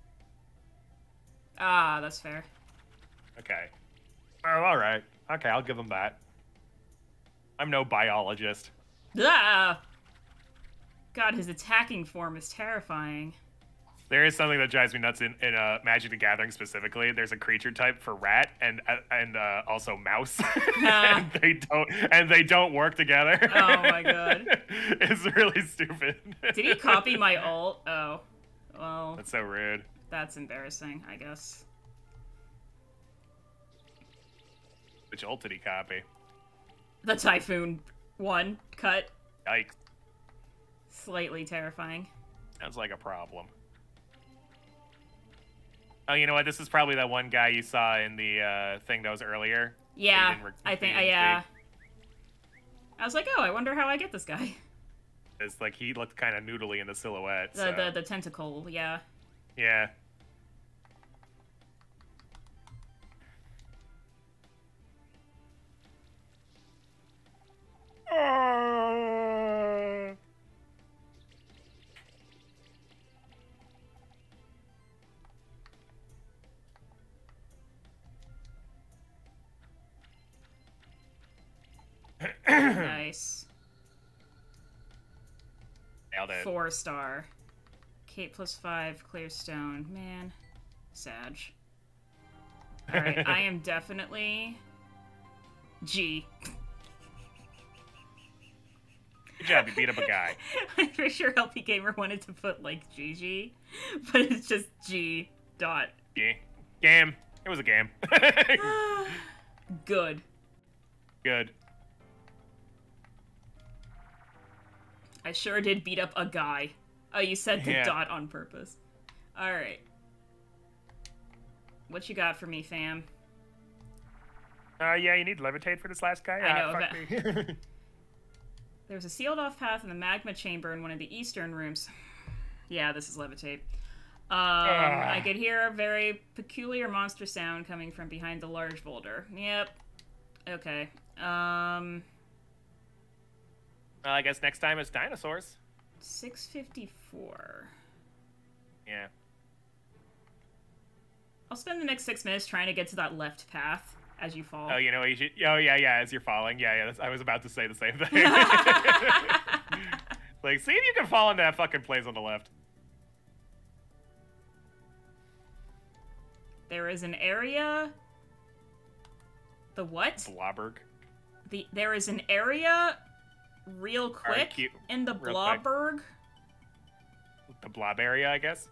Ah, that's fair. Okay. Oh, alright. Okay, I'll give them that. I'm no biologist. Ah! God, his attacking form is terrifying. There is something that drives me nuts in Magic the Gathering specifically. There's a creature type for rat and also mouse, and they don't work together. Oh my god, it's really stupid. Did he copy my ult? Oh, well. That's so rude. That's embarrassing, I guess. Which ult did he copy? The Typhoon one cut. Yikes. Slightly terrifying. Sounds like a problem. Oh, you know what? This is probably that one guy you saw in the thing that was earlier. Yeah, I think, yeah. I was like, oh, I wonder how I get this guy. It's like he looked kind of noodly in the silhouette. The tentacle, yeah. Yeah. Nice. Nailed it. 4-star. Kate +5, clear stone. Man. Sag. Alright, I am definitely G. Good job, you beat up a guy. I'm pretty sure LP Gamer wanted to put like GG, but it's just G dot. Yeah. Game. It was a game. Good. Good. I sure did beat up a guy. Oh, you said the dot on purpose. Alright. What you got for me, fam? Yeah, you need levitate for this last guy? I know, fuck me. There's a sealed off path in the magma chamber in one of the eastern rooms. Yeah, this is levitate. I could hear a very peculiar monster sound coming from behind the large boulder. Yep. Okay. Well, I guess next time it's dinosaurs. 6:54. Yeah. I'll spend the next 6 minutes trying to get to that left path as you fall. Oh, you know what you should... Oh, yeah, as you're falling. Yeah, I was about to say the same thing. Like, see if you can fall into that fucking place on the left. There is an area... The what? Blobberg. There is an area... Real quick, in the Blobberg. The blob area, I guess.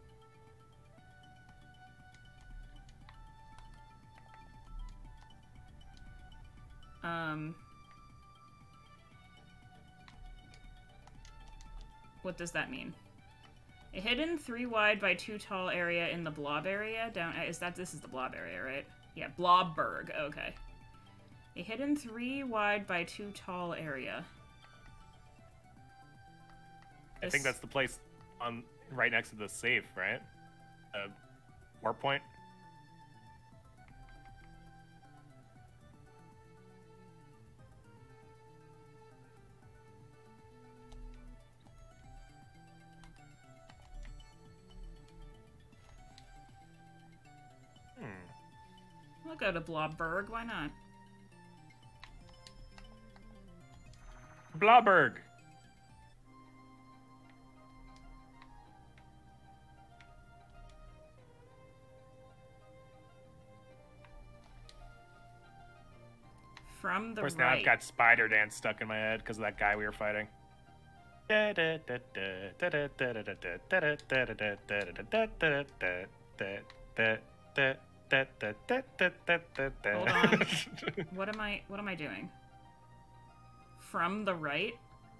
What does that mean? A hidden 3 wide by 2 tall area in the blob area down. This is the blob area, right? Yeah, Blobberg. Okay. A hidden 3 wide by 2 tall area. I think that's the place on right next to the safe, right? Warp point. I'll go to Blobberg. Why not? Blobberg. From the Of course, right. now I've got Spider Dance stuck in my head because of that guy we were fighting. Hold on. What am I doing? From the right?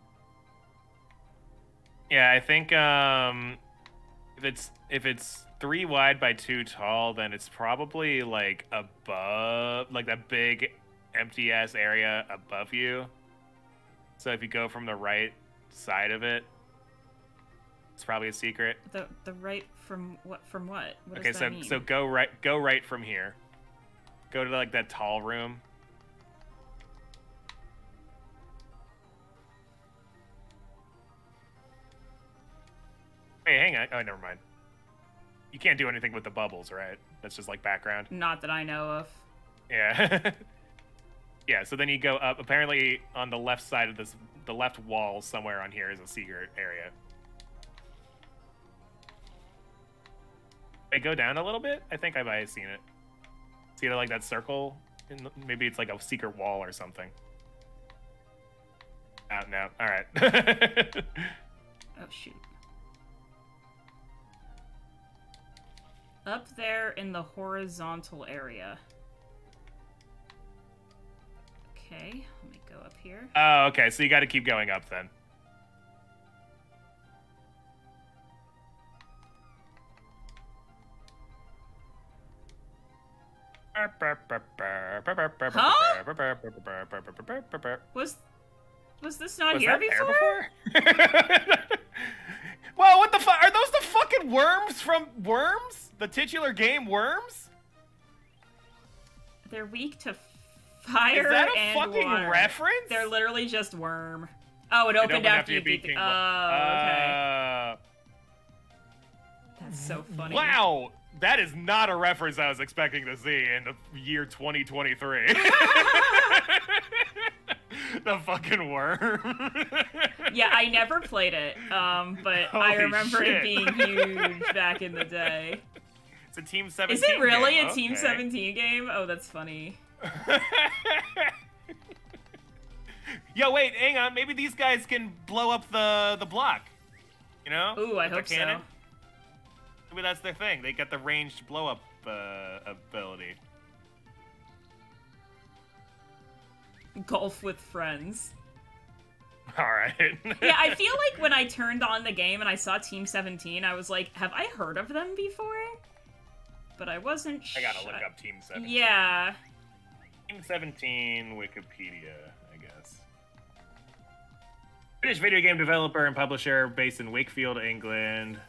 Yeah, I think if it's 3 wide by 2 tall, then it's probably like above, like that big empty ass area above you. So if you go from the right side of it, it's probably a secret. The right from what? From what? What Okay, does that mean? so go right from here. Go to like that tall room. Hey, hang on. Oh, never mind. You can't do anything with the bubbles, right? That's just like background. Not that I know of. Yeah. Yeah, so then you go up. Apparently, on the left side of this, the left wall somewhere on here is a secret area. Hey, go down a little bit? I think I might have seen it. See like that circle? Maybe it's like a secret wall or something. Oh, no. All right. Oh, shoot. Up there in the horizontal area. Okay, let me go up here. Oh, okay. So you got to keep going up then. Huh? Was this not here before? Well, what the fuck? Are those the fucking worms from Worms? The titular game Worms? They're weak to fire. Is that a and fucking water. reference? They're literally just worm. Oh, it opened after you beat the... Oh, okay. That's so funny. Wow! That is not a reference I was expecting to see in the year 2023. The fucking worm. Yeah, I never played it, but I remember it being huge back in the day. It's a Team 17 Is it really game. a Team 17 game? Oh, that's funny. Yo, wait, hang on. Maybe these guys can blow up the block. You know? Ooh, I hope so. Maybe that's their thing. They got the ranged blow up ability. Golf with friends. All right. Yeah, I feel like when I turned on the game and I saw Team 17, I was like, have I heard of them before? But I wasn't sure. I gotta look up Team 17. Yeah. Team 17 Wikipedia, I guess. British video game developer and publisher based in Wakefield, England.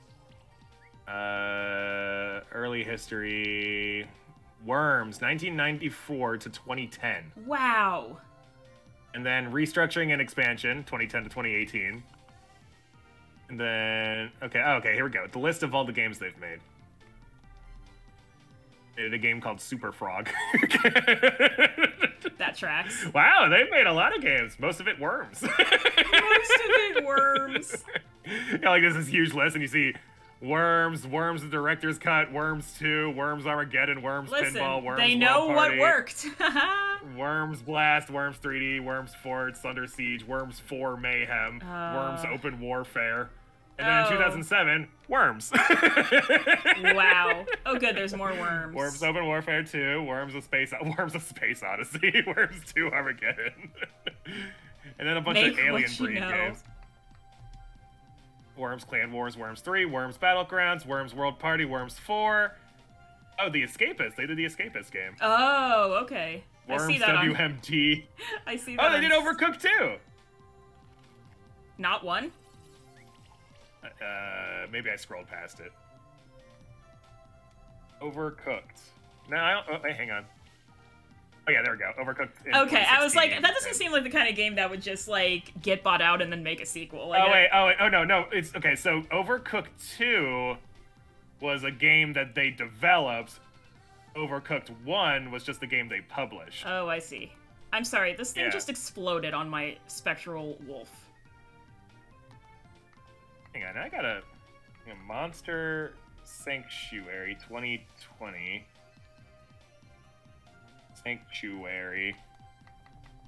Early history. Worms, 1994 to 2010. Wow. And then restructuring and expansion, 2010 to 2018. And then, okay, here we go. The list of all the games they've made. They did a game called Super Frog. That tracks. Wow, they've made a lot of games. Most of it worms. Most of it worms. Yeah, like this is huge list, and you see Worms, the Director's Cut, Worms 2, Worms Armageddon, Worms Listen, Pinball, Worms they know World what Party, worked. Worms Blast, Worms 3D, Worms Forts, Under Siege, Worms 4 Mayhem, Worms Open Warfare, and then in 2007, Worms. Wow. Oh, good. There's more worms. Worms Open Warfare 2, Worms of Space Odyssey, Worms 2 Armageddon, and then a bunch of Alien Breed games. Worms Clan Wars, Worms 3, Worms Battlegrounds, Worms World Party, Worms 4. Oh, The Escapist. They did the Escapist game. Oh, okay. Worms I see that WMD. I see that. Oh, they did Overcooked too. Not one? Maybe I scrolled past it. Overcooked. No, I don't. Oh, wait, hang on. Oh yeah, there we go. Overcooked. Okay, I was like, that doesn't seem like the kind of game that would just like get bought out and then make a sequel. Like, oh no, it's okay. So Overcooked 2 was a game that they developed. Overcooked 1 was just the game they published. Oh, I see. I'm sorry, this thing just exploded on my spectral wolf. Hang on, I got a Monster Sanctuary 2020. Sanctuary.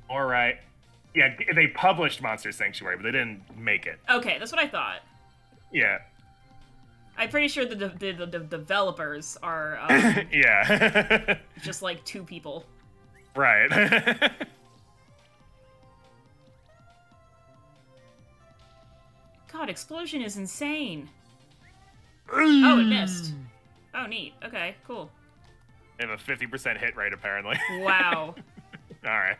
All right. Yeah, they published Monster Sanctuary, but they didn't make it. Okay, that's what I thought. Yeah. I'm pretty sure the developers are yeah. just like 2 people. Right. God, explosion is insane. Oh, it missed. Oh, neat. Okay, cool. They have a 50% hit rate, apparently. Wow. All right.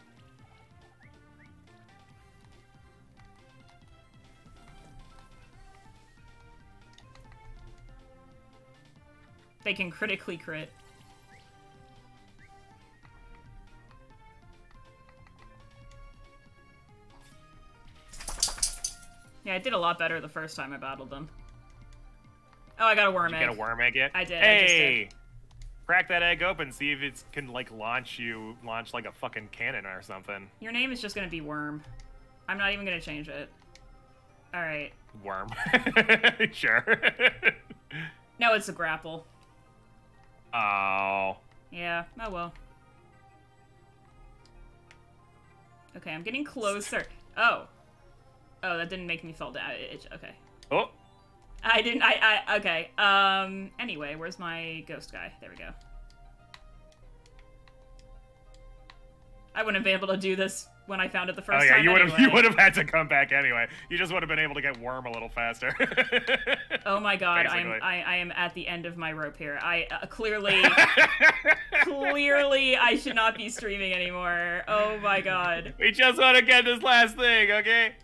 They can critically crit. Yeah, I did a lot better the first time I battled them. Oh, I got a worm egg. You got a worm egg yet? I did. Hey! I just did. Crack that egg open, see if it can, like, launch like a fucking cannon or something. Your name is just gonna be Worm. I'm not even gonna change it. Alright. Worm. Sure. No, it's a grapple. Oh. Yeah, oh well. Okay, I'm getting closer. Oh. Oh, that didn't make me fall down. Okay. Oh. I didn't, okay. Anyway, where's my ghost guy? There we go. I wouldn't have been able to do this when I found it the first time anyway. You would have had to come back anyway. You just would have been able to get Worm a little faster. Oh my god, I am at the end of my rope here. I clearly I should not be streaming anymore. Oh my god. We just want to get this last thing, okay?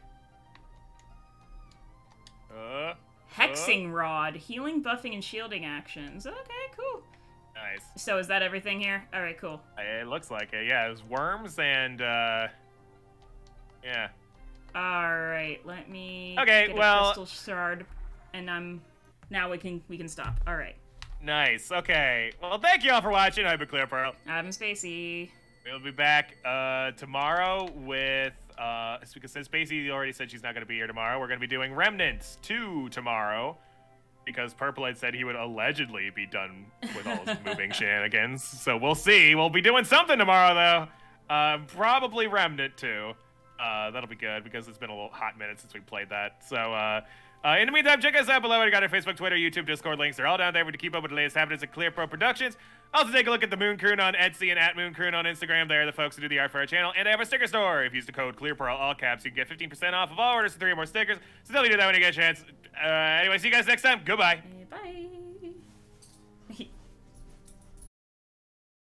Hexing Rod, healing, buffing, and shielding actions. Okay, cool. Nice. So is that everything here? All right, cool. It looks like it. Yeah, it was worms and yeah. All right, let me get a crystal shard, and now we can stop. All right. Nice. Okay. Well, thank you all for watching. I've been ClearPearl. I'm Spacey. We'll be back tomorrow with because since Spacey already said she's not going to be here tomorrow, we're going to be doing Remnants 2 tomorrow. Because Purple had said he would allegedly be done with all his moving shenanigans. So we'll see. We'll be doing something tomorrow, though. Probably Remnant 2. That'll be good, because it's been a little hot minute since we played that. So, in the meantime, check us out below. We got our Facebook, Twitter, YouTube, Discord links. They're all down there to keep up with the latest happenings at ClearPearl Productions. Also, take a look at the Moon Croon on Etsy and at Moon Croon on Instagram. They're the folks who do the art for our channel. And they have a sticker store. If you use the code ClearPearl, all caps, you can get 15% off of all orders for 3 or more stickers. So tell me to do that when you get a chance. Anyway, see you guys next time. Goodbye. Bye.